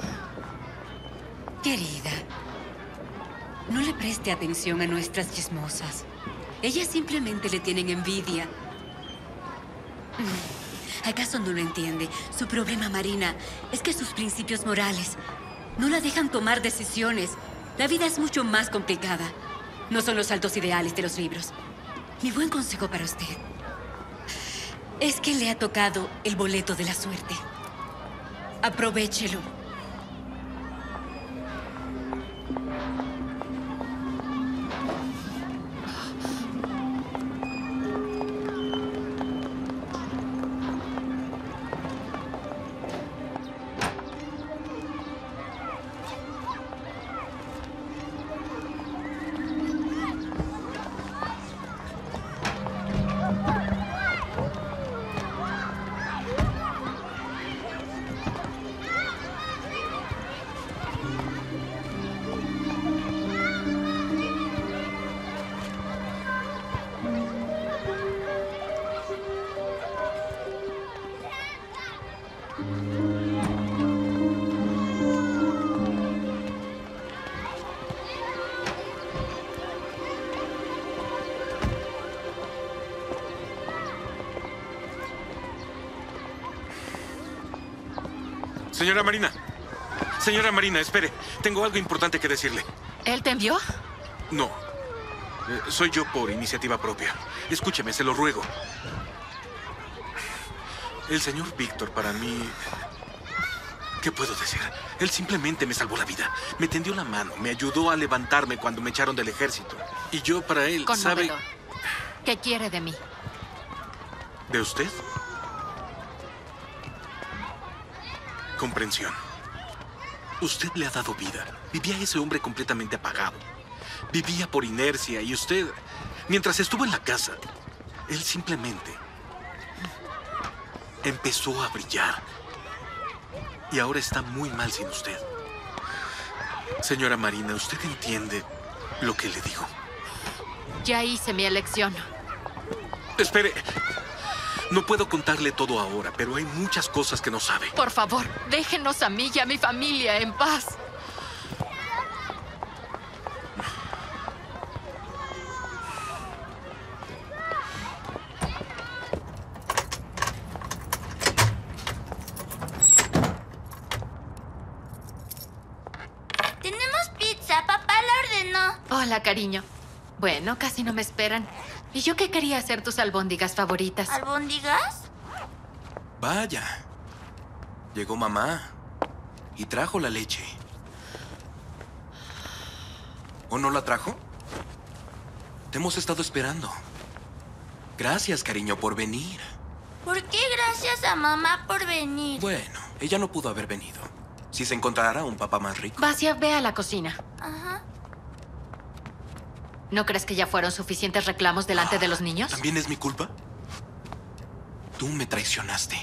Querida, no le preste atención a nuestras chismosas. Ellas simplemente le tienen envidia. ¿Acaso no lo entiende? Su problema, Marina, es que sus principios morales no la dejan tomar decisiones. La vida es mucho más complicada. No son los altos ideales de los libros. Mi buen consejo para usted es que le ha tocado el boleto de la suerte. Aprovéchelo. Señora Marina. Señora Marina, espere. Tengo algo importante que decirle. ¿Él te envió? No. Eh, soy yo por iniciativa propia. Escúcheme, se lo ruego. El señor Víctor para mí ¿Qué puedo decir? Él simplemente me salvó la vida. Me tendió la mano, me ayudó a levantarme cuando me echaron del ejército. Y yo para él, ¿sabe? Conmovedor. ¿Qué quiere de mí? ¿De usted? Comprensión. Usted le ha dado vida. Vivía ese hombre completamente apagado. Vivía por inercia y usted, mientras estuvo en la casa, él simplemente empezó a brillar. Y ahora está muy mal sin usted. Señora Marina, ¿usted entiende lo que le digo? Ya hice mi elección. Espere. No puedo contarle todo ahora, pero hay muchas cosas que no sabe. Por favor, déjenos a mí y a mi familia en paz. Tenemos pizza, papá la ordenó. Hola, cariño. Bueno, casi no me esperan. ¿Y yo qué quería hacer tus albóndigas favoritas? ¿Albóndigas? Vaya. Llegó mamá y trajo la leche. ¿O no la trajo? Te hemos estado esperando. Gracias, cariño, por venir. ¿Por qué gracias a mamá por venir? Bueno, ella no pudo haber venido. Si se encontrara un papá más rico. Vasia, ve a la cocina. Ajá. ¿No crees que ya fueron suficientes reclamos delante Ah, de los niños? ¿También es mi culpa? Tú me traicionaste.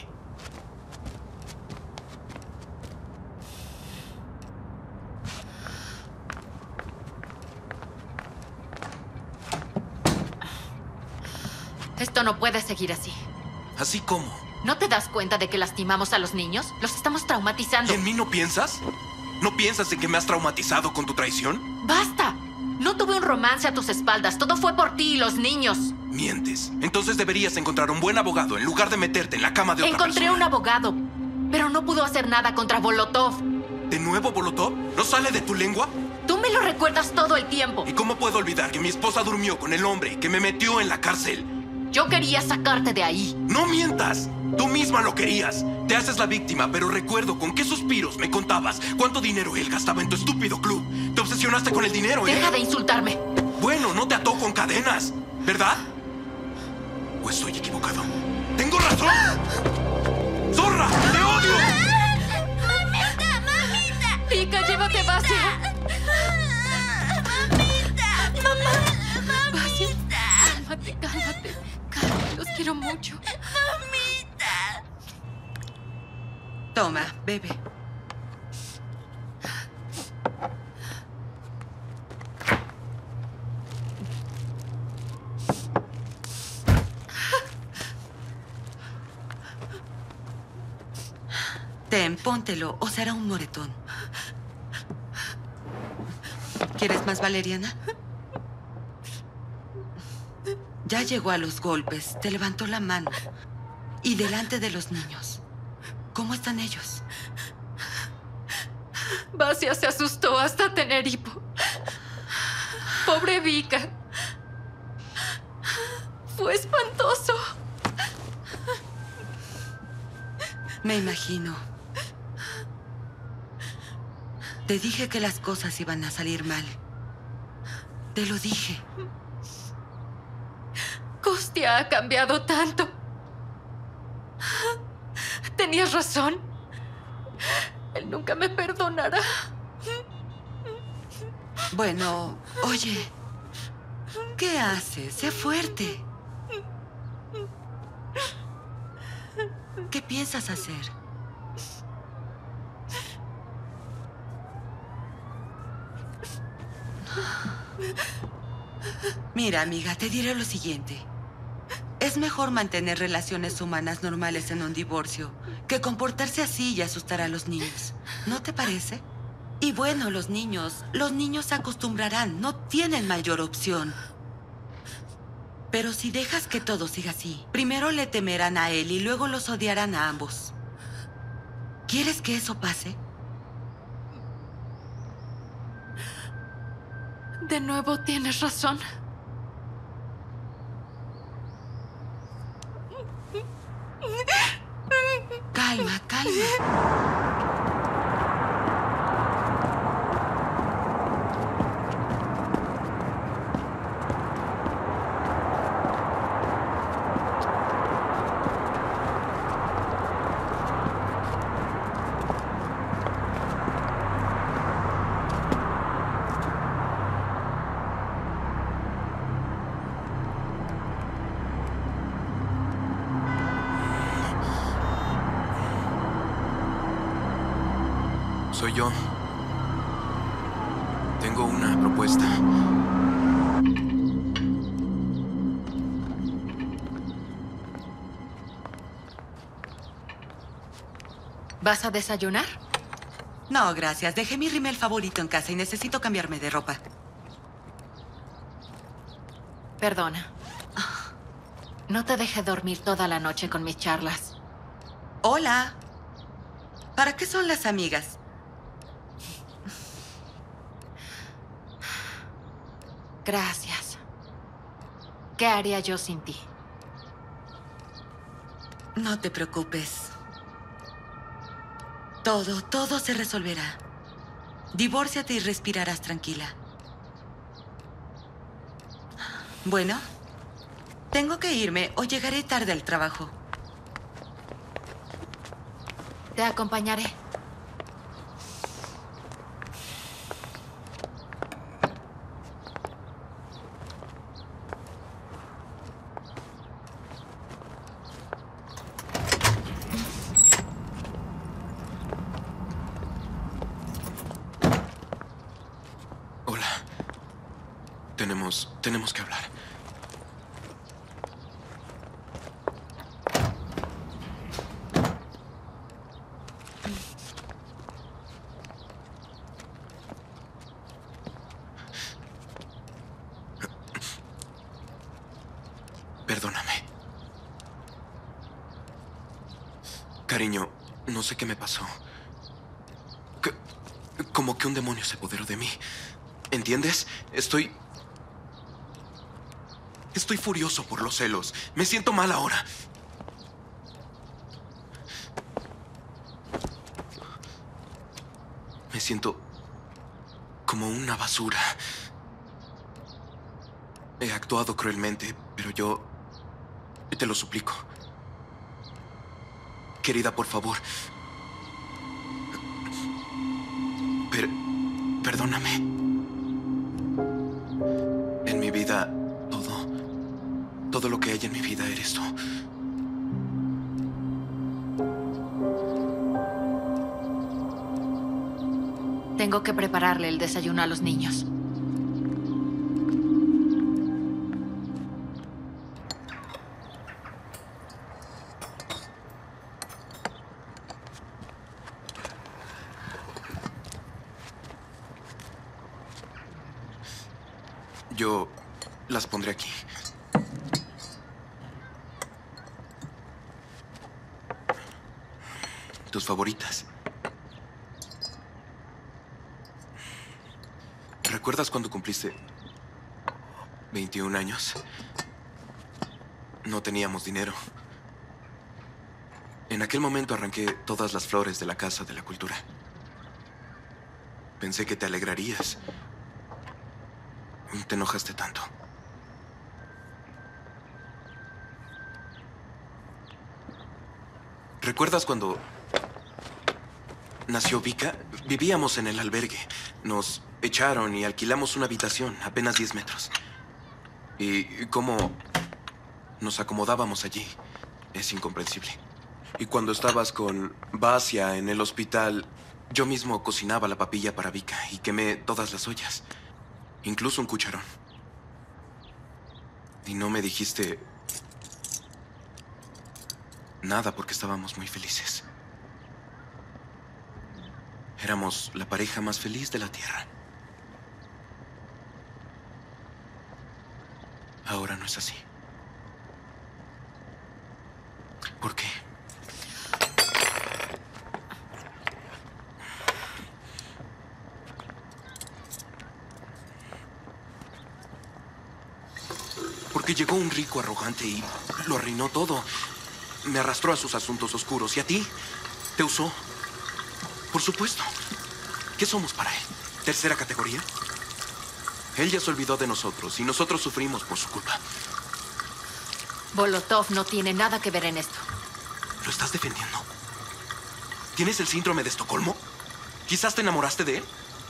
Esto no puede seguir así. ¿Así cómo? ¿No te das cuenta de que lastimamos a los niños? Los estamos traumatizando. ¿Y en mí no piensas? ¿No piensas en que me has traumatizado con tu traición? ¡Basta! No tuve un romance a tus espaldas. Todo fue por ti y los niños. Mientes. Entonces deberías encontrar un buen abogado en lugar de meterte en la cama de otra Encontré persona. un abogado, pero no pudo hacer nada contra Volotov. ¿De nuevo, Volotov? ¿No sale de tu lengua? Tú me lo recuerdas todo el tiempo. ¿Y cómo puedo olvidar que mi esposa durmió con el hombre que me metió en la cárcel? Yo quería sacarte de ahí. ¡No mientas! Tú misma lo querías. Te haces la víctima, pero recuerdo con qué suspiros me contabas cuánto dinero él gastaba en tu estúpido club. Te obsesionaste con el dinero, ¿eh? Deja de insultarme. Bueno, no te ató con cadenas, ¿verdad? ¿O estoy equivocado? ¡Tengo razón! ¡Zorra! ¡Te odio! ¡Mamita, mamita! Pica, llévate a Vasia. ¡Mamita! Mamá. Vasia, cálmate, cálmate. Cálmate, los quiero mucho. ¡Mamita! Toma, bebe. Ten, póntelo o será un moretón. ¿Quieres más valeriana? Ya llegó a los golpes, te levantó la mano. Y delante de los niños. ¿Cómo están ellos? Vasia se asustó hasta tener hipo. Pobre Vika. Fue espantoso. Me imagino. Te dije que las cosas iban a salir mal. Te lo dije. Kostya ha cambiado tanto. Tenías razón. Él nunca me perdonará. Bueno, oye. ¿Qué haces? Sé fuerte. ¿Qué piensas hacer? Mira, amiga, te diré lo siguiente. Es mejor mantener relaciones humanas normales en un divorcio que comportarse así y asustar a los niños. ¿No te parece? Y bueno, los niños, los niños se acostumbrarán, no tienen mayor opción. Pero si dejas que todo siga así, primero le temerán a él y luego los odiarán a ambos. ¿Quieres que eso pase? De nuevo tienes razón. Calma, calma. Soy yo. Tengo una propuesta. ¿Vas a desayunar? No, gracias. Dejé mi rímel favorito en casa y necesito cambiarme de ropa. Perdona. No te dejé dormir toda la noche con mis charlas. Hola. ¿Para qué son las amigas? Gracias. ¿Qué haría yo sin ti? No te preocupes. Todo, todo se resolverá. Divórciate y respirarás tranquila. Bueno, tengo que irme o llegaré tarde al trabajo. Te acompañaré. Hola. Tenemos... tenemos que hablar. Perdóname. Cariño, no sé qué me pasó. Que- como que un demonio se apoderó de mí. ¿Entiendes? Estoy... Estoy furioso por los celos. Me siento mal ahora. Me siento como una basura. He actuado cruelmente, pero yo te lo suplico. Querida, por favor. Per- perdóname. En mi vida, todo, todo lo que hay en mi vida eres tú. Tengo que prepararle el desayuno a los niños. Yo las pondré aquí. Tus favoritas. ¿Recuerdas cuando cumpliste veintiún años? No teníamos dinero. En aquel momento arranqué todas las flores de la Casa de la Cultura. Pensé que te alegrarías. Te enojaste tanto. ¿Recuerdas cuando nació Vika? Vivíamos en el albergue. Nos echaron y alquilamos una habitación, apenas diez metros. Y cómo nos acomodábamos allí es incomprensible. Y cuando estabas con Basia en el hospital, yo mismo cocinaba la papilla para Vika y quemé todas las ollas. Incluso un cucharón. Y no me dijiste nada porque estábamos muy felices. Éramos la pareja más feliz de la Tierra. Ahora no es así. ¿Por qué? Porque llegó un rico arrogante y lo arruinó todo. Me arrastró a sus asuntos oscuros. ¿Y a ti? ¿Te usó? Por supuesto. ¿Qué somos para él? ¿Tercera categoría? Él ya se olvidó de nosotros y nosotros sufrimos por su culpa. Bolotov no tiene nada que ver en esto. ¿Lo estás defendiendo? ¿Tienes el síndrome de Estocolmo? ¿Quizás te enamoraste de él?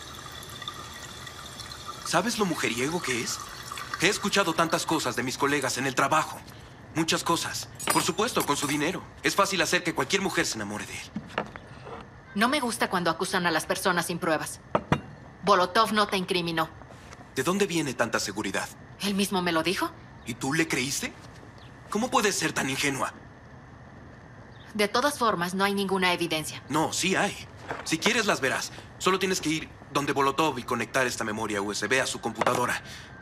¿Sabes lo mujeriego que es? He escuchado tantas cosas de mis colegas en el trabajo. Muchas cosas. Por supuesto, con su dinero. Es fácil hacer que cualquier mujer se enamore de él. No me gusta cuando acusan a las personas sin pruebas. Bolotov no te incriminó. ¿De dónde viene tanta seguridad? ¿Él mismo me lo dijo? ¿Y tú le creíste? ¿Cómo puedes ser tan ingenua? De todas formas, no hay ninguna evidencia. No, sí hay. Si quieres las verás. Solo tienes que ir donde Bolotov y conectar esta memoria U S B a su computadora.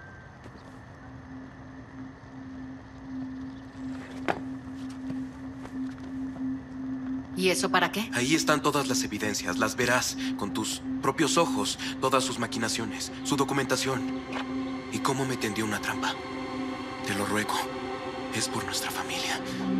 ¿Y eso para qué? Ahí están todas las evidencias. Las verás con tus propios ojos. Todas sus maquinaciones, su documentación. Y cómo me tendió una trampa. Te lo ruego. Es por nuestra familia.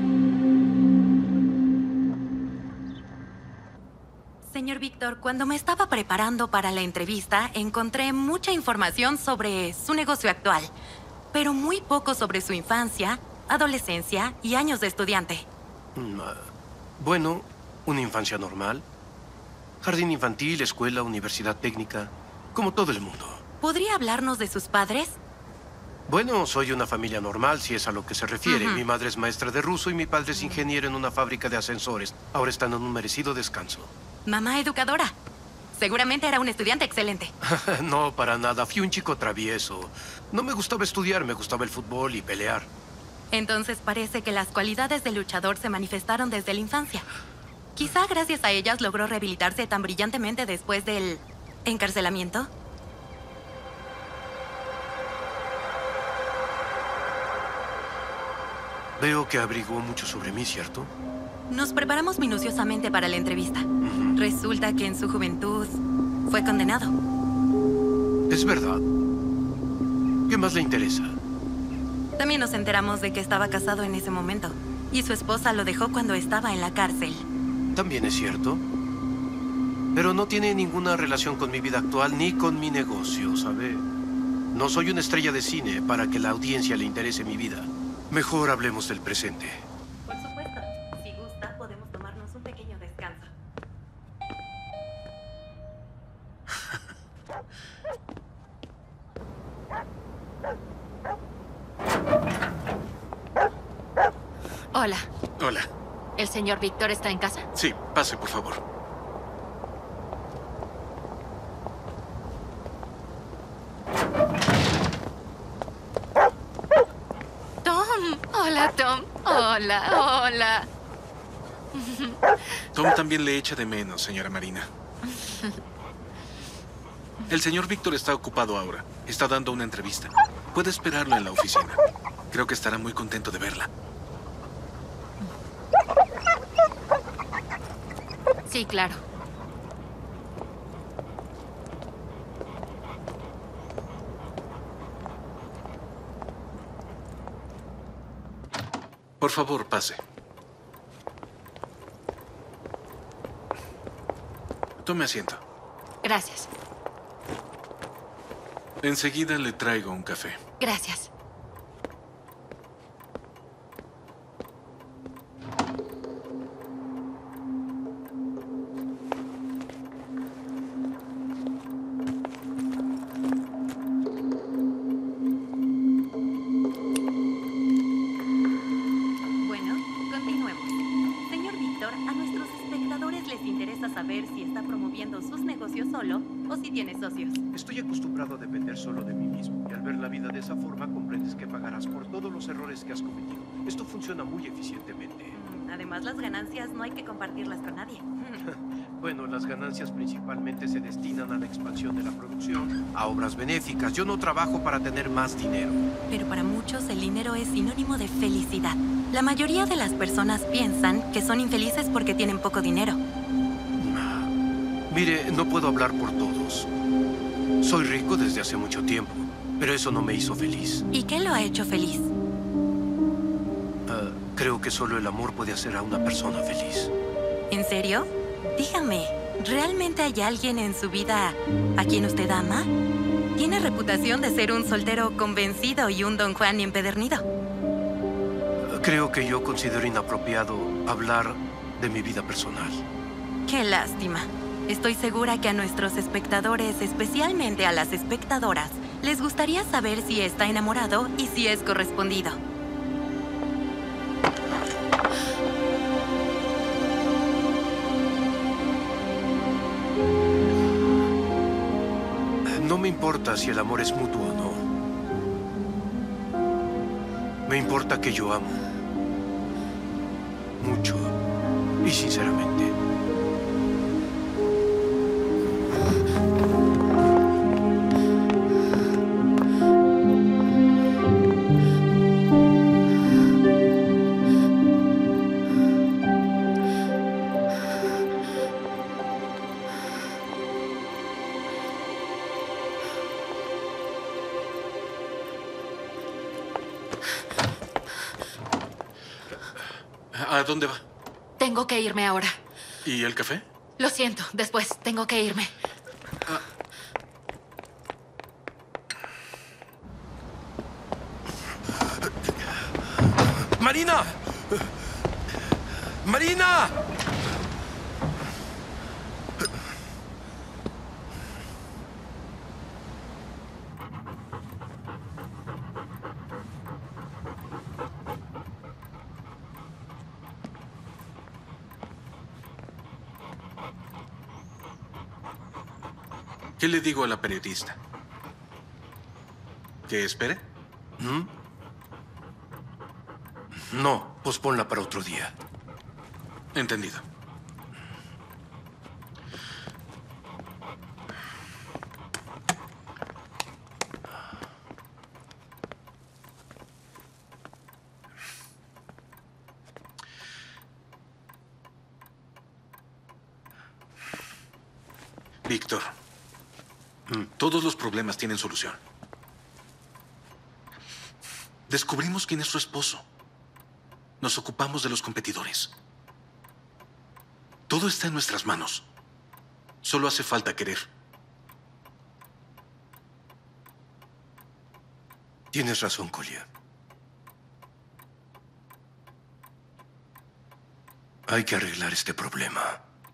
Señor Víctor, cuando me estaba preparando para la entrevista, encontré mucha información sobre su negocio actual, pero muy poco sobre su infancia, adolescencia y años de estudiante. Mm, uh, bueno, una infancia normal. Jardín infantil, escuela, universidad técnica, como todo el mundo. ¿Podría hablarnos de sus padres? Bueno, soy una familia normal, si es a lo que se refiere. Uh-huh. Mi madre es maestra de ruso y mi padre es ingeniero en una fábrica de ascensores. Ahora están en un merecido descanso. Mamá educadora. Seguramente era un estudiante excelente. No, para nada. Fui un chico travieso. No me gustaba estudiar, me gustaba el fútbol y pelear. Entonces parece que las cualidades del luchador se manifestaron desde la infancia. Quizá gracias a ellas logró rehabilitarse tan brillantemente después del encarcelamiento. Veo que averiguó mucho sobre mí, ¿cierto? Nos preparamos minuciosamente para la entrevista. Uh-huh. Resulta que en su juventud fue condenado. Es verdad. ¿Qué más le interesa? También nos enteramos de que estaba casado en ese momento. Y su esposa lo dejó cuando estaba en la cárcel. También es cierto. Pero no tiene ninguna relación con mi vida actual ni con mi negocio, ¿sabe? No soy una estrella de cine para que la audiencia le interese mi vida. Mejor hablemos del presente. Por supuesto. Si gusta, podemos tomarnos un pequeño descanso. Hola. Hola. ¿El señor Víctor está en casa? Sí, pase, por favor. Tom. Hola, Tom. Hola, hola. Tom también le echa de menos, señora Marina. El señor Víctor está ocupado ahora. Está dando una entrevista. Puede esperarlo en la oficina. Creo que estará muy contento de verla. Sí, claro. Por favor, pase. Tome asiento. Gracias. Enseguida le traigo un café. Gracias. Bueno, continuemos. Señor Víctor, a nuestros espectadores les interesa saber si está promoviendo sus negocios solo o si tiene socios. Estoy acostumbrado a depender solo de mí mismo y al ver la vida de esa forma comprendes que pagarás por todos los errores que has cometido. Esto funciona muy eficientemente. Además, las ganancias no hay que compartirlas con nadie. Bueno, las ganancias principalmente se destinan a la expansión de la producción, a obras benéficas. Yo no trabajo para tener más dinero. Pero para muchos el dinero es sinónimo de felicidad. La mayoría de las personas piensan que son infelices porque tienen poco dinero. Mire, no puedo hablar por todos. Soy rico desde hace mucho tiempo, pero eso no me hizo feliz. ¿Y qué lo ha hecho feliz? Uh, creo que solo el amor puede hacer a una persona feliz. ¿En serio? Dígame, ¿realmente hay alguien en su vida a quien usted ama? Tiene reputación de ser un soltero convencido y un don Juan empedernido. Uh, creo que yo considero inapropiado hablar de mi vida personal. Qué lástima. Estoy segura que a nuestros espectadores, especialmente a las espectadoras, les gustaría saber si está enamorado y si es correspondido. No me importa si el amor es mutuo o no. Me importa que yo amo. Mucho y sinceramente. ¿A dónde va? Tengo que irme ahora. ¿Y el café? Lo siento, después tengo que irme. ¡Marina! ¡Marina! ¿Qué le digo a la periodista? ¿Que espere? ¿Mm? No, posponla para otro día. Entendido. Víctor, todos los problemas tienen solución. Descubrimos quién es su esposo. Nos ocupamos de los competidores. Todo está en nuestras manos. Solo hace falta querer. Tienes razón, Collier. Hay que arreglar este problema.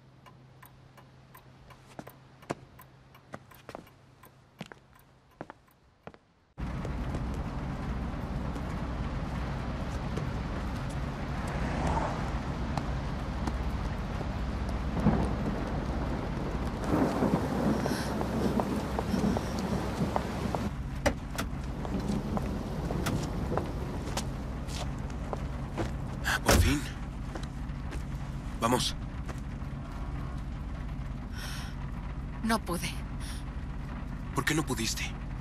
Vamos. No pude. ¿Por qué no pudiste?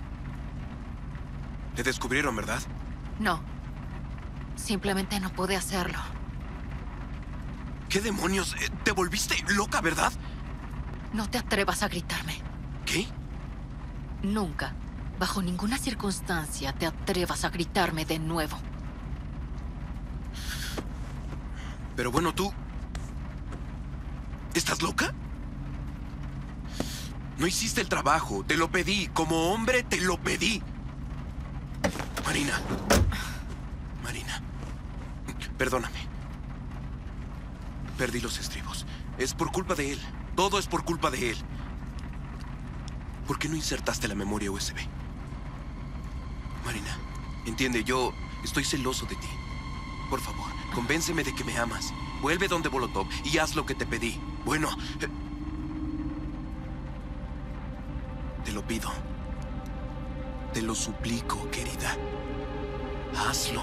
Te descubrieron, ¿verdad? No. Simplemente no pude hacerlo. ¿Qué demonios? ¿Te volviste loca, verdad? No te atrevas a gritarme. ¿Qué? Nunca, bajo ninguna circunstancia, te atrevas a gritarme de nuevo. Pero bueno, tú... ¿Estás loca? No hiciste el trabajo. Te lo pedí. Como hombre, te lo pedí. Marina. Marina. Perdóname. Perdí los estribos. Es por culpa de él. Todo es por culpa de él. ¿Por qué no insertaste la memoria U S B? Marina, entiende, yo estoy celoso de ti. Por favor, convénceme de que me amas. Vuelve donde Volotov y haz lo que te pedí. Bueno, eh, te lo pido. Te lo suplico, querida. Hazlo.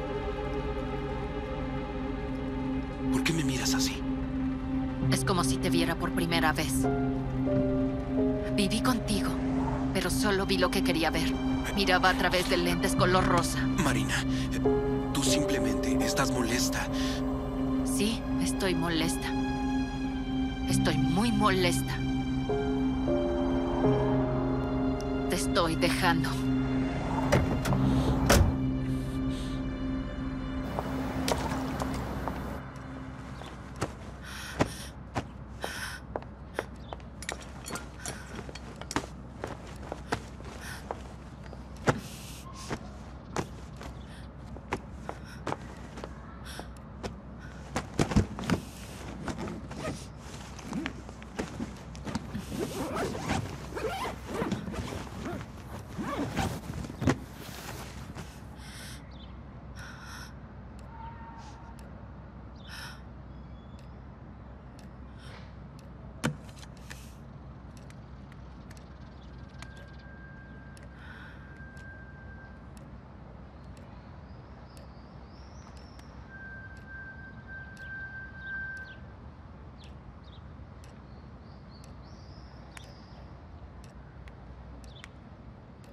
¿Por qué me miras así? Es como si te viera por primera vez. Viví contigo, pero solo vi lo que quería ver. Miraba a través de lentes color rosa. Marina, tú simplemente estás molesta. Sí, estoy molesta. Estoy muy molesta. Te estoy dejando.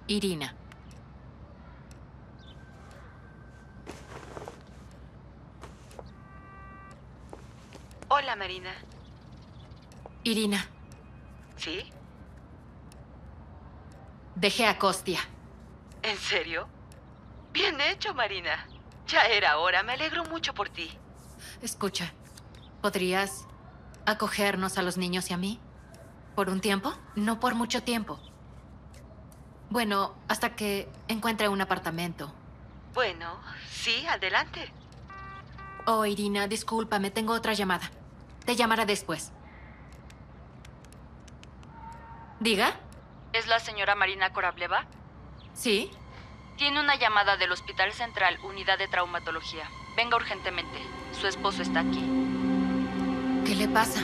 Irina. Hola, Marina. Irina. ¿Sí? Dejé a Kostia. ¿En serio? Bien hecho, Marina. Ya era hora. Me alegro mucho por ti. Escucha, ¿podrías acogernos a los niños y a mí? ¿Por un tiempo? No por mucho tiempo. Bueno, hasta que encuentre un apartamento. Bueno, sí, adelante. Oh, Irina, discúlpame, tengo otra llamada. Te llamará después. ¿Diga? ¿Es la señora Marina Korableva? Sí. Tiene una llamada del Hospital Central, Unidad de Traumatología. Venga urgentemente. Su esposo está aquí. ¿Qué le pasa?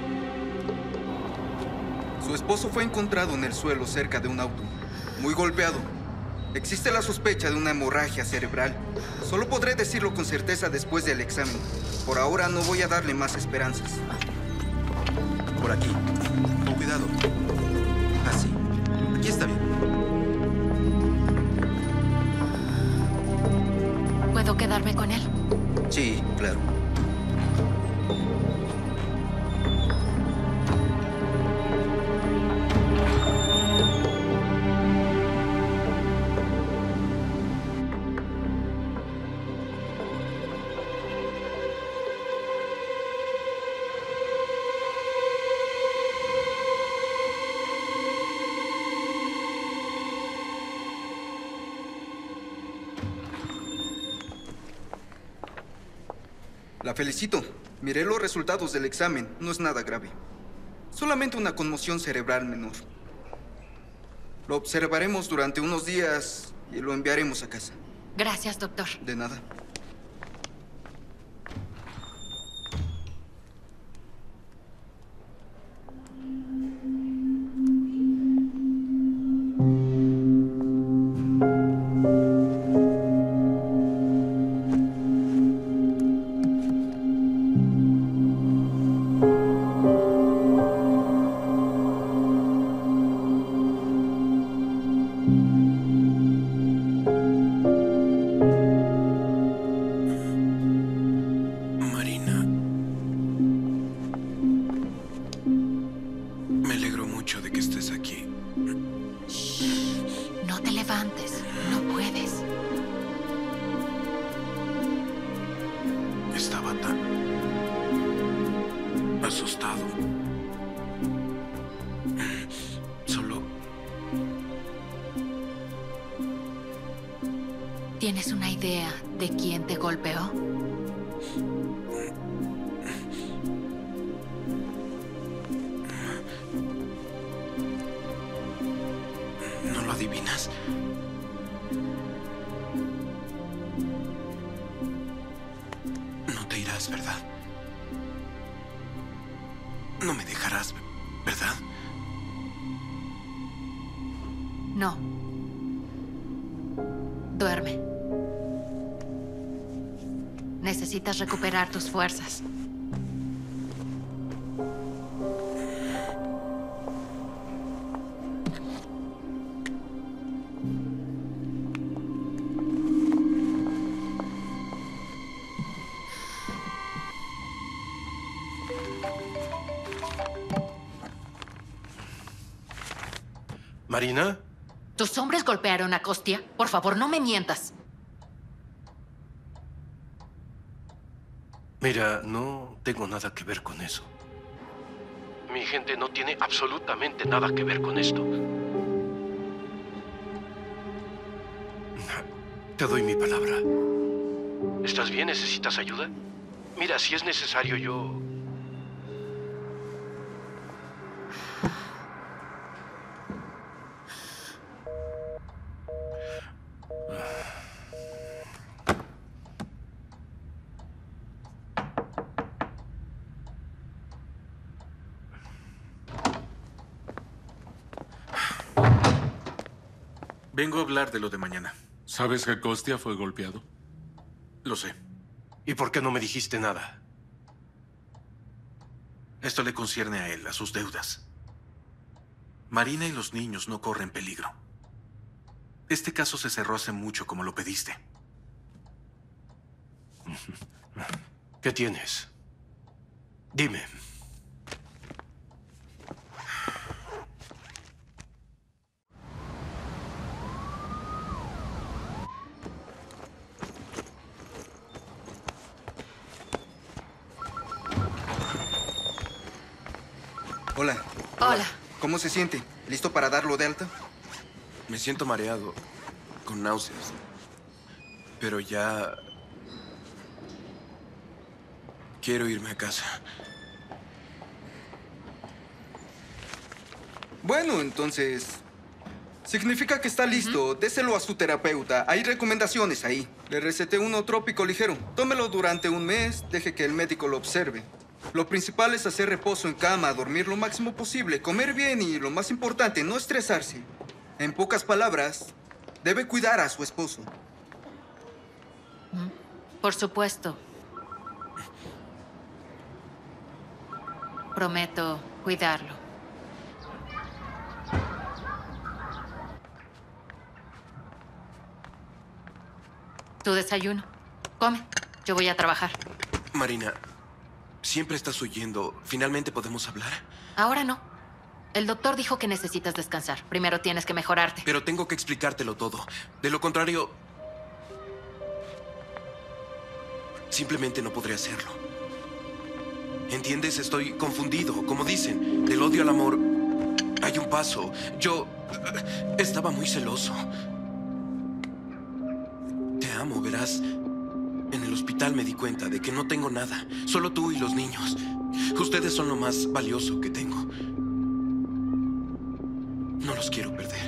Su esposo fue encontrado en el suelo cerca de un auto, muy golpeado. Existe la sospecha de una hemorragia cerebral. Solo podré decirlo con certeza después del examen. Por ahora no voy a darle más esperanzas. Por aquí. Con cuidado. Así. Aquí está bien. ¿Puedo quedarme con él? Sí, claro. La felicito. Miré los resultados del examen. No es nada grave. Solamente una conmoción cerebral menor. Lo observaremos durante unos días y lo enviaremos a casa. Gracias, doctor. De nada. ¿Tienes una idea de quién te golpeó? ¿No lo adivinas? No te irás, ¿verdad? No me dejarás, ¿verdad? No. Duerme. Necesitas recuperar tus fuerzas. ¿Marina? ¿Tus hombres golpearon a Kostia? Por favor, no me mientas. Mira, no tengo nada que ver con eso. Mi gente no tiene absolutamente nada que ver con esto. Te doy mi palabra. ¿Estás bien? ¿Necesitas ayuda? Mira, si es necesario, yo... Vengo a hablar de lo de mañana. ¿Sabes que Kostia fue golpeado? Lo sé. ¿Y por qué no me dijiste nada? Esto le concierne a él, a sus deudas. Marina y los niños no corren peligro. Este caso se cerró hace mucho, como lo pediste. ¿Qué tienes? Dime. Hola. Hola. ¿Cómo se siente? ¿Listo para darlo de alta? Me siento mareado, con náuseas. Pero ya... quiero irme a casa. Bueno, entonces... significa que está listo. Déselo a su terapeuta. Hay recomendaciones ahí. Le receté uno trópico ligero. Tómelo durante un mes. Deje que el médico lo observe. Lo principal es hacer reposo en cama, dormir lo máximo posible, comer bien y, lo más importante, no estresarse. En pocas palabras, debe cuidar a su esposo. Por supuesto. Prometo cuidarlo. Tu desayuno. Come. Yo voy a trabajar. Marina, siempre estás huyendo. ¿Finalmente podemos hablar? Ahora no. El doctor dijo que necesitas descansar. Primero tienes que mejorarte. Pero tengo que explicártelo todo. De lo contrario, simplemente no podré hacerlo. ¿Entiendes? Estoy confundido. Como dicen, del odio al amor hay un paso. Yo estaba muy celoso. Te amo, verás. En el hospital me di cuenta de que no tengo nada. Solo tú y los niños. Ustedes son lo más valioso que tengo. No los quiero perder.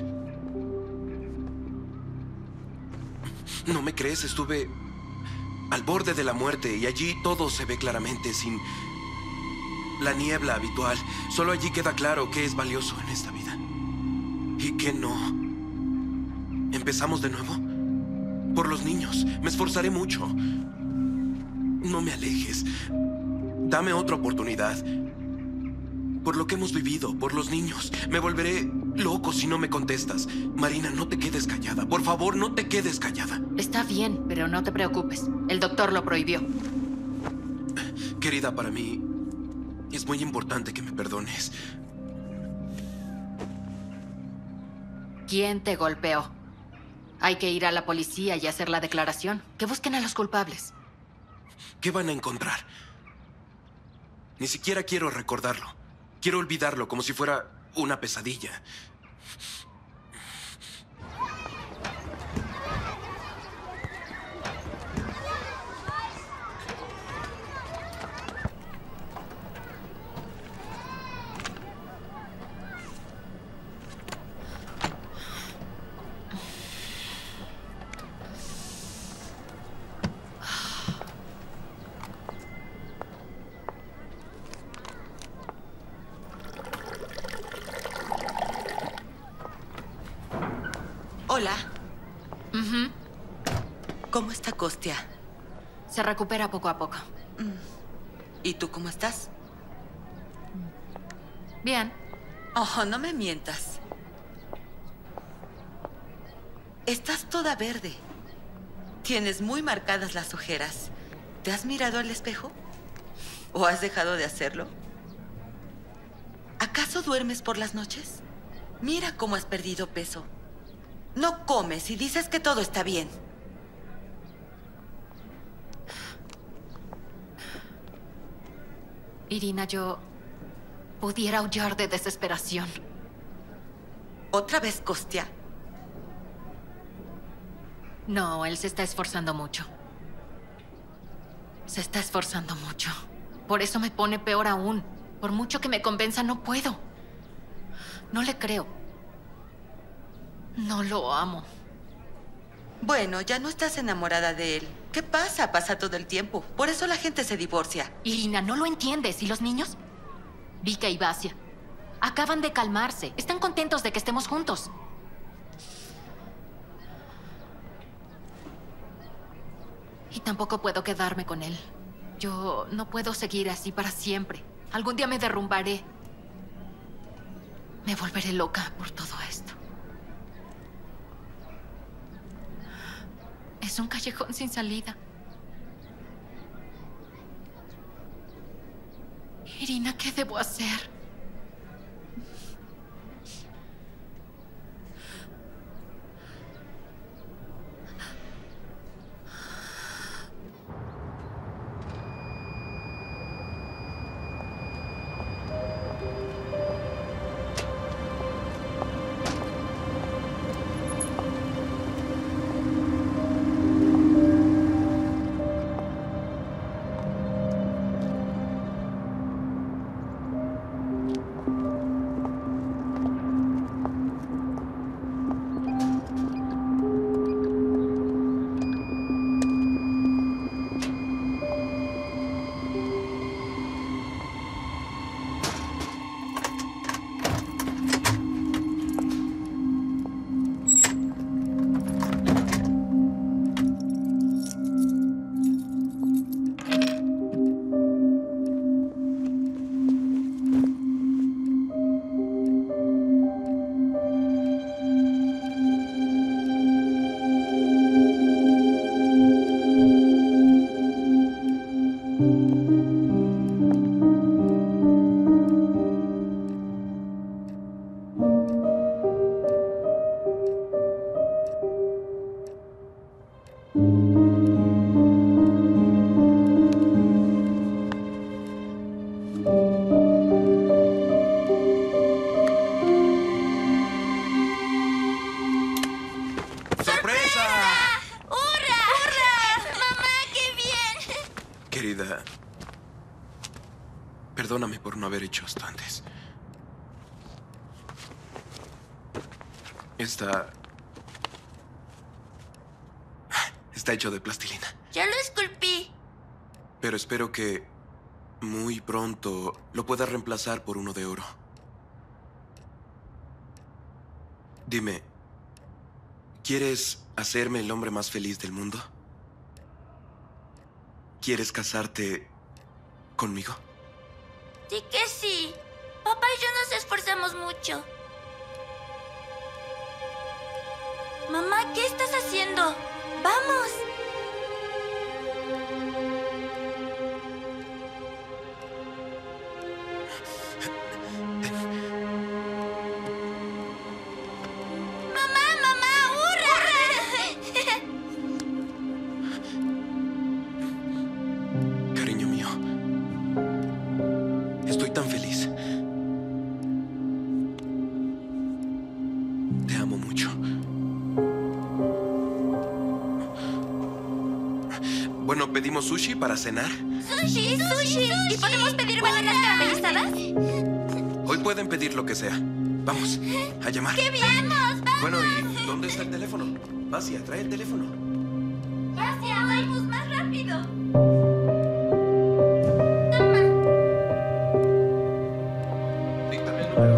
¿No me crees? Estuve al borde de la muerte y allí todo se ve claramente, sin la niebla habitual. Solo allí queda claro qué es valioso en esta vida y qué no. ¿Empezamos de nuevo? Por los niños. Me esforzaré mucho. No me alejes. Dame otra oportunidad. Por lo que hemos vivido, por los niños. Me volveré loco si no me contestas. Marina, no te quedes callada. Por favor, no te quedes callada. Está bien, pero no te preocupes. El doctor lo prohibió. Querida, para mí es muy importante que me perdones. ¿Quién te golpeó? Hay que ir a la policía y hacer la declaración. Que busquen a los culpables. ¿Qué van a encontrar? Ni siquiera quiero recordarlo. Quiero olvidarlo como si fuera una pesadilla. Hola. Ujú. ¿Cómo está Costia? Se recupera poco a poco. ¿Y tú cómo estás? Bien. Oh, no me mientas. Estás toda verde. Tienes muy marcadas las ojeras. ¿Te has mirado al espejo? ¿O has dejado de hacerlo? ¿Acaso duermes por las noches? Mira cómo has perdido peso. No comes y dices que todo está bien. Irina, yo pudiera aullar de desesperación. ¿Otra vez, Costia? No, él se está esforzando mucho. Se está esforzando mucho. Por eso me pone peor aún. Por mucho que me convenza, no puedo. No le creo. No lo amo. Bueno, ya no estás enamorada de él. ¿Qué pasa? Pasa todo el tiempo. Por eso la gente se divorcia. Irina, ¿no lo entiendes? ¿Y los niños? Vika y Vasia acaban de calmarse. Están contentos de que estemos juntos. Y tampoco puedo quedarme con él. Yo no puedo seguir así para siempre. Algún día me derrumbaré. Me volveré loca por todo esto. Es un callejón sin salida. Irina, ¿qué debo hacer? Querida, perdóname por no haber hecho esto antes. Está... Está hecho de plastilina. Ya lo esculpí. Pero espero que muy pronto lo puedas reemplazar por uno de oro. Dime, ¿quieres hacerme el hombre más feliz del mundo? ¿Quieres casarte conmigo? Sí que sí. Papá y yo nos esforzamos mucho. Mamá, ¿qué estás haciendo? ¡Vamos! ¡Mamá, mamá! ¡Hurra! Cariño mío, estoy tan feliz. Te amo mucho. Bueno, ¿pedimos sushi para cenar? ¡Sushi, sushi! ¿Y podemos pedir bananas caramelizadas? Hoy pueden pedir lo que sea. Vamos, a llamar. ¡Qué bien! ¡Vamos, vamos! Bueno, ¿y dónde está el teléfono? Basia, trae el teléfono. ¡Basia, vamos más rápido! Dígame el número.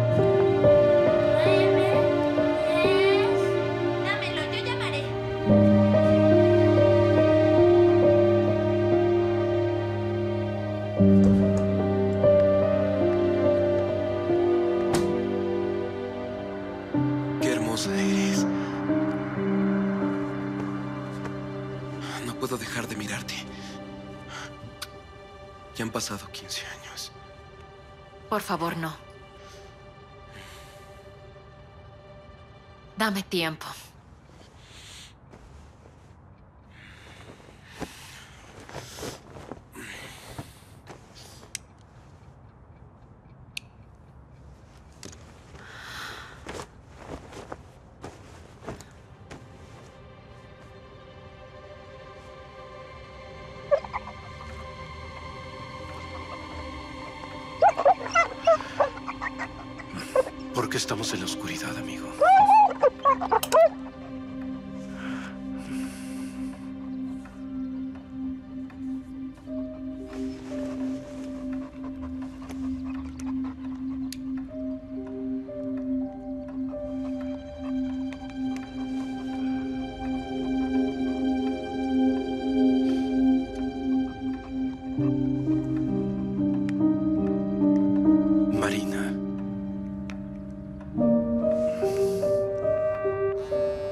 Dámelo, yo llamaré. Qué hermosa eres. No puedo dejar de mirarte. Ya han pasado quince años. Por favor, no. Dame tiempo. ¿Por qué estamos en la oscuridad, amigo? Marina.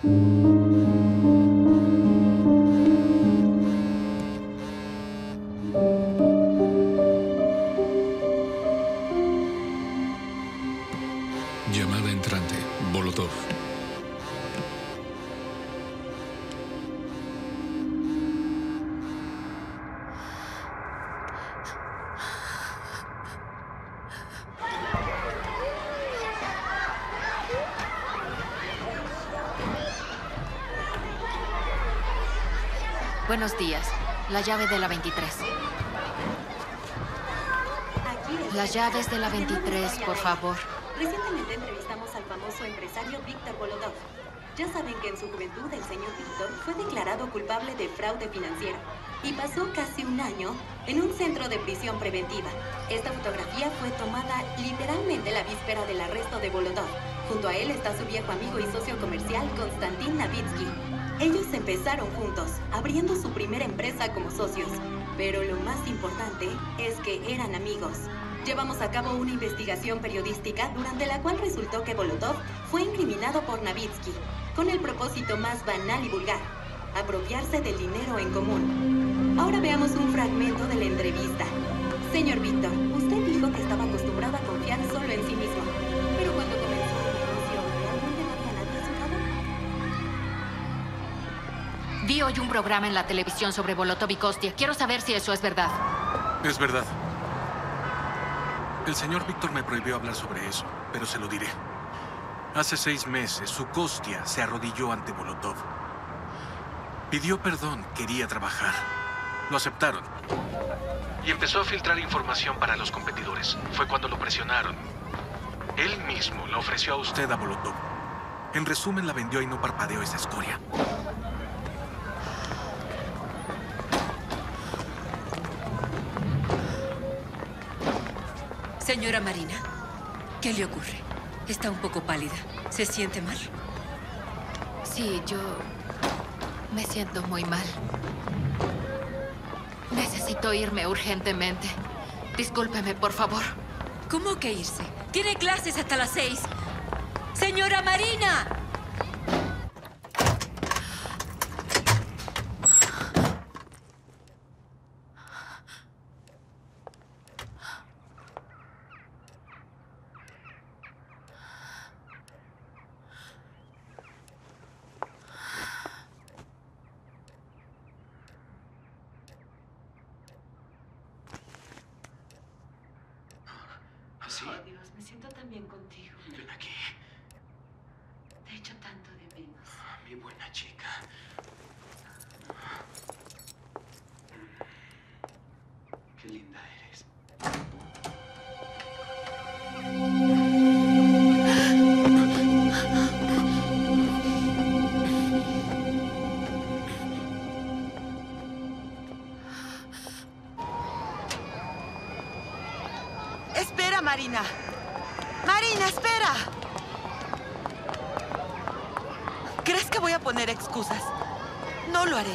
Llamada entrante. Bolotov. Buenos días. La llave de la veintitrés. Las llaves de la veintitrés, por favor. Recientemente entrevistamos al famoso empresario Víctor Bolotov. Ya saben que en su juventud el señor Víctor fue declarado culpable de fraude financiero y pasó casi un año en un centro de prisión preventiva. Esta fotografía fue tomada literalmente la víspera del arresto de Bolotov. Junto a él está su viejo amigo y socio comercial Konstantin Navitsky. Ellos empezaron juntos, abriendo su primera empresa como socios. Pero lo más importante es que eran amigos. Llevamos a cabo una investigación periodística durante la cual resultó que Bolotov fue incriminado por Navitsky con el propósito más banal y vulgar: apropiarse del dinero en común. Ahora veamos un fragmento de la entrevista. Señor Víctor, usted dijo que estaba acostumbrado a confiar solo en sí mismo. Pero cuando comenzó el negocio, ¿realmente no había nadie a su lado? Vi hoy un programa en la televisión sobre Bolotov y Kostia. Quiero saber si eso es verdad. Es verdad. El señor Víctor me prohibió hablar sobre eso, pero se lo diré. Hace seis meses, su Kostia se arrodilló ante Bolotov. Pidió perdón, quería trabajar. Lo aceptaron. Y empezó a filtrar información para los competidores. Fue cuando lo presionaron. Él mismo la ofreció a usted a Bolotov. En resumen, la vendió y no parpadeó esa escoria. Señora Marina, ¿qué le ocurre? Está un poco pálida. ¿Se siente mal? Sí, yo me siento muy mal. Necesito irme urgentemente. Discúlpeme, por favor. ¿Cómo que irse? Tiene clases hasta las seis. ¡Señora Marina! ¿Así? Oh, Dios, me siento tan bien contigo. Ven aquí. Te echo tanto de menos. Mi buena chica. Qué linda eres. Espera, Marina. Marina, espera. ¿Crees que voy a poner excusas? No lo haré.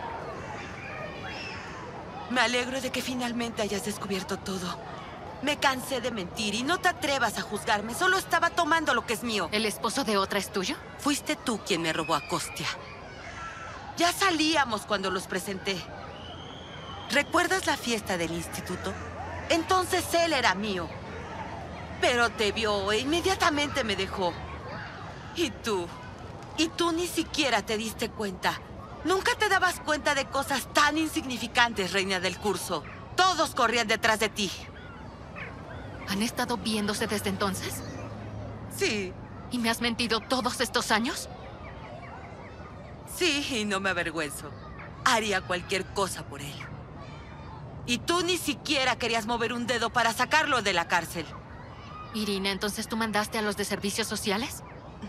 Me alegro de que finalmente hayas descubierto todo. Me cansé de mentir y no te atrevas a juzgarme. Solo estaba tomando lo que es mío. ¿El esposo de otra es tuyo? Fuiste tú quien me robó a Kostia. Ya salíamos cuando los presenté. ¿Recuerdas la fiesta del instituto? Entonces él era mío. Pero te vio e inmediatamente me dejó. Y tú, y tú ni siquiera te diste cuenta. Nunca te dabas cuenta de cosas tan insignificantes, reina del curso. Todos corrían detrás de ti. ¿Han estado viéndose desde entonces? Sí. ¿Y me has mentido todos estos años? Sí, y no me avergüenzo. Haría cualquier cosa por él. Y tú ni siquiera querías mover un dedo para sacarlo de la cárcel. Irina, ¿entonces tú mandaste a los de servicios sociales?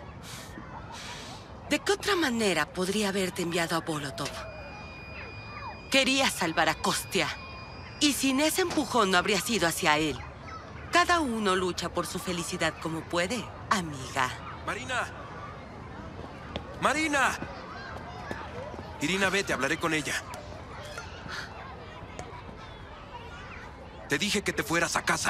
¿De qué otra manera podría haberte enviado a Bolotov? Quería salvar a Kostia. Y sin ese empujón no habría sido hacia él. Cada uno lucha por su felicidad como puede, amiga. ¡Marina! ¡Marina! Irina, vete, hablaré con ella. Te dije que te fueras a casa.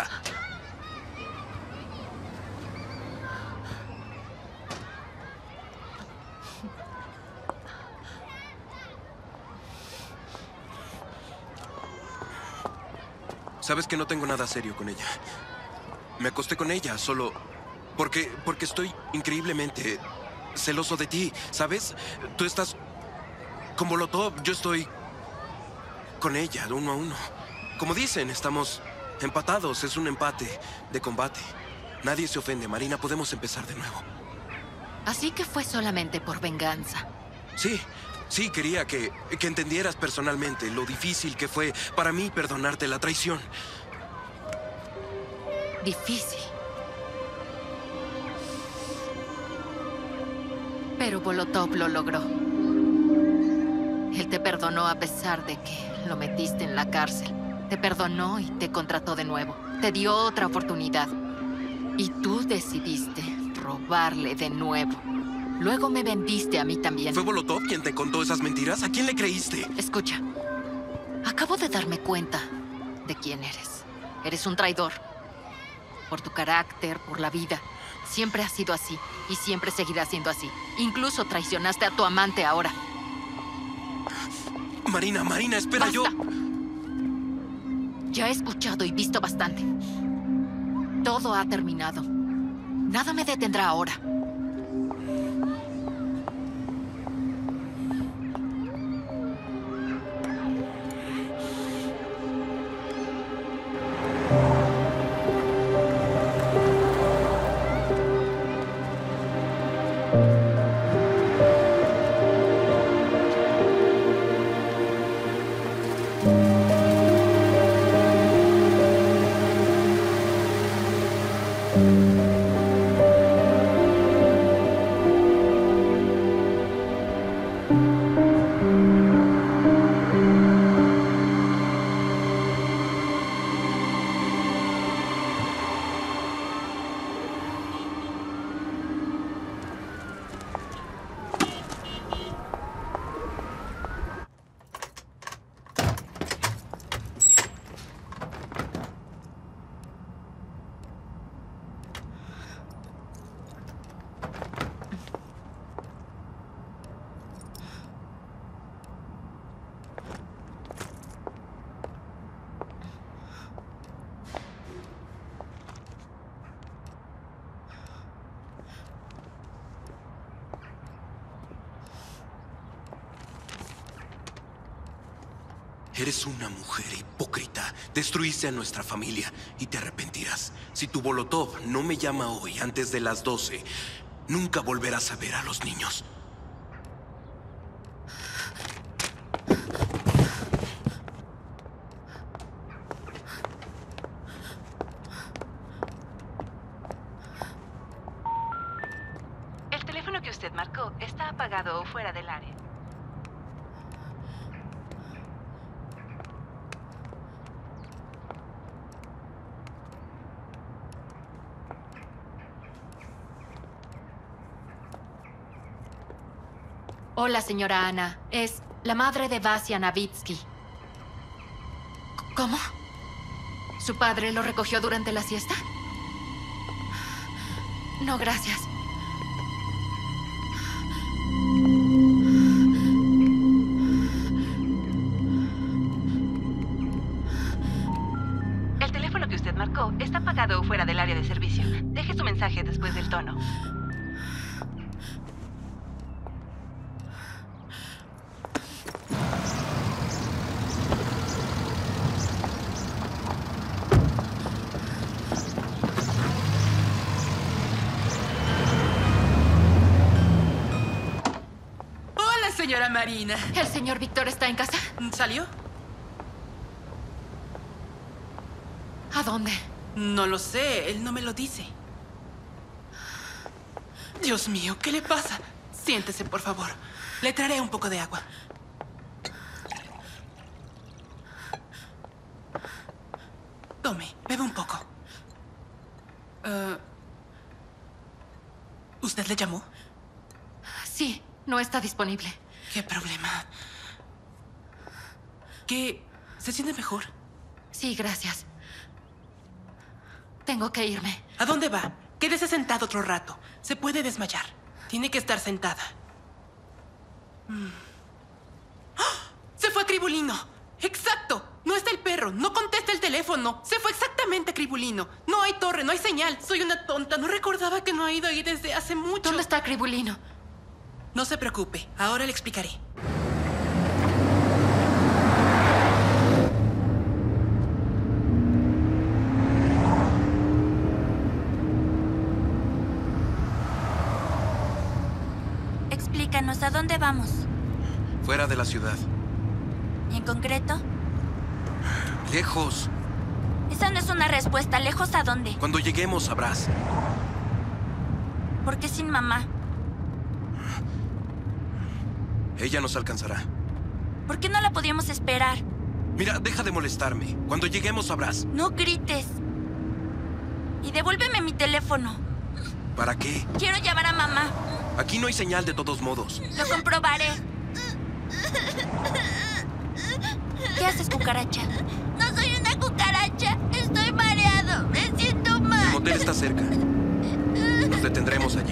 Sabes que no tengo nada serio con ella. Me acosté con ella solo porque, porque estoy increíblemente celoso de ti, ¿sabes? Tú estás con Molotov, yo estoy con ella, uno a uno. Como dicen, estamos empatados, es un empate de combate. Nadie se ofende, Marina, podemos empezar de nuevo. Así que fue solamente por venganza. Sí, sí, quería que, que entendieras personalmente lo difícil que fue para mí perdonarte la traición. Difícil. Pero Molotov lo logró. Él te perdonó a pesar de que lo metiste en la cárcel. Te perdonó y te contrató de nuevo. Te dio otra oportunidad. Y tú decidiste robarle de nuevo. Luego me vendiste a mí también. ¿Fue Molotov quien te contó esas mentiras? ¿A quién le creíste? Escucha, acabo de darme cuenta de quién eres. Eres un traidor. Por tu carácter, por la vida. Siempre has sido así y siempre seguirás siendo así. Incluso traicionaste a tu amante ahora. Marina, Marina, espera. ¡Basta! yo... Ya he escuchado y visto bastante. Todo ha terminado. Nada me detendrá ahora. Eres una mujer hipócrita. Destruiste a nuestra familia y te arrepentirás. Si tu Molotov no me llama hoy antes de las doce, nunca volverás a ver a los niños. El teléfono que usted marcó está apagado o fuera del área. Hola, señora Ana. Es la madre de Vasya Navitsky. ¿Cómo? ¿Su padre lo recogió durante la siesta? No, gracias. El teléfono que usted marcó está apagado o fuera del área de servicio. Deje su mensaje después del tono. Señora Marina. ¿El señor Víctor está en casa? ¿Salió? ¿A dónde? No lo sé, él no me lo dice. Dios mío, ¿qué le pasa? Siéntese, por favor. Le traeré un poco de agua. Tome, bebe un poco. Uh, ¿Usted le llamó? Sí, no está disponible. ¿Qué problema? ¿Qué? ¿Se siente mejor? Sí, gracias. Tengo que irme. ¿A dónde va? Quédese sentado otro rato. Se puede desmayar. Tiene que estar sentada. Mm. ¡Oh! ¡Se fue a Cribulino! ¡Exacto! No está el perro, no contesta el teléfono. Se fue exactamente a Cribulino. No hay torre, no hay señal. Soy una tonta. No recordaba que no ha ido ahí desde hace mucho. ¿Dónde está Cribulino? No se preocupe, ahora le explicaré. Explícanos, ¿a dónde vamos? Fuera de la ciudad. ¿Y en concreto? Lejos. Esa no es una respuesta. ¿Lejos a dónde? Cuando lleguemos sabrás. ¿Por qué sin mamá? Ella nos alcanzará. ¿Por qué no la podíamos esperar? Mira, deja de molestarme. Cuando lleguemos sabrás. No grites. Y devuélveme mi teléfono. ¿Para qué? Quiero llamar a mamá. Aquí no hay señal de todos modos. Lo comprobaré. ¿Qué haces, cucaracha? No soy una cucaracha. Estoy mareado. Me siento mal. El motel está cerca. Nos detendremos allí.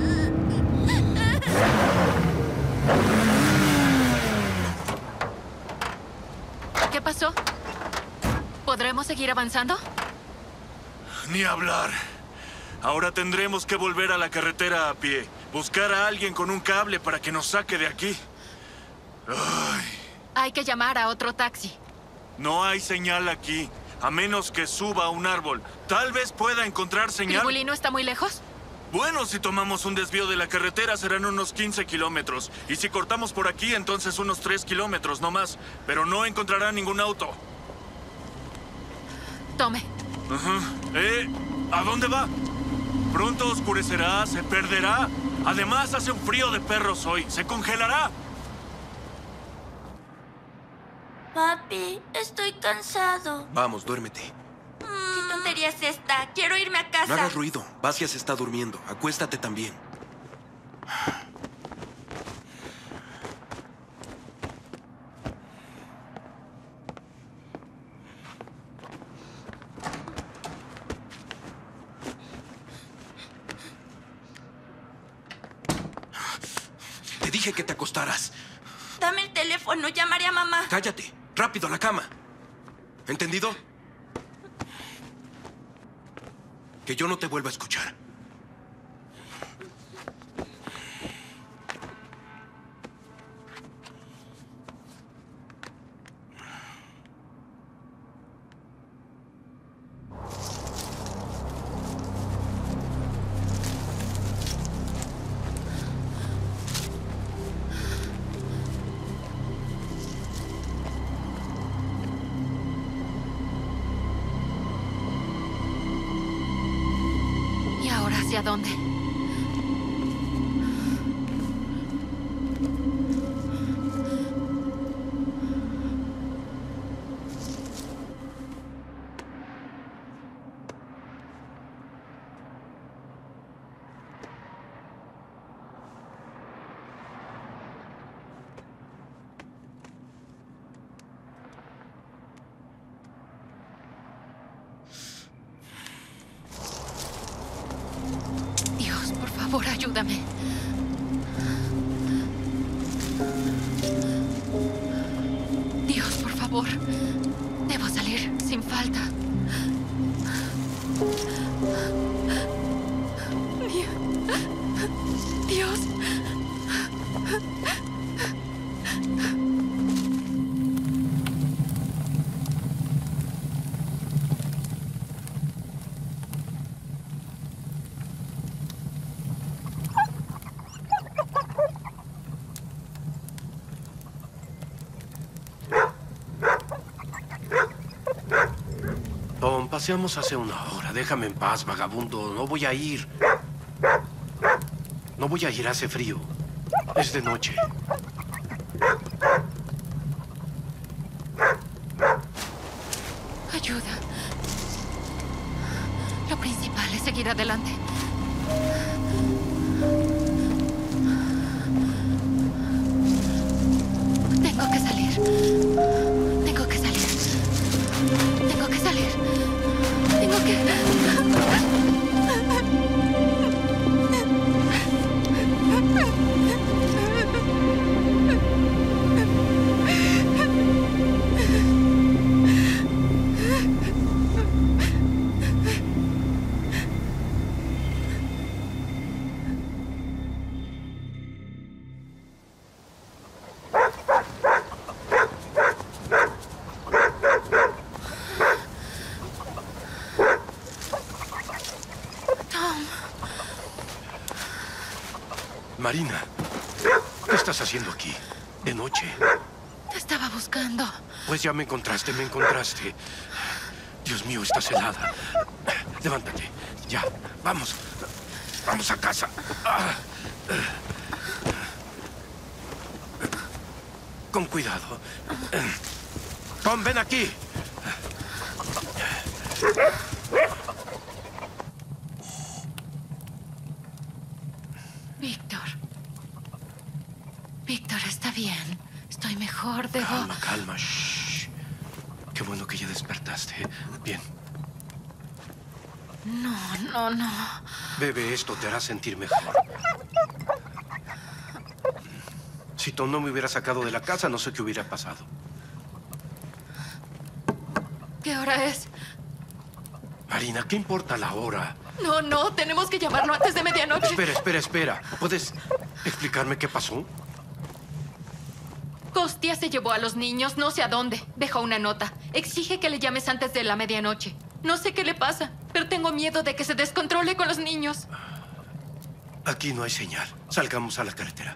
¿Qué pasó? ¿Podremos seguir avanzando? Ni hablar. Ahora tendremos que volver a la carretera a pie. Buscar a alguien con un cable para que nos saque de aquí. Ay. Hay que llamar a otro taxi. No hay señal aquí, a menos que suba a un árbol. Tal vez pueda encontrar señal. ¿Cribulino está muy lejos? Bueno, si tomamos un desvío de la carretera serán unos quince kilómetros. Y si cortamos por aquí, entonces unos tres kilómetros, no más. Pero no encontrará ningún auto. Tome. Uh-huh. ¿Eh? ¿A dónde va? Pronto oscurecerá, se perderá. Además, hace un frío de perros hoy. Se congelará. Papi, estoy cansado. Vamos, duérmete. ¿Qué tontería es esta? Quiero irme a casa. No hagas ruido. Basia se está durmiendo. Acuéstate también. Te dije que te acostaras. Dame el teléfono, llamaré a mamá. Cállate. Rápido, a la cama. ¿Entendido? Que yo no te vuelva a escuchar. ¿Hacia dónde? Por favor, ayúdame. Dios, por favor. Debo salir sin falta. Dios. Tom, paseamos hace una hora. Déjame en paz, vagabundo. No voy a ir. No voy a ir, hace frío. Es de noche. Ayuda. Lo principal es seguir adelante. Tengo que salir. Tengo que salir. Tengo que salir. Tengo que... Marina, ¿qué estás haciendo aquí? De noche. Te estaba buscando. Pues ya me encontraste, me encontraste. Dios mío, estás helada. Levántate. Ya, vamos. Vamos a casa. Con cuidado. Tom, ven aquí. Víctor. Víctor, está bien. Estoy mejor, debo... Calma, calma. Shh. Qué bueno que ya despertaste. Bien. No, no, no. Bebe esto, te hará sentir mejor. Si Tom no me hubiera sacado de la casa, no sé qué hubiera pasado. ¿Qué hora es? Marina, ¿qué importa la hora? No, no, tenemos que llamarlo antes de medianoche. Espera, espera, espera. ¿Puedes explicarme qué pasó? Costia se llevó a los niños no sé a dónde. Dejó una nota. Exige que le llames antes de la medianoche. No sé qué le pasa, pero tengo miedo de que se descontrole con los niños. Aquí no hay señal. Salgamos a la carretera.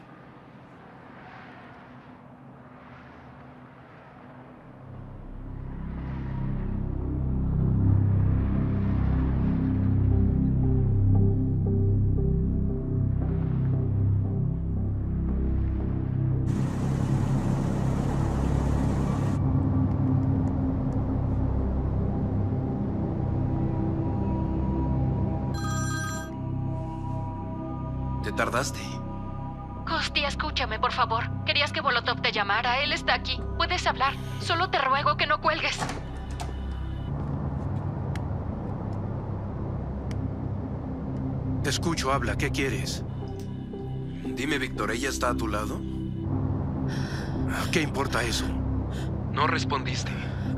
¿Te tardaste? Costia, escúchame, por favor. Querías que Volotov te llamara. Él está aquí. Puedes hablar. Solo te ruego que no cuelgues. Te escucho, habla. ¿Qué quieres? Dime, Víctor, ¿ella está a tu lado? ¿Qué importa eso? No respondiste.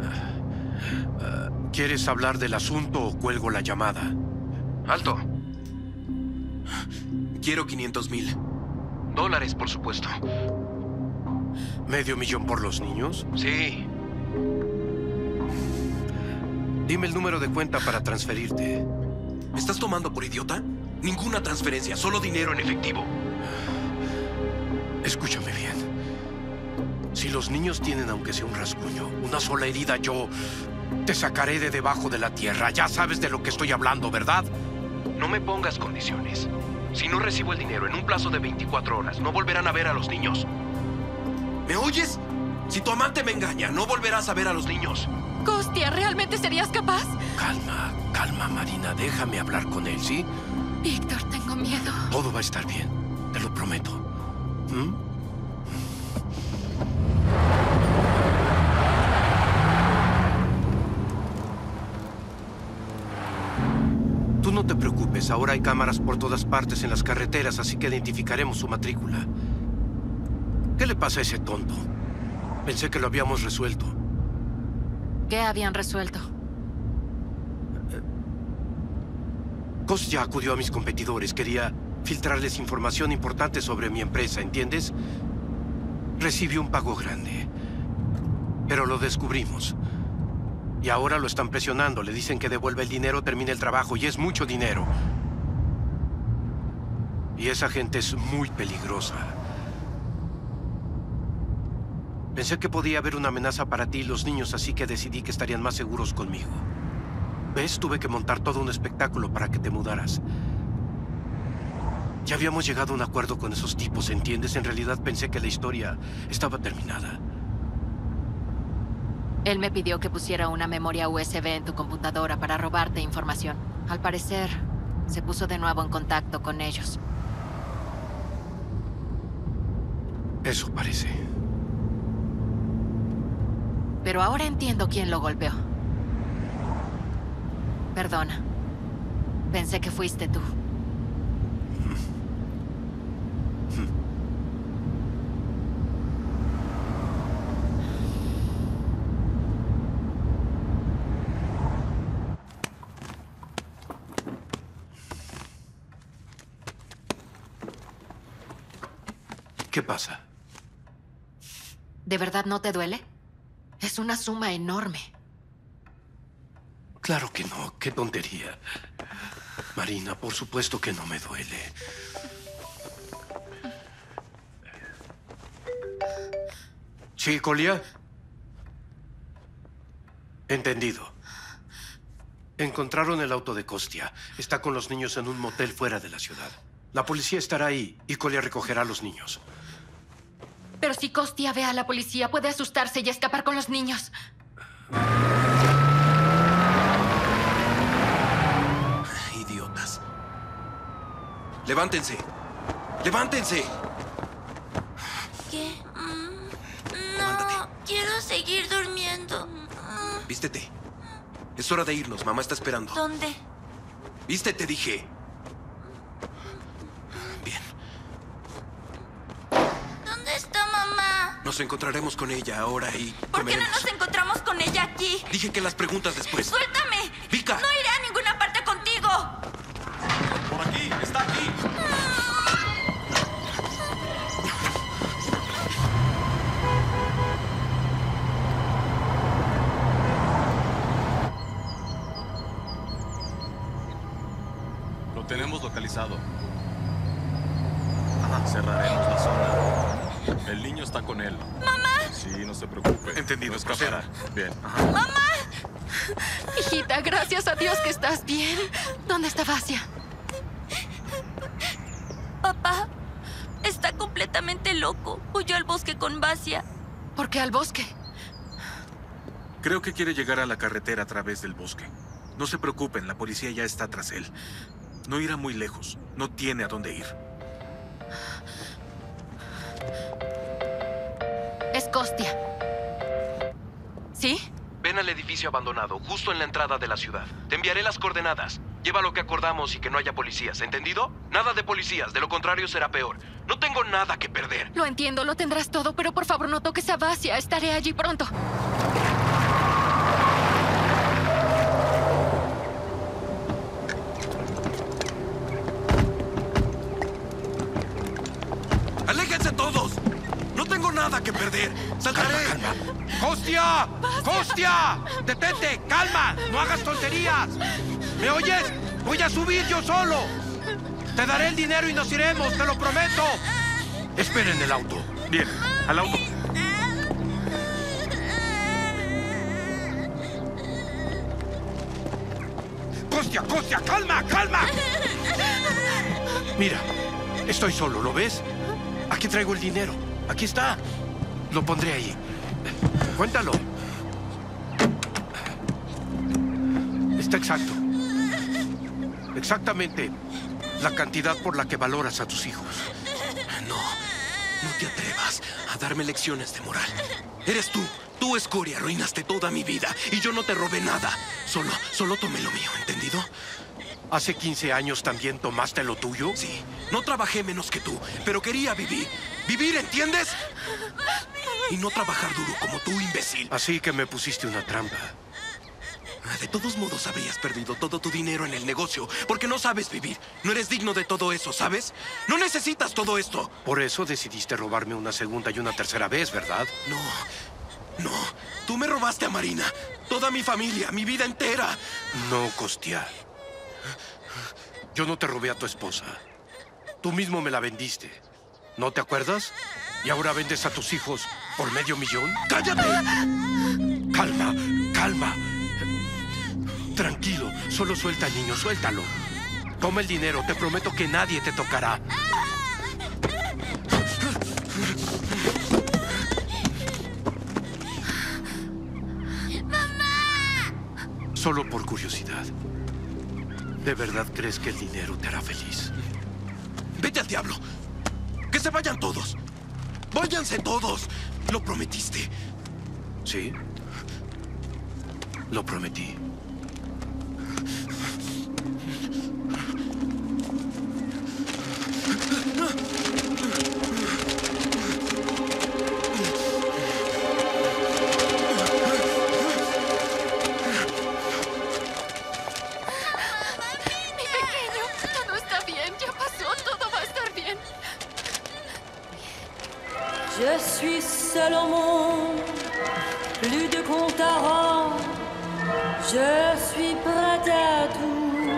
¿Quieres hablar del asunto o cuelgo la llamada? ¡Alto! Quiero quinientos mil. Dólares, por supuesto. ¿Medio millón por los niños? Sí. Dime el número de cuenta para transferirte. ¿Me estás tomando por idiota? Ninguna transferencia, solo dinero en efectivo. Escúchame bien. Si los niños tienen, aunque sea un rasguño, una sola herida, yo te sacaré de debajo de la tierra. Ya sabes de lo que estoy hablando, ¿verdad? No me pongas condiciones. Si no recibo el dinero en un plazo de veinticuatro horas, no volverán a ver a los niños. ¿Me oyes? Si tu amante me engaña, no volverás a ver a los niños. Costia, ¿realmente serías capaz? Calma, calma, Marina. Déjame hablar con él, ¿sí? Víctor, tengo miedo. Todo va a estar bien, te lo prometo. ¿Mm? Tú no te preocupes, ahora hay cámaras por todas partes en las carreteras, así que identificaremos su matrícula. ¿Qué le pasa a ese tonto? Pensé que lo habíamos resuelto. ¿Qué habían resuelto? Kostya acudió a mis competidores. Quería filtrarles información importante sobre mi empresa, ¿entiendes? Recibió un pago grande. Pero lo descubrimos. Y ahora lo están presionando. Le dicen que devuelva el dinero, termine el trabajo. Y es mucho dinero. Y esa gente es muy peligrosa. Pensé que podía haber una amenaza para ti y los niños, así que decidí que estarían más seguros conmigo. ¿Ves? Tuve que montar todo un espectáculo para que te mudaras. Ya habíamos llegado a un acuerdo con esos tipos, ¿entiendes? En realidad pensé que la historia estaba terminada. Él me pidió que pusiera una memoria U S B en tu computadora para robarte información. Al parecer, se puso de nuevo en contacto con ellos. Eso parece. Pero ahora entiendo quién lo golpeó. Perdona. Pensé que fuiste tú. ¿Qué pasa? ¿De verdad no te duele? Es una suma enorme. Claro que no, qué tontería. Marina, por supuesto que no me duele. ¿Sí, Colia? Entendido. Encontraron el auto de Costia. Está con los niños en un motel fuera de la ciudad. La policía estará ahí y Colia recogerá a los niños. Pero si Costia ve a la policía, puede asustarse y escapar con los niños. Idiotas. Levántense. ¡Levántense! ¿Qué? Mm, no, quiero seguir durmiendo. Vístete. Es hora de irnos. Mamá está esperando. ¿Dónde? Vístete, dije. ¿Dónde está mamá? Nos encontraremos con ella ahora y ¿Por qué no comeremos. nos encontramos con ella aquí? Dije que las preguntas después. ¡Suéltame! ¡Vika! ¡No iré a ninguna parte contigo! ¡Por aquí! ¡Está aquí! Lo tenemos localizado. Cerraremos la zona. El niño está con él. ¡Mamá! Sí, no se preocupe. Entendido, No escapará. Bien. ¡Mamá! Hijita, gracias a Dios que estás bien. ¿Dónde está Vasia? Papá está completamente loco. Huyó al bosque con Vasia. ¿Por qué al bosque? Creo que quiere llegar a la carretera a través del bosque. No se preocupen, la policía ya está tras él. No irá muy lejos. No tiene a dónde ir. Es Costia. ¿Sí? Ven al edificio abandonado, justo en la entrada de la ciudad. Te enviaré las coordenadas. Lleva lo que acordamos y que no haya policías, ¿entendido? Nada de policías, de lo contrario será peor. No tengo nada que perder. Lo entiendo, lo tendrás todo, pero por favor no toques a Vasia. Estaré allí pronto. ¡Aléjense todos! ¡No tengo nada que perder! ¡Saltaré! Calma, calma. ¡Costia! ¡Costia! ¡Detente! ¡Calma! ¡No hagas tonterías! ¿Me oyes? ¡Voy a subir yo solo! Te daré el dinero y nos iremos, te lo prometo. Esperen en el auto. Bien, al auto. ¡Costia, Costia! ¡Calma, calma! Mira, estoy solo, ¿lo ves? Aquí traigo el dinero. Aquí está. Lo pondré ahí. Cuéntalo. Está exacto. Exactamente la cantidad por la que valoras a tus hijos. No, no te atrevas a darme lecciones de moral. Eres tú, tú, escoria, arruinaste toda mi vida y yo no te robé nada. Solo, solo tomé lo mío, ¿entendido? ¿Hace quince años también tomaste lo tuyo? Sí, no trabajé menos que tú, pero quería vivir. ¿Vivir, entiendes? Y no trabajar duro como tú, imbécil. Así que me pusiste una trampa. De todos modos, habrías perdido todo tu dinero en el negocio, porque no sabes vivir. No eres digno de todo eso, ¿sabes? No necesitas todo esto. Por eso decidiste robarme una segunda y una tercera vez, ¿verdad? No, no. Tú me robaste a Marina. Toda mi familia, mi vida entera. No, Costia. Yo no te robé a tu esposa. Tú mismo me la vendiste. ¿No te acuerdas? ¿Y ahora vendes a tus hijos por medio millón? ¡Cállate! Calma, calma. Tranquilo, solo suelta al niño, suéltalo. Toma el dinero, te prometo que nadie te tocará. ¡Mamá! Solo por curiosidad. ¿De verdad crees que el dinero te hará feliz? Vete al diablo. Que se vayan todos. Váyanse todos. Lo prometiste. Sí. Lo prometí. Je suis seul au monde, plus de compte à rendre. Je suis prête à tout.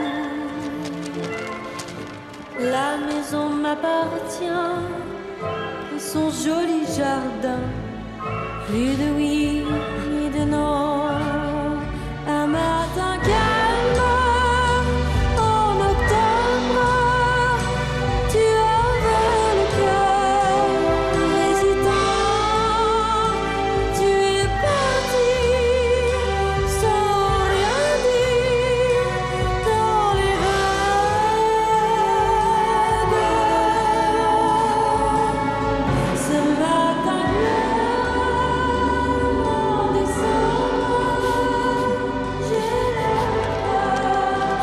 La maison m'appartient, et son joli jardin Plus de oui, ni de non. Un matin calme, en octobre, tu avais le cœur hésitant. Tu es parti sans rien dire dans les vagues. Ce matin en décembre, j'ai le cœur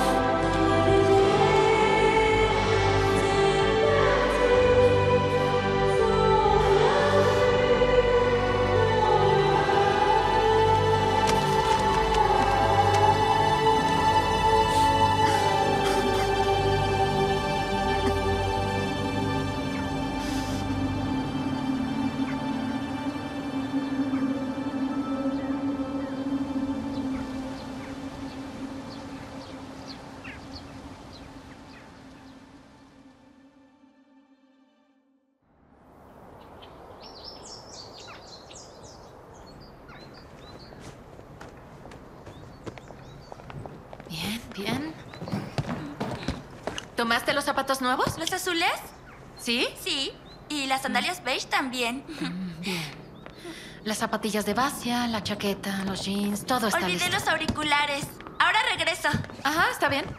Bien, bien. ¿Tomaste los zapatos nuevos? ¿Los azules? ¿Sí? Sí. Y las sandalias beige también. Bien. Las zapatillas de Basia, la chaqueta, los jeans, todo está Olvidé listo. los auriculares. Ahora regreso. Ajá, está bien.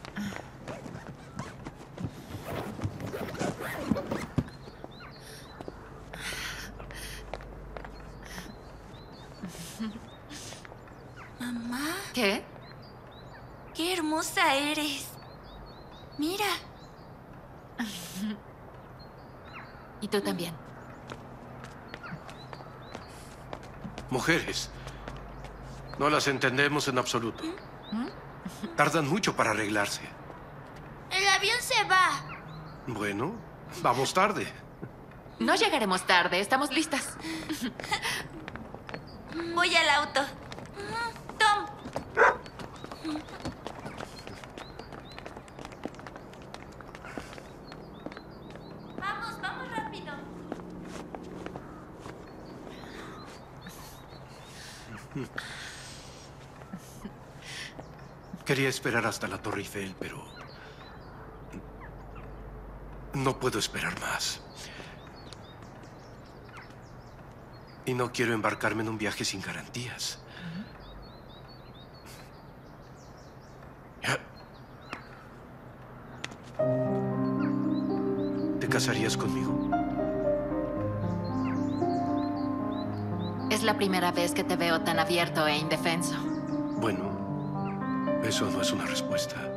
Mamá, ¿Qué? qué hermosa eres. Mira. Y tú también. Mujeres, no las entendemos en absoluto. Tardan mucho para arreglarse. El avión se va. Bueno, vamos tarde. No llegaremos tarde, estamos listas. Voy al auto. Tom. Vamos, vamos rápido. Quería esperar hasta la Torre Eiffel, pero no puedo esperar más. Y no quiero embarcarme en un viaje sin garantías. ¿Te casarías conmigo? Es la primera vez que te veo tan abierto e indefenso. Bueno, eso no es una respuesta.